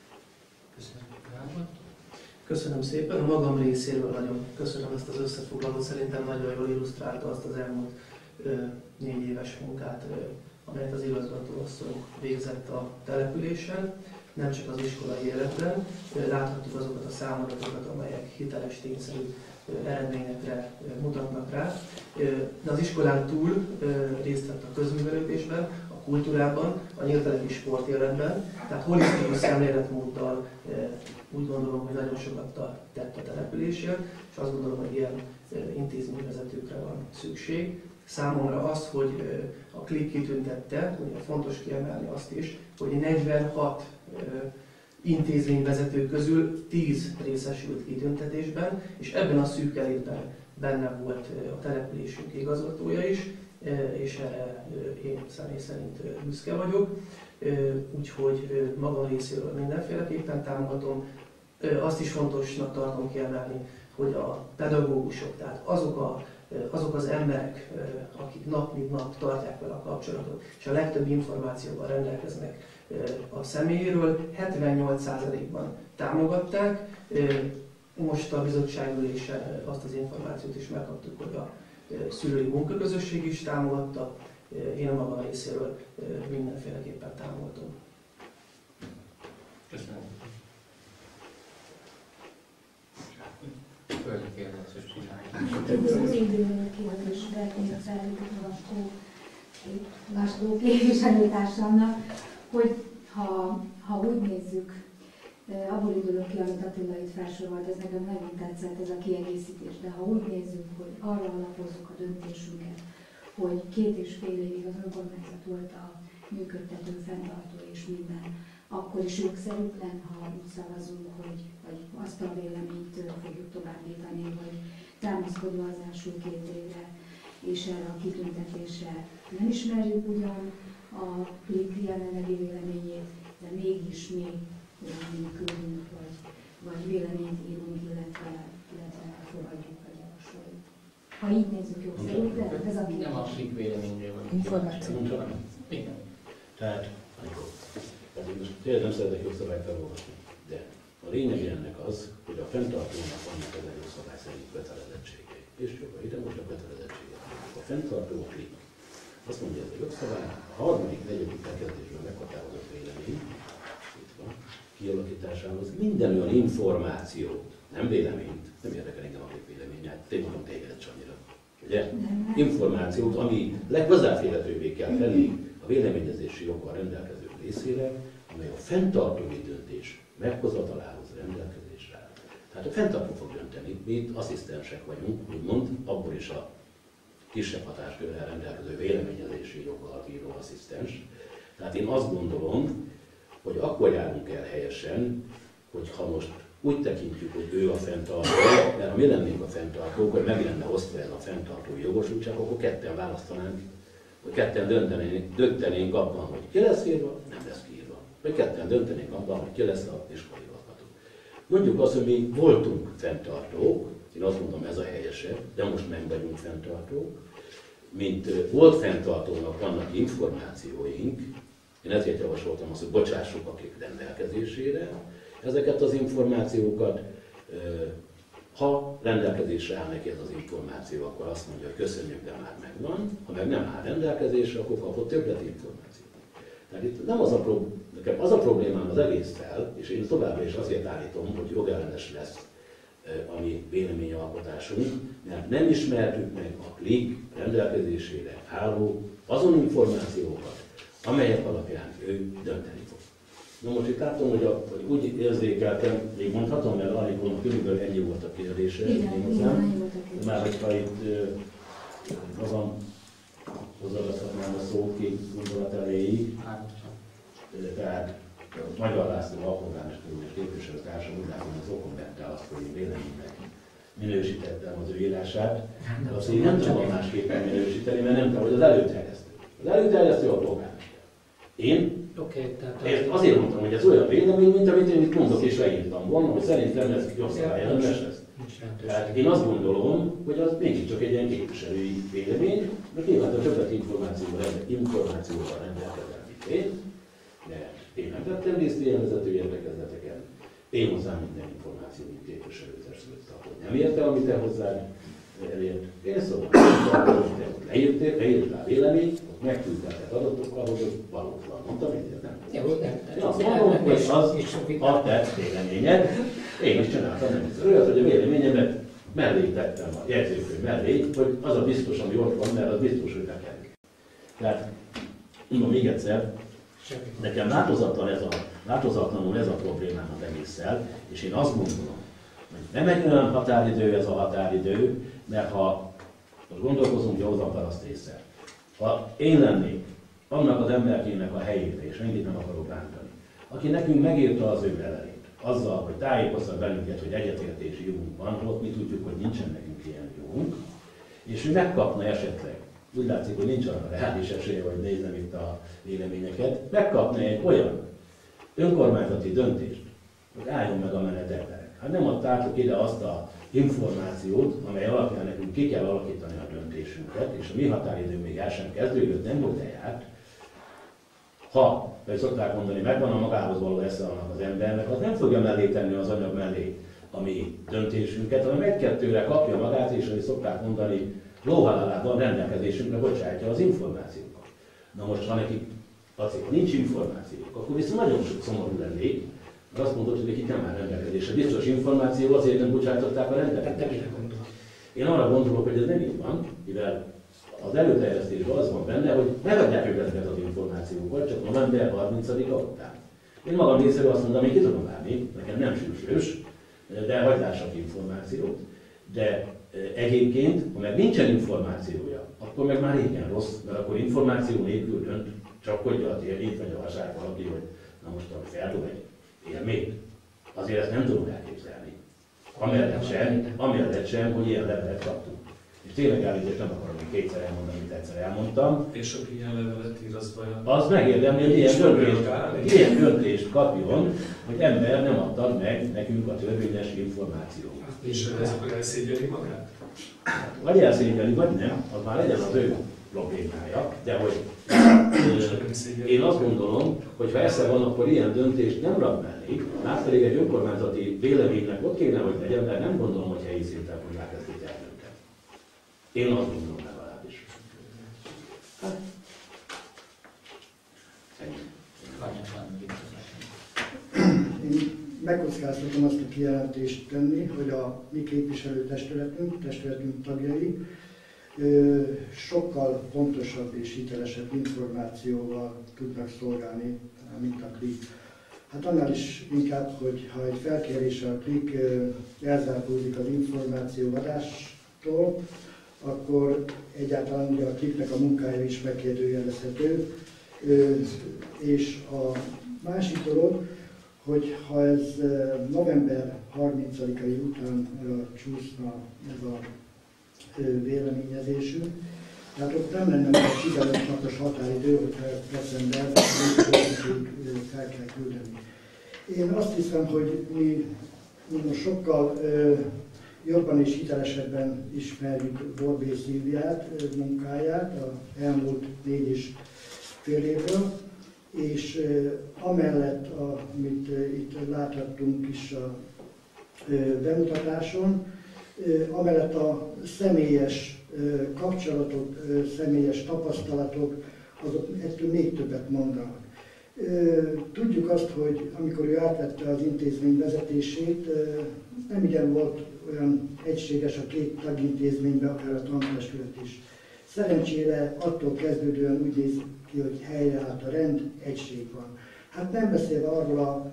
Köszönöm szépen. A magam részéről nagyon köszönöm ezt az összefoglalót. Szerintem nagyon jól illusztrálta azt az elmúlt 4 éves munkát, amelyet az igazgatóasszony végzett a településen, nem csak az iskolai életben. Láthatjuk azokat a számadatokat, amelyek hiteles, tényszerű eredményekre mutatnak rá. De az iskolán túl részt vett a közművelődésben, a kultúrában, a nyíltelepi sportéletben, tehát holisztikus szemléletmóddal úgy gondolom, hogy nagyon sokat tett a településért, és azt gondolom, hogy ilyen intézményvezetőkre van szükség. Számomra az, hogy a KLIK kitüntette, ugye fontos kiemelni azt is, hogy 46 intézményvezető közül 10 részesült kitüntetésben, és ebben a szűk elitben benne volt a településünk igazgatója is, és erre én személy szerint büszke vagyok. Úgyhogy magam részéről mindenféleképpen támogatom. Azt is fontosnak tartom kiemelni, hogy a pedagógusok, tehát azok az emberek, akik nap mint nap tartják vele a kapcsolatot, és a legtöbb információval rendelkeznek a személyéről, 78%-ban támogatták. Most a bizottságülésen azt az információt is megkaptuk, hogy a szülői munkaközösség is támogatta. Én a magam részéről mindenféleképpen támogatom. Köszönöm. Az időnök kérdésre én az másoló képviselőtársamnak, hogy ha úgy nézzük, abból indulok ki, amit Attila itt felsorolt, ez nekem nagyon tetszett, ez a kiegészítés, de ha úgy nézzük, hogy arra alapozzuk a döntésünket, hogy 2,5 évig az önkormányzat volt a működtető, fenntartó és minden, akkor is jogszerűtlen, ha úgy szavazunk, hogy azt a véleményt fogjuk továbbítani, hogy támaszkodva az első 2 évre és erre a kitüntetésre nem ismerjük ugyan a KLIK jelenlegi véleményét, de mégis mi véleményt küldünk, vagy véleményt írunk, illetve fogadjuk, vagy javasoljuk. Ha így nézzük jogszerűtlen, ez a kérdés. Nem a KLIK véleményről van. Információ. Igen. Tehát, most tényleg nem szeretek jogszabályt felolvasni, de a lényeg ennek az, hogy a fenntartónak vannak ezen jogszabály szerint kötelezettségei. És jogai, de most a kötelezettségek. A fenntartó a KLIK. Azt mondja, ez a jogszabály, a 3., 4. bekezdésben meghatározott vélemény, itt van, kialakításához minden olyan információt, nem véleményt, nem érdekel engem a véleményet, tématom téged Csanyira, ugye? Információt, ami leghozzáférhetővé kell tenni a véleményezési joggal rendelkezők részére, amely a fenntartói döntés meghozatalához rendelkezésre áll. Tehát a fenntartó fog dönteni, mi itt asszisztensek vagyunk, úgymond, abból is a kisebb hatáskörrel rendelkező véleményezési joggal bíró asszisztens. Tehát én azt gondolom, hogy akkor járunk el helyesen, hogyha most úgy tekintjük, hogy ő a fenntartó, mert ha mi lennénk a fenntartók, hogy meg lenne osztva ez a fenntartói jogosultság, akkor ketten választanánk, vagy ketten döntenénk abban, hogy ki lesz írva, nem lesz kiírva. Vagy ketten döntenénk abban, hogy ki lesz a iskolai igazgató. Mondjuk azt, hogy mi voltunk fenntartók, én azt mondom, ez a helyesebb, de most nem vagyunk fenntartók. Mint volt fenntartónak vannak információink, én ezért javasoltam azt, hogy bocsássuk a KLIK rendelkezésére ezeket az információkat, ha rendelkezésre áll neki ez az információ, akkor azt mondja, hogy köszönjük, de már megvan, ha meg nem áll rendelkezésre, akkor kapott többlet információt. Tehát itt nem nekem az a problémám az egésszel, és én továbbra is azért állítom, hogy jogellenes lesz a mi véleményalkotásunk, mert nem ismertük meg a klik rendelkezésére álló azon információkat, amelyek alapján ő dönteni fog. Na most itt látom, hogy úgy érzékeltem, még mondhatom, mert Anikónak körülbelül ennyi volt a kérdése. Igen, már hogyha itt magam hozzáadhatnám a szót két gondolat elejéig, tehát Magyar László alpolgármesterügyes képviselőtársam úgy látom, hogy az okon vette azt, hogy én véleménynek minősítettem az ő írását, de azt én nem tudom másképpen minősíteni, mert nem tudom, hogy az előterjesztő. Az előterjesztő a polgármester. Én azért mondtam, hogy ez olyan vélemény, mint amit én itt mondok és leírtam volna, hogy szerintem ez jogszabályellenes lesz. Tehát én azt gondolom, hogy az mégiscsak egy ilyen képviselői vélemény, mert nyilván a többet információval rendelkezem, mint én, de én nem vettem részt ilyen vezető értekezleteken. Én hozzám minden információ, mint képviselőtestület hogy nem érte, amit te hozzád elért. Én szóval, hogy te ott leírtál véleményt, ott megküldtetett adatokkal, hogy valótlan. Mondtam, hogy nem. Én azt mondom, hogy az a te véleményed. Én is csináltam nem hiszem. Olyat, hogy a véleményemet mellé tettem a jegyzőkönyv mellé, hogy az a biztos, ami ott van, mert az biztos, hogy nekem. Tehát, mondom még egyszer, nekem változatlanul ez a problémám az egésszel, és én azt gondolom, hogy nem egy olyan határidő ez a határidő, mert ha most gondolkozunk józan paraszt észre, ha én lennék annak az emberkének a helyére, és ennyit nem akarok bántani, aki nekünk megírta az ő levelét, azzal, hogy tájékoztat bennünket, hogy egyetértési jogunk van, ott mi tudjuk, hogy nincsen nekünk ilyen jogunk, és ő megkapna esetleg, úgy látszik, hogy nincs arra reális esélye, hogy nézem itt a véleményeket, megkapna egy olyan önkormányzati döntést, hogy álljon meg a menet emberek. Hát nem adtátok ide azt a információt, amely alapján nekünk ki kell alakítani a döntésünket, és a mi határidő még el sem kezdődött, nem volt lejárt. Ha, vagy szokták mondani, megvan a magához való esze annak az embernek, az nem fogja mellé tenni az anyag mellé a mi döntésünket, hanem egy-kettőre kapja magát, és ahogy szokták mondani, lóhalálában rendelkezésünkre bocsátja az információkat. Na most, ha nekik azért nincs információk, akkor viszont nagyon sok szomorú lennék, mert azt mondod, hogy nekik nem áll rendelkezésre. Biztos információ, azért nem bocsátották a rendelkezésre. Én arra gondolok, hogy ez nem így van, mivel az előterjesztésben az van benne, hogy megadják őket ezeket az információkat, csak november 30-a után. Én magam részéről azt mondom, én ki tudom várni, nekem nem sűrűs, de hagyd lássak információt. De egyébként, ha meg nincsen információja, akkor meg már régen rossz, mert akkor információ nélkül dönt, csak hogy a térnyét vagy a hasát valaki, hogy na most feldob egy élményt. Azért ezt nem tudom elképzelni. Amellett sem, hogy ilyen levelet kaptunk. És tényleg állítást nem akarom még kétszer elmondani, amit egyszer elmondtam. És aki ilyen levelet ír, az vajon? Az megérdemli, hogy ilyen döntést kapjon, hogy ember nem adtad meg nekünk a törvényes információt. És ez akkor elszégyeli magát? Vagy elszégyeli, vagy nem, az már legyen az ő problémája, de hogy én azt gondolom, hogy ha esze van, akkor ilyen döntést nem rak mellé, már pedig egy önkormányzati véleménynek ott kéne, hogy legyen, mert nem gondolom, hogy helyi szinten fogják ezt így eldönteni. Én azt gondolom legalábbis. Hát, ennyi. Én megkockáztatom azt a kijelentést tenni, hogy a mi testületünk tagjai sokkal pontosabb és hitelesebb információval tudnak szolgálni, mint a klik. Hát annál is inkább, hogy ha egy felkéréssel a klik elzárkózik az információadástól, akkor egyáltalán ugye a kliknek a munkája is megkérdőjelezhető. És a másik dolog, hogy ha ez november 30-ai után csúszna ez a véleményezésünk, tehát ott nem lenne meg a 15 napos határidő, hogyha december 5-ig fel kell küldeni. Én azt hiszem, hogy mi most sokkal jobban és hitelesebben ismerjük Borbély Szilviát munkáját az elmúlt 4,5 évről, és amellett, amit itt láthattunk is a bemutatáson, amellett a személyes kapcsolatok, személyes tapasztalatok, azok ettől még többet mondanak. Tudjuk azt, hogy amikor ő átvette az intézmény vezetését, nem igen volt olyan egységes a két tagintézményben, akár a tantestület is. Szerencsére attól kezdődően úgy néz ki, hogy helyreállt a rend, egység van. Hát nem beszélve arról a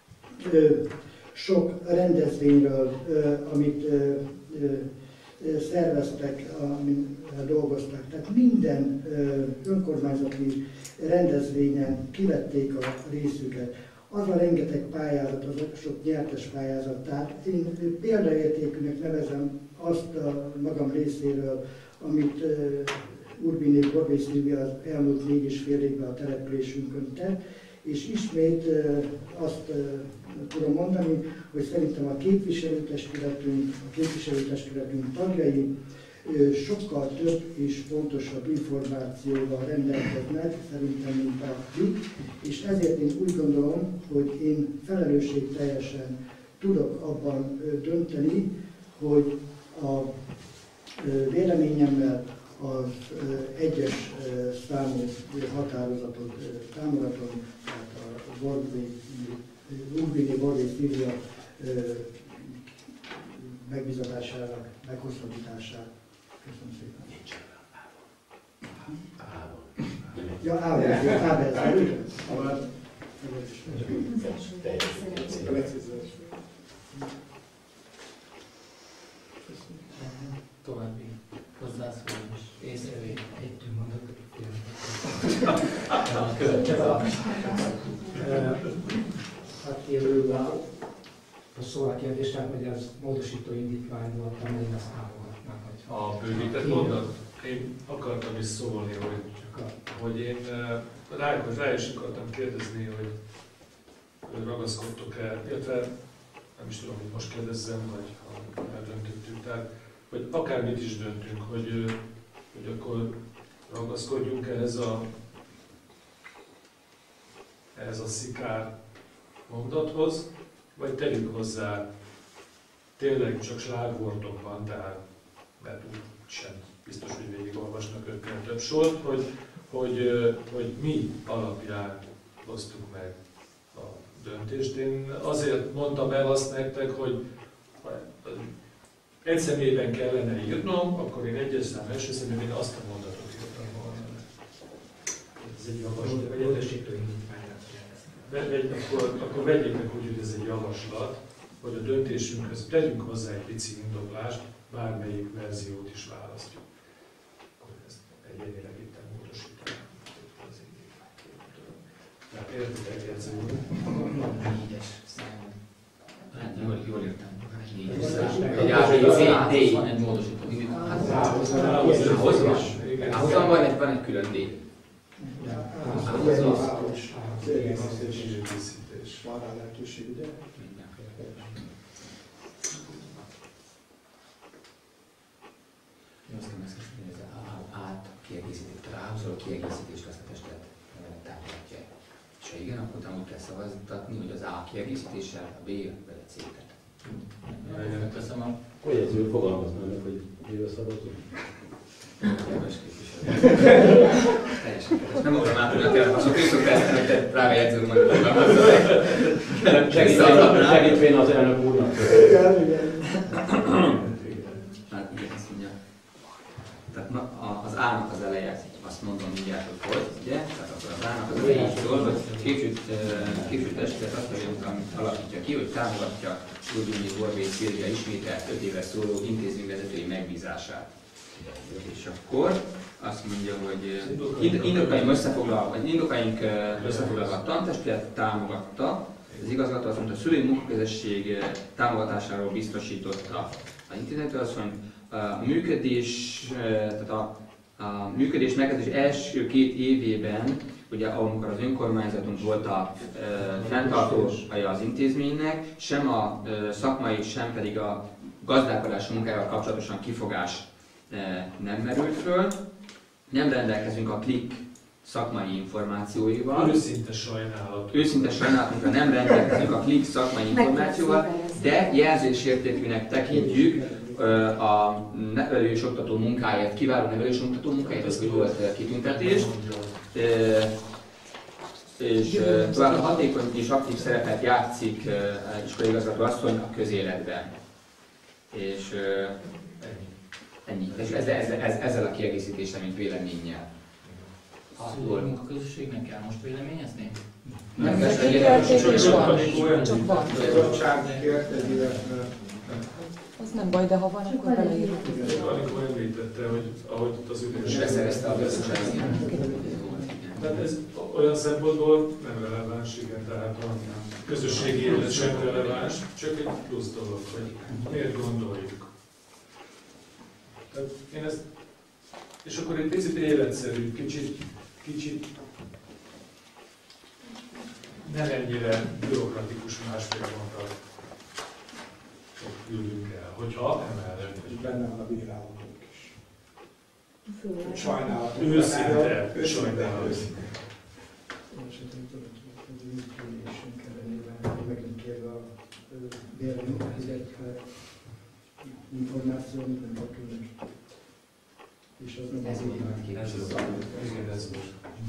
sok rendezvényről, amit szerveztek, amin dolgoztak. Tehát minden önkormányzati rendezvényen kivették a részüket. Az a rengeteg pályázat, az a sok nyertes pályázat. Tehát én példaértékűnek nevezem azt a magam részéről, amit Urbini Borbély Szilvia az elmúlt 4,5 évben a településünkön tett, és ismét azt tudom mondani, hogy szerintem a képviselőtestületünk tagjai sokkal több és pontosabb információval rendelkeznek, szerintem, mint a KLIK, és ezért én úgy gondolom, hogy én felelősségteljesen tudok abban dönteni, hogy a véleményemmel az egyes számú határozatot támogatom, tehát a Urbini Borbély Szilvia megbizatásának meghosszabbítását. Köszönöm szépen. Nincs Ja, Ábel. További hozzászólás, észrevétel. Egy mondatot. Hát élőben szól a kérdésem, hogy ez módosító indítvány volt, amely ezt támogatnák. A bővített mondat? Én akartam is szólni, hogy én rá is akartam kérdezni, hogy ragaszkodtok-e, illetve nem is tudom, hogy most kérdezzem, vagy ha eldöntöttük, tehát hogy akármit is döntünk, hogy akkor ragaszkodjunk ehhez a szikár mondathoz, vagy tegyünk hozzá tényleg csak slágvortokban, tehát mert úgy sem biztos, hogy végigolvasnak ötken több sort, hogy mi alapján hoztuk meg a döntést. Én azért mondtam el azt nektek, hogy egy személyben kellene írnom, akkor én egyes szám első személyben azt a mondatot írtam volna. Ez egy javaslat, vagy módosító indítványra. Akkor vegyék meg úgy, hogy ez egy javaslat, hogy a döntésünkhöz tegyünk hozzá egy pici indoklást, bármelyik verziót is választjuk. Akkor ezt egyenileg itt módosítanám az indítványt. Tehát értitek, jegyző úr? 4-es számon. Jól értem. 4-es számon. Van egy módosító indítvány. Ahhoz van egy külön D. Kiegészítés. Van rá lehetőség, ugye? Azt kell megszerzni, hogy az kiegészítést azt a testület támogatja. És ha igen, akkor utána úgy kell szavaztatni, hogy az A kiegészítéssel, a B vagy a C-tet. Köszönöm. Akkor jegyző fogalmazná meg, hogy miről szavazunk. Kedves képviselő. Teljesen kedves. Nem akarom átadni a telefon, csak őszök percen, hogy te drága jegyzőm majd fogalmazza meg. Segítvén az elnök úrnak. Hát igen, azt mondja. Tehát az A-nak az eleje, azt mondom mindjárt, hogy ugye? Tehát akkor az A-nak az eleje így szól, hogy képviselőtestület azt alakítja ki, hogy támogatja Urbini Borbély Szilvia ismételt 5 éves szóló intézményvezetői megbízását. És akkor azt mondja, hogy indokaink összefoglalva a tantestület támogatta, az igazgató azt mondta, a szülői munkaközösség támogatásáról biztosította az intézményt, azt mondja, a működés megkezdés első 2 évében, ugye amikor az önkormányzatunk volt a fenntartója az intézménynek, sem a szakmai, sem pedig a gazdálkodási munkával kapcsolatosan kifogás nem merült föl. Nem rendelkezünk a KLIK szakmai információival. Őszinte sajnálatunkra nem rendelkezünk a KLIK szakmai információval, de jelzésértékűnek tekintjük a nevelős-oktató munkáját, kiváló nevelős-oktató munkáját, ez volt kitüntetés, és tovább hatékony és aktív szerepet játszik iskolaigazgató asszony a közéletben. És ennyi. És ezzel a kiegészítéssel, mint véleménnyel. A munkaközösségnek kell most véleményezni? Nem, csak van. Az nem baj, de ha van, akkor beleírjuk. Anikó említette, hogy ahogy az ülés... Beszerezte a bizottságot. Tehát ez olyan szempontból nem releváns, igen, tehát a közösségi élet sem releváns, csak egy plusz dolog, hogy miért gondoljuk. Tehát én ezt, és akkor egy picit életszerű, kicsit nem ennyire bürokratikus másfél mondat küldünk el, hogyha emellett. És benne van a bírálatok is. Sajnálat. Őszinte. Megint kérve a véleményt, információ, amit nem kaptunk. És az nem ez így ez most.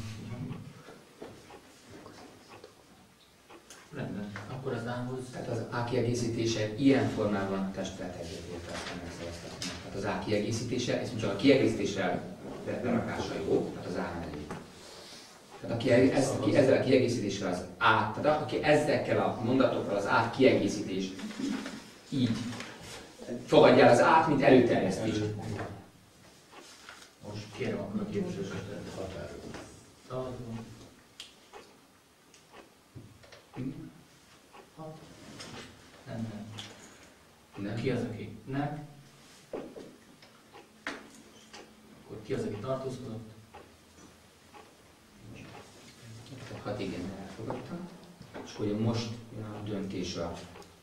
Rendben. Akkor az A-hoz... Tehát az A kiegészítése ilyen formában a testület egyetért aztán megszavaztatnak. Tehát az A kiegészítése, ez csak a kiegészítéssel berakása jó, tehát az A mellé. Tehát aki ezzel a kiegészítéssel az A, tehát aki ezekkel a mondatokkal az A kiegészítés így fogadja el az A-t, mint előterjesztést. Most kérem akkor a képviselőket határozó. Nem. Ki az, aki nem? Akkor ki az, aki tartózkodott? 6 igen elfogadta. És hogy most a döntés a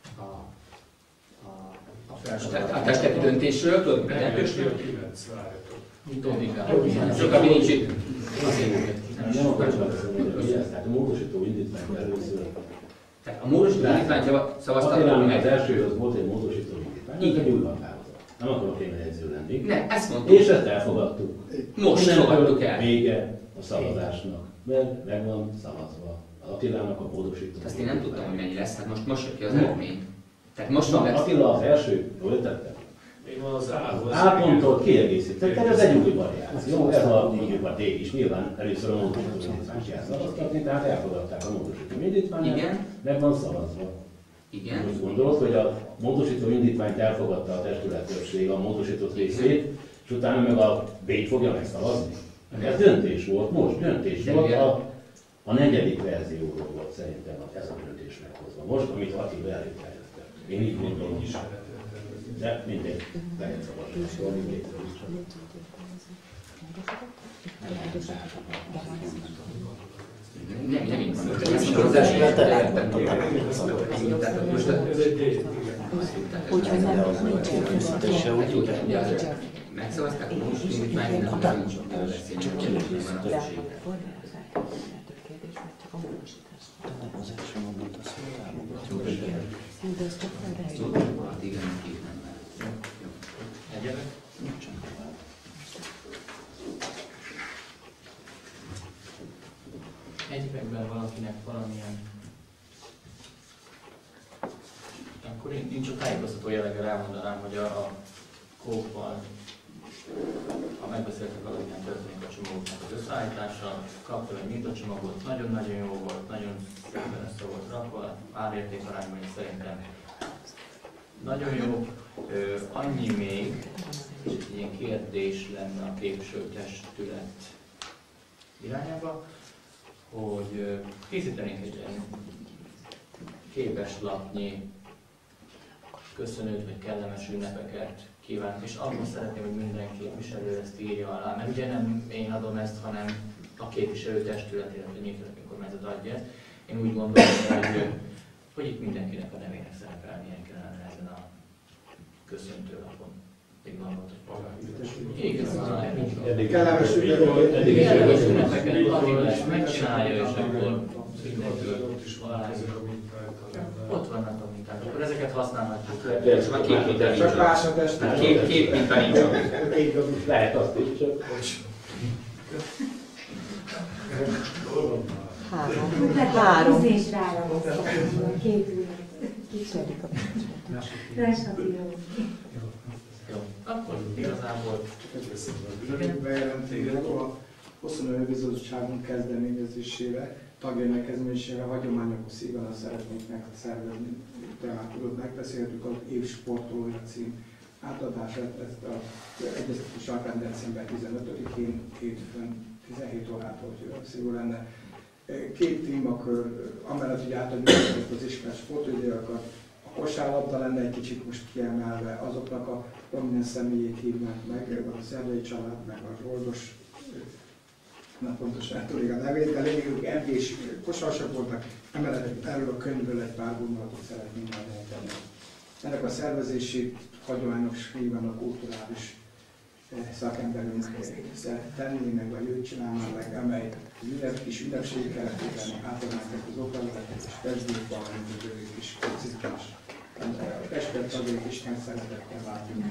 testületi döntésről, tudod, mi Elkösnél 9, várjatok. Csak ami nincs itt. Nem akartam beszélni, tehát a módosító indítványt először. Tehát a módosító indítványt szavaztattuk meg. Az elsőhöz volt egy módosító indítvány, ez egy új határozat. Nem akarok én jegyző lenni. Ne, ezt mondtuk. És ezt elfogadtuk. Most fogadtuk el. Vége a szavazásnak, mert meg van szavazva. Attilának a módosító. Azt én nem tudtam, hogy mennyi lesz, tehát most jött ki az eredmény. Tehát most van meg. Attila az első, jól tettem? Én az A-hoz. A ponttól kiegészített, tehát ez egy új variáció. Ez a mondjuk a D is nyilván először a módosító indítványt kell szavaztatni, tehát elfogadták a módosító indítványát, meg van szavazva. Igen. Úgy gondolod, hogy a módosító indítványt elfogadta a testülettöbbség, a módosított részét, és utána meg a B-t fogja megszavazni? Ez döntés volt, most döntés volt, a negyedik verzióról volt szerintem ez a döntés meghozva. Most, amit Attila előterjesztett. Én így gondolom is. De mindegy, lehet szavazni. Nem így van. Ezt az első Úgyhogy nem nincs elkészítése, megszavazták, hogy most indítvány, nem nincs ott a Egyikben valakinek valamilyen... Akkor én csak tájékoztató jelleggel elmondanám, hogy a kóppal, ha megbeszéltek valamilyen történik a csomagoknak az összeállítása, kaptam egy mintacsomagot, nagyon-nagyon jó volt, nagyon szépen össze volt rakva, árértékarányban is szerintem nagyon jó. Annyi még, és egy ilyen kérdés lenne a képviselőtestület irányába, hogy készítenénk egy ilyen képeslapnyi köszönőt vagy kellemes ünnepeket kívánok, és abban szeretném, hogy minden képviselő ezt írja alá, mert ugye nem én adom ezt, hanem a képviselőtestület, illetve nyilván önkormányzat adja ezt. Én úgy gondolom, hogy itt mindenkinek a nevének szerepelnie kellene ezen a köszöntőlapon. Még gondoltam. Igen, kellemes ünnepeket megcsinálja, és akkor mindenki alá. Ott vannak a minták. Tehát akkor ezeket használhatjuk. Csak két minta nincs. Csak másodest. Két minta nincs. Lehet azt is, csak... Három. És ráragasztok. Két ujjat. Kicserik a Jó, akkor igazából... Bejelentőleg a Hosszú Nevű Bizottságunk kezdeményezésére, tagjainak kezdeményezésére hagyományokhoz szíven szeretnénk megszervezni. Tehát tudod, megbeszéltük az év sportolója cím átadását, ezt a egyeztetés alapján december 15-én, hétfőn 17 órától, hogy szigorú lenne. Két témakör, amellett, hogy átadjuk ezt az ismert sportolókat, a kosárlabda lenne egy kicsit most kiemelve, azoknak a prominens személyét hívnánk meg, a Szerdai család, meg a Zsoldos, na pontosan tudjuk a nevét, de lényegük MB-s kosarsak voltak, emellett erről a könyvből egy pár gondolatot szeretnénk megtenni. Ennek a szervezését hagyományos híven a kulturális szakemberünk tenni, meg vagy őt csinálni, meg amely kis ünnepség keretében átadnánk az okleveleket, és kezdjük valamint az ő kis kocikás. A Pester tagjait is nagy szeretettel látjuk.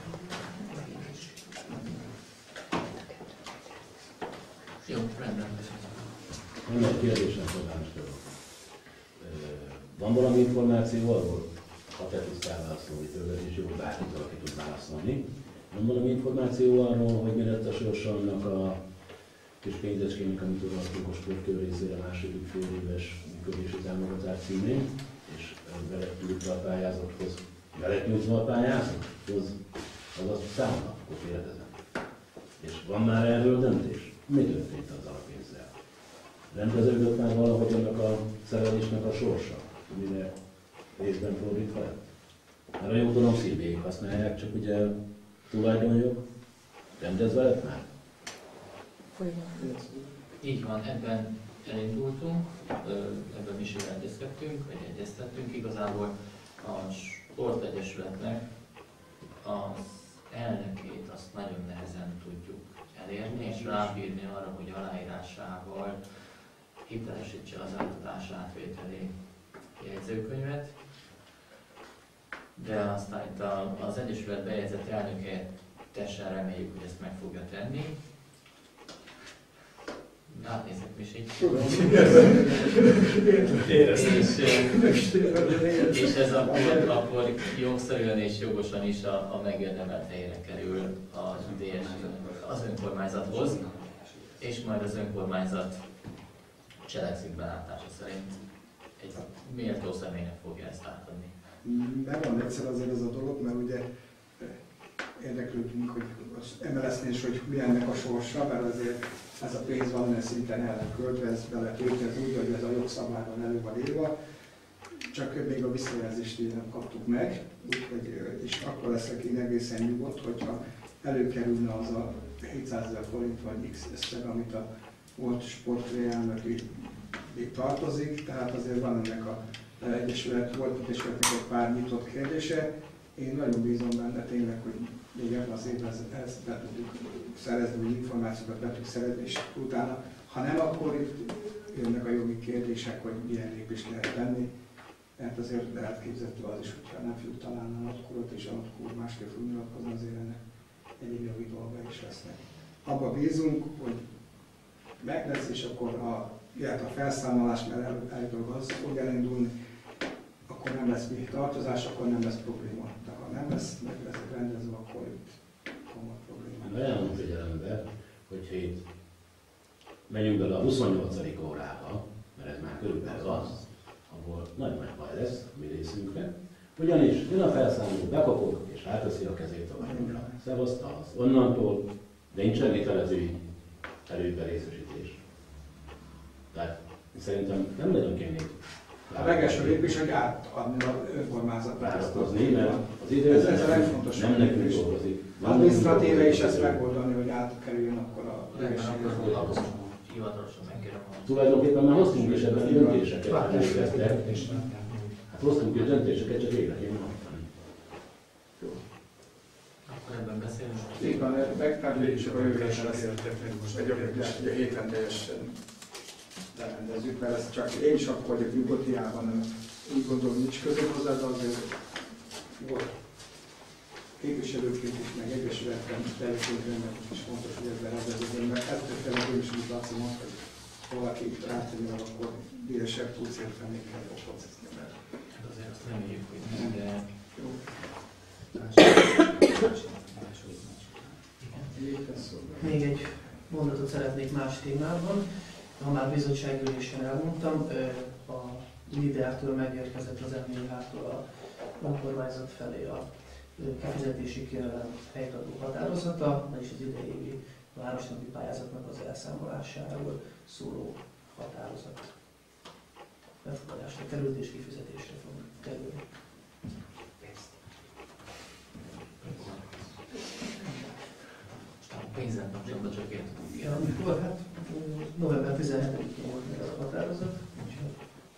Jó, rendben. Van egy kérdésem, polgármester úr. Van valami információ arról, ha te tudsz válaszolni tőled, és jó, bármit valaki tud válaszolni. Van valami információ arról, hogy mi lett a sorsa annak a kis pénzecskének, amit odaadtunk a sportkör részére második fél éves működési támogatás címén, és be lett nyújtva a pályázathoz. Be lett nyújtva a pályázathoz, azaz számla, akkor kérdezem. És van már erről döntés? Mi történt azzal a pénzzel? Rendeződött már valahogy annak a szerelésnek a sorsa, amire részben fordítva lett? Mert a jogdalom szívvéig használják, csak ugye tulajdonjog rendezve lett már? Így van, ebben elindultunk, ebben is egyeztettünk. Igazából a sportegyesületnek az elnökét azt nagyon nehezen tudjuk elérni, és rábírni arra, hogy aláírásával hitelesítse az átadás átvételi jegyzőkönyvet. De aztán itt az Egyesület bejegyzett elnökettesen reméljük, hogy ezt meg fogja tenni. Átnézek Misi. És ez akkor jogszerűen és jogosan is a megérdemelt helyre kerül az önkormányzathoz, és majd az önkormányzat cselekszik belátása szerint egy méltó személynek fogja ezt átadni. Nem van egyszer azért ez a dolog, mert ugye érdeklődünk, hogy az MLS-nél is, hogy mi ennek a sorsa, mert azért ez a pénz valamilyen szinten el lett költve, ez be lett őket úgy, hogy ez a jogszabályban elő van írva, csak még a visszajelzést így nem kaptuk meg, úgyhogy, és akkor leszek én egészen nyugodt, hogyha előkerülne az a 700 000 forint vagy X összeg, amit a volt sportréelnök még tartozik, tehát azért van ennek a volt egyesületnek egy pár nyitott kérdése. Én nagyon bízom benne tényleg, hogy még ebben az évben ezt be tudjuk szerezni, hogy információkat be tudjuk szerezni, és utána, ha nem, akkor itt jönnek a jogi kérdések, hogy milyen lépést lehet tenni. Mert azért lehet képzelhető az is, hogyha nem fogjuk találni a nagykorot, és a nagykor másképp fog nyilatkozni, azért ennek egyéb jogi dolga is lesznek. Abba bízunk, hogy meg lesz, és akkor a felszámolás, mert állítólag az fog elindulni, akkor nem lesz mi tartozás, akkor nem lesz probléma. De ha nem lesz, meg lesz rendezve, akkor itt komoly probléma. Ajánlom figyelembe, hogyha itt megyünk bele a 28. órába, mert ez már körülbelül az, ahol nagyon nagy baj lesz a mi részünkre, ugyanis jön a felszámoló, bekapod és ráteszi a kezét a vagyonra. Szevaszta az onnantól, de nincsen hitelezői előben részesítés. Tehát szerintem nem nagyon kéne a legelső lépés, hogy átadni az önkormányzatnak. Várakozni, mert az időzet ez a legfontosabb. Nem nekünk dolgozik. Adminisztratíve is ezt megoldani, hogy átkerüljön akkor a legelsőséghez. Hivatalosan megkérem. Tulajdonképpen már hoztunk is ebben döntéseket. Hát hoztunk is döntéseket, csak végre kéne hajtani. Akkor ebben beszélünk. Így van, megtárgyaljuk, és akkor jövő héten lesz. Egy héten teljesen lerendezzük, mert ez csak én is akkor vagyok nyugodt, hiába nem úgy gondolom nincs között hozzá, de azért volt képviselőként is, meg egyesületben tevékenykednek, és fontos, hogy ebben rendeződjön, mert ettől felül is úgy látom, hogy valaki rátenni, akkor díresebb tudsz érteni kell a processznál. Azért azt reméljük, hogy nem, de... Jó. Még egy mondatot szeretnék más témában. Ha már bizottságülésen elmondtam, a LIDER-től megérkezett az MNH-tól a önkormányzat felé a kifizetési kérelem helytadó határozata, vagyis az idei városnapi pályázatnak az elszámolásáról szóló határozat befogadásra került és kifizetésre fog kerülni. A pénzzel kapcsolatban csak értünk. Ja, amikor hát november 17-én volt meg a határozat, úgyhogy...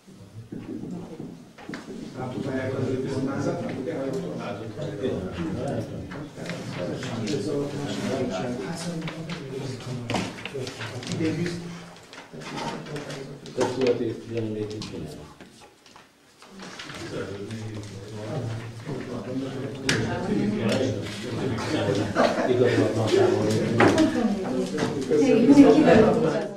Átudálják az önkormányzatnak, ugye? Idén biztos. Testületi Jani még mit csinál? Igazolhatnak számolni.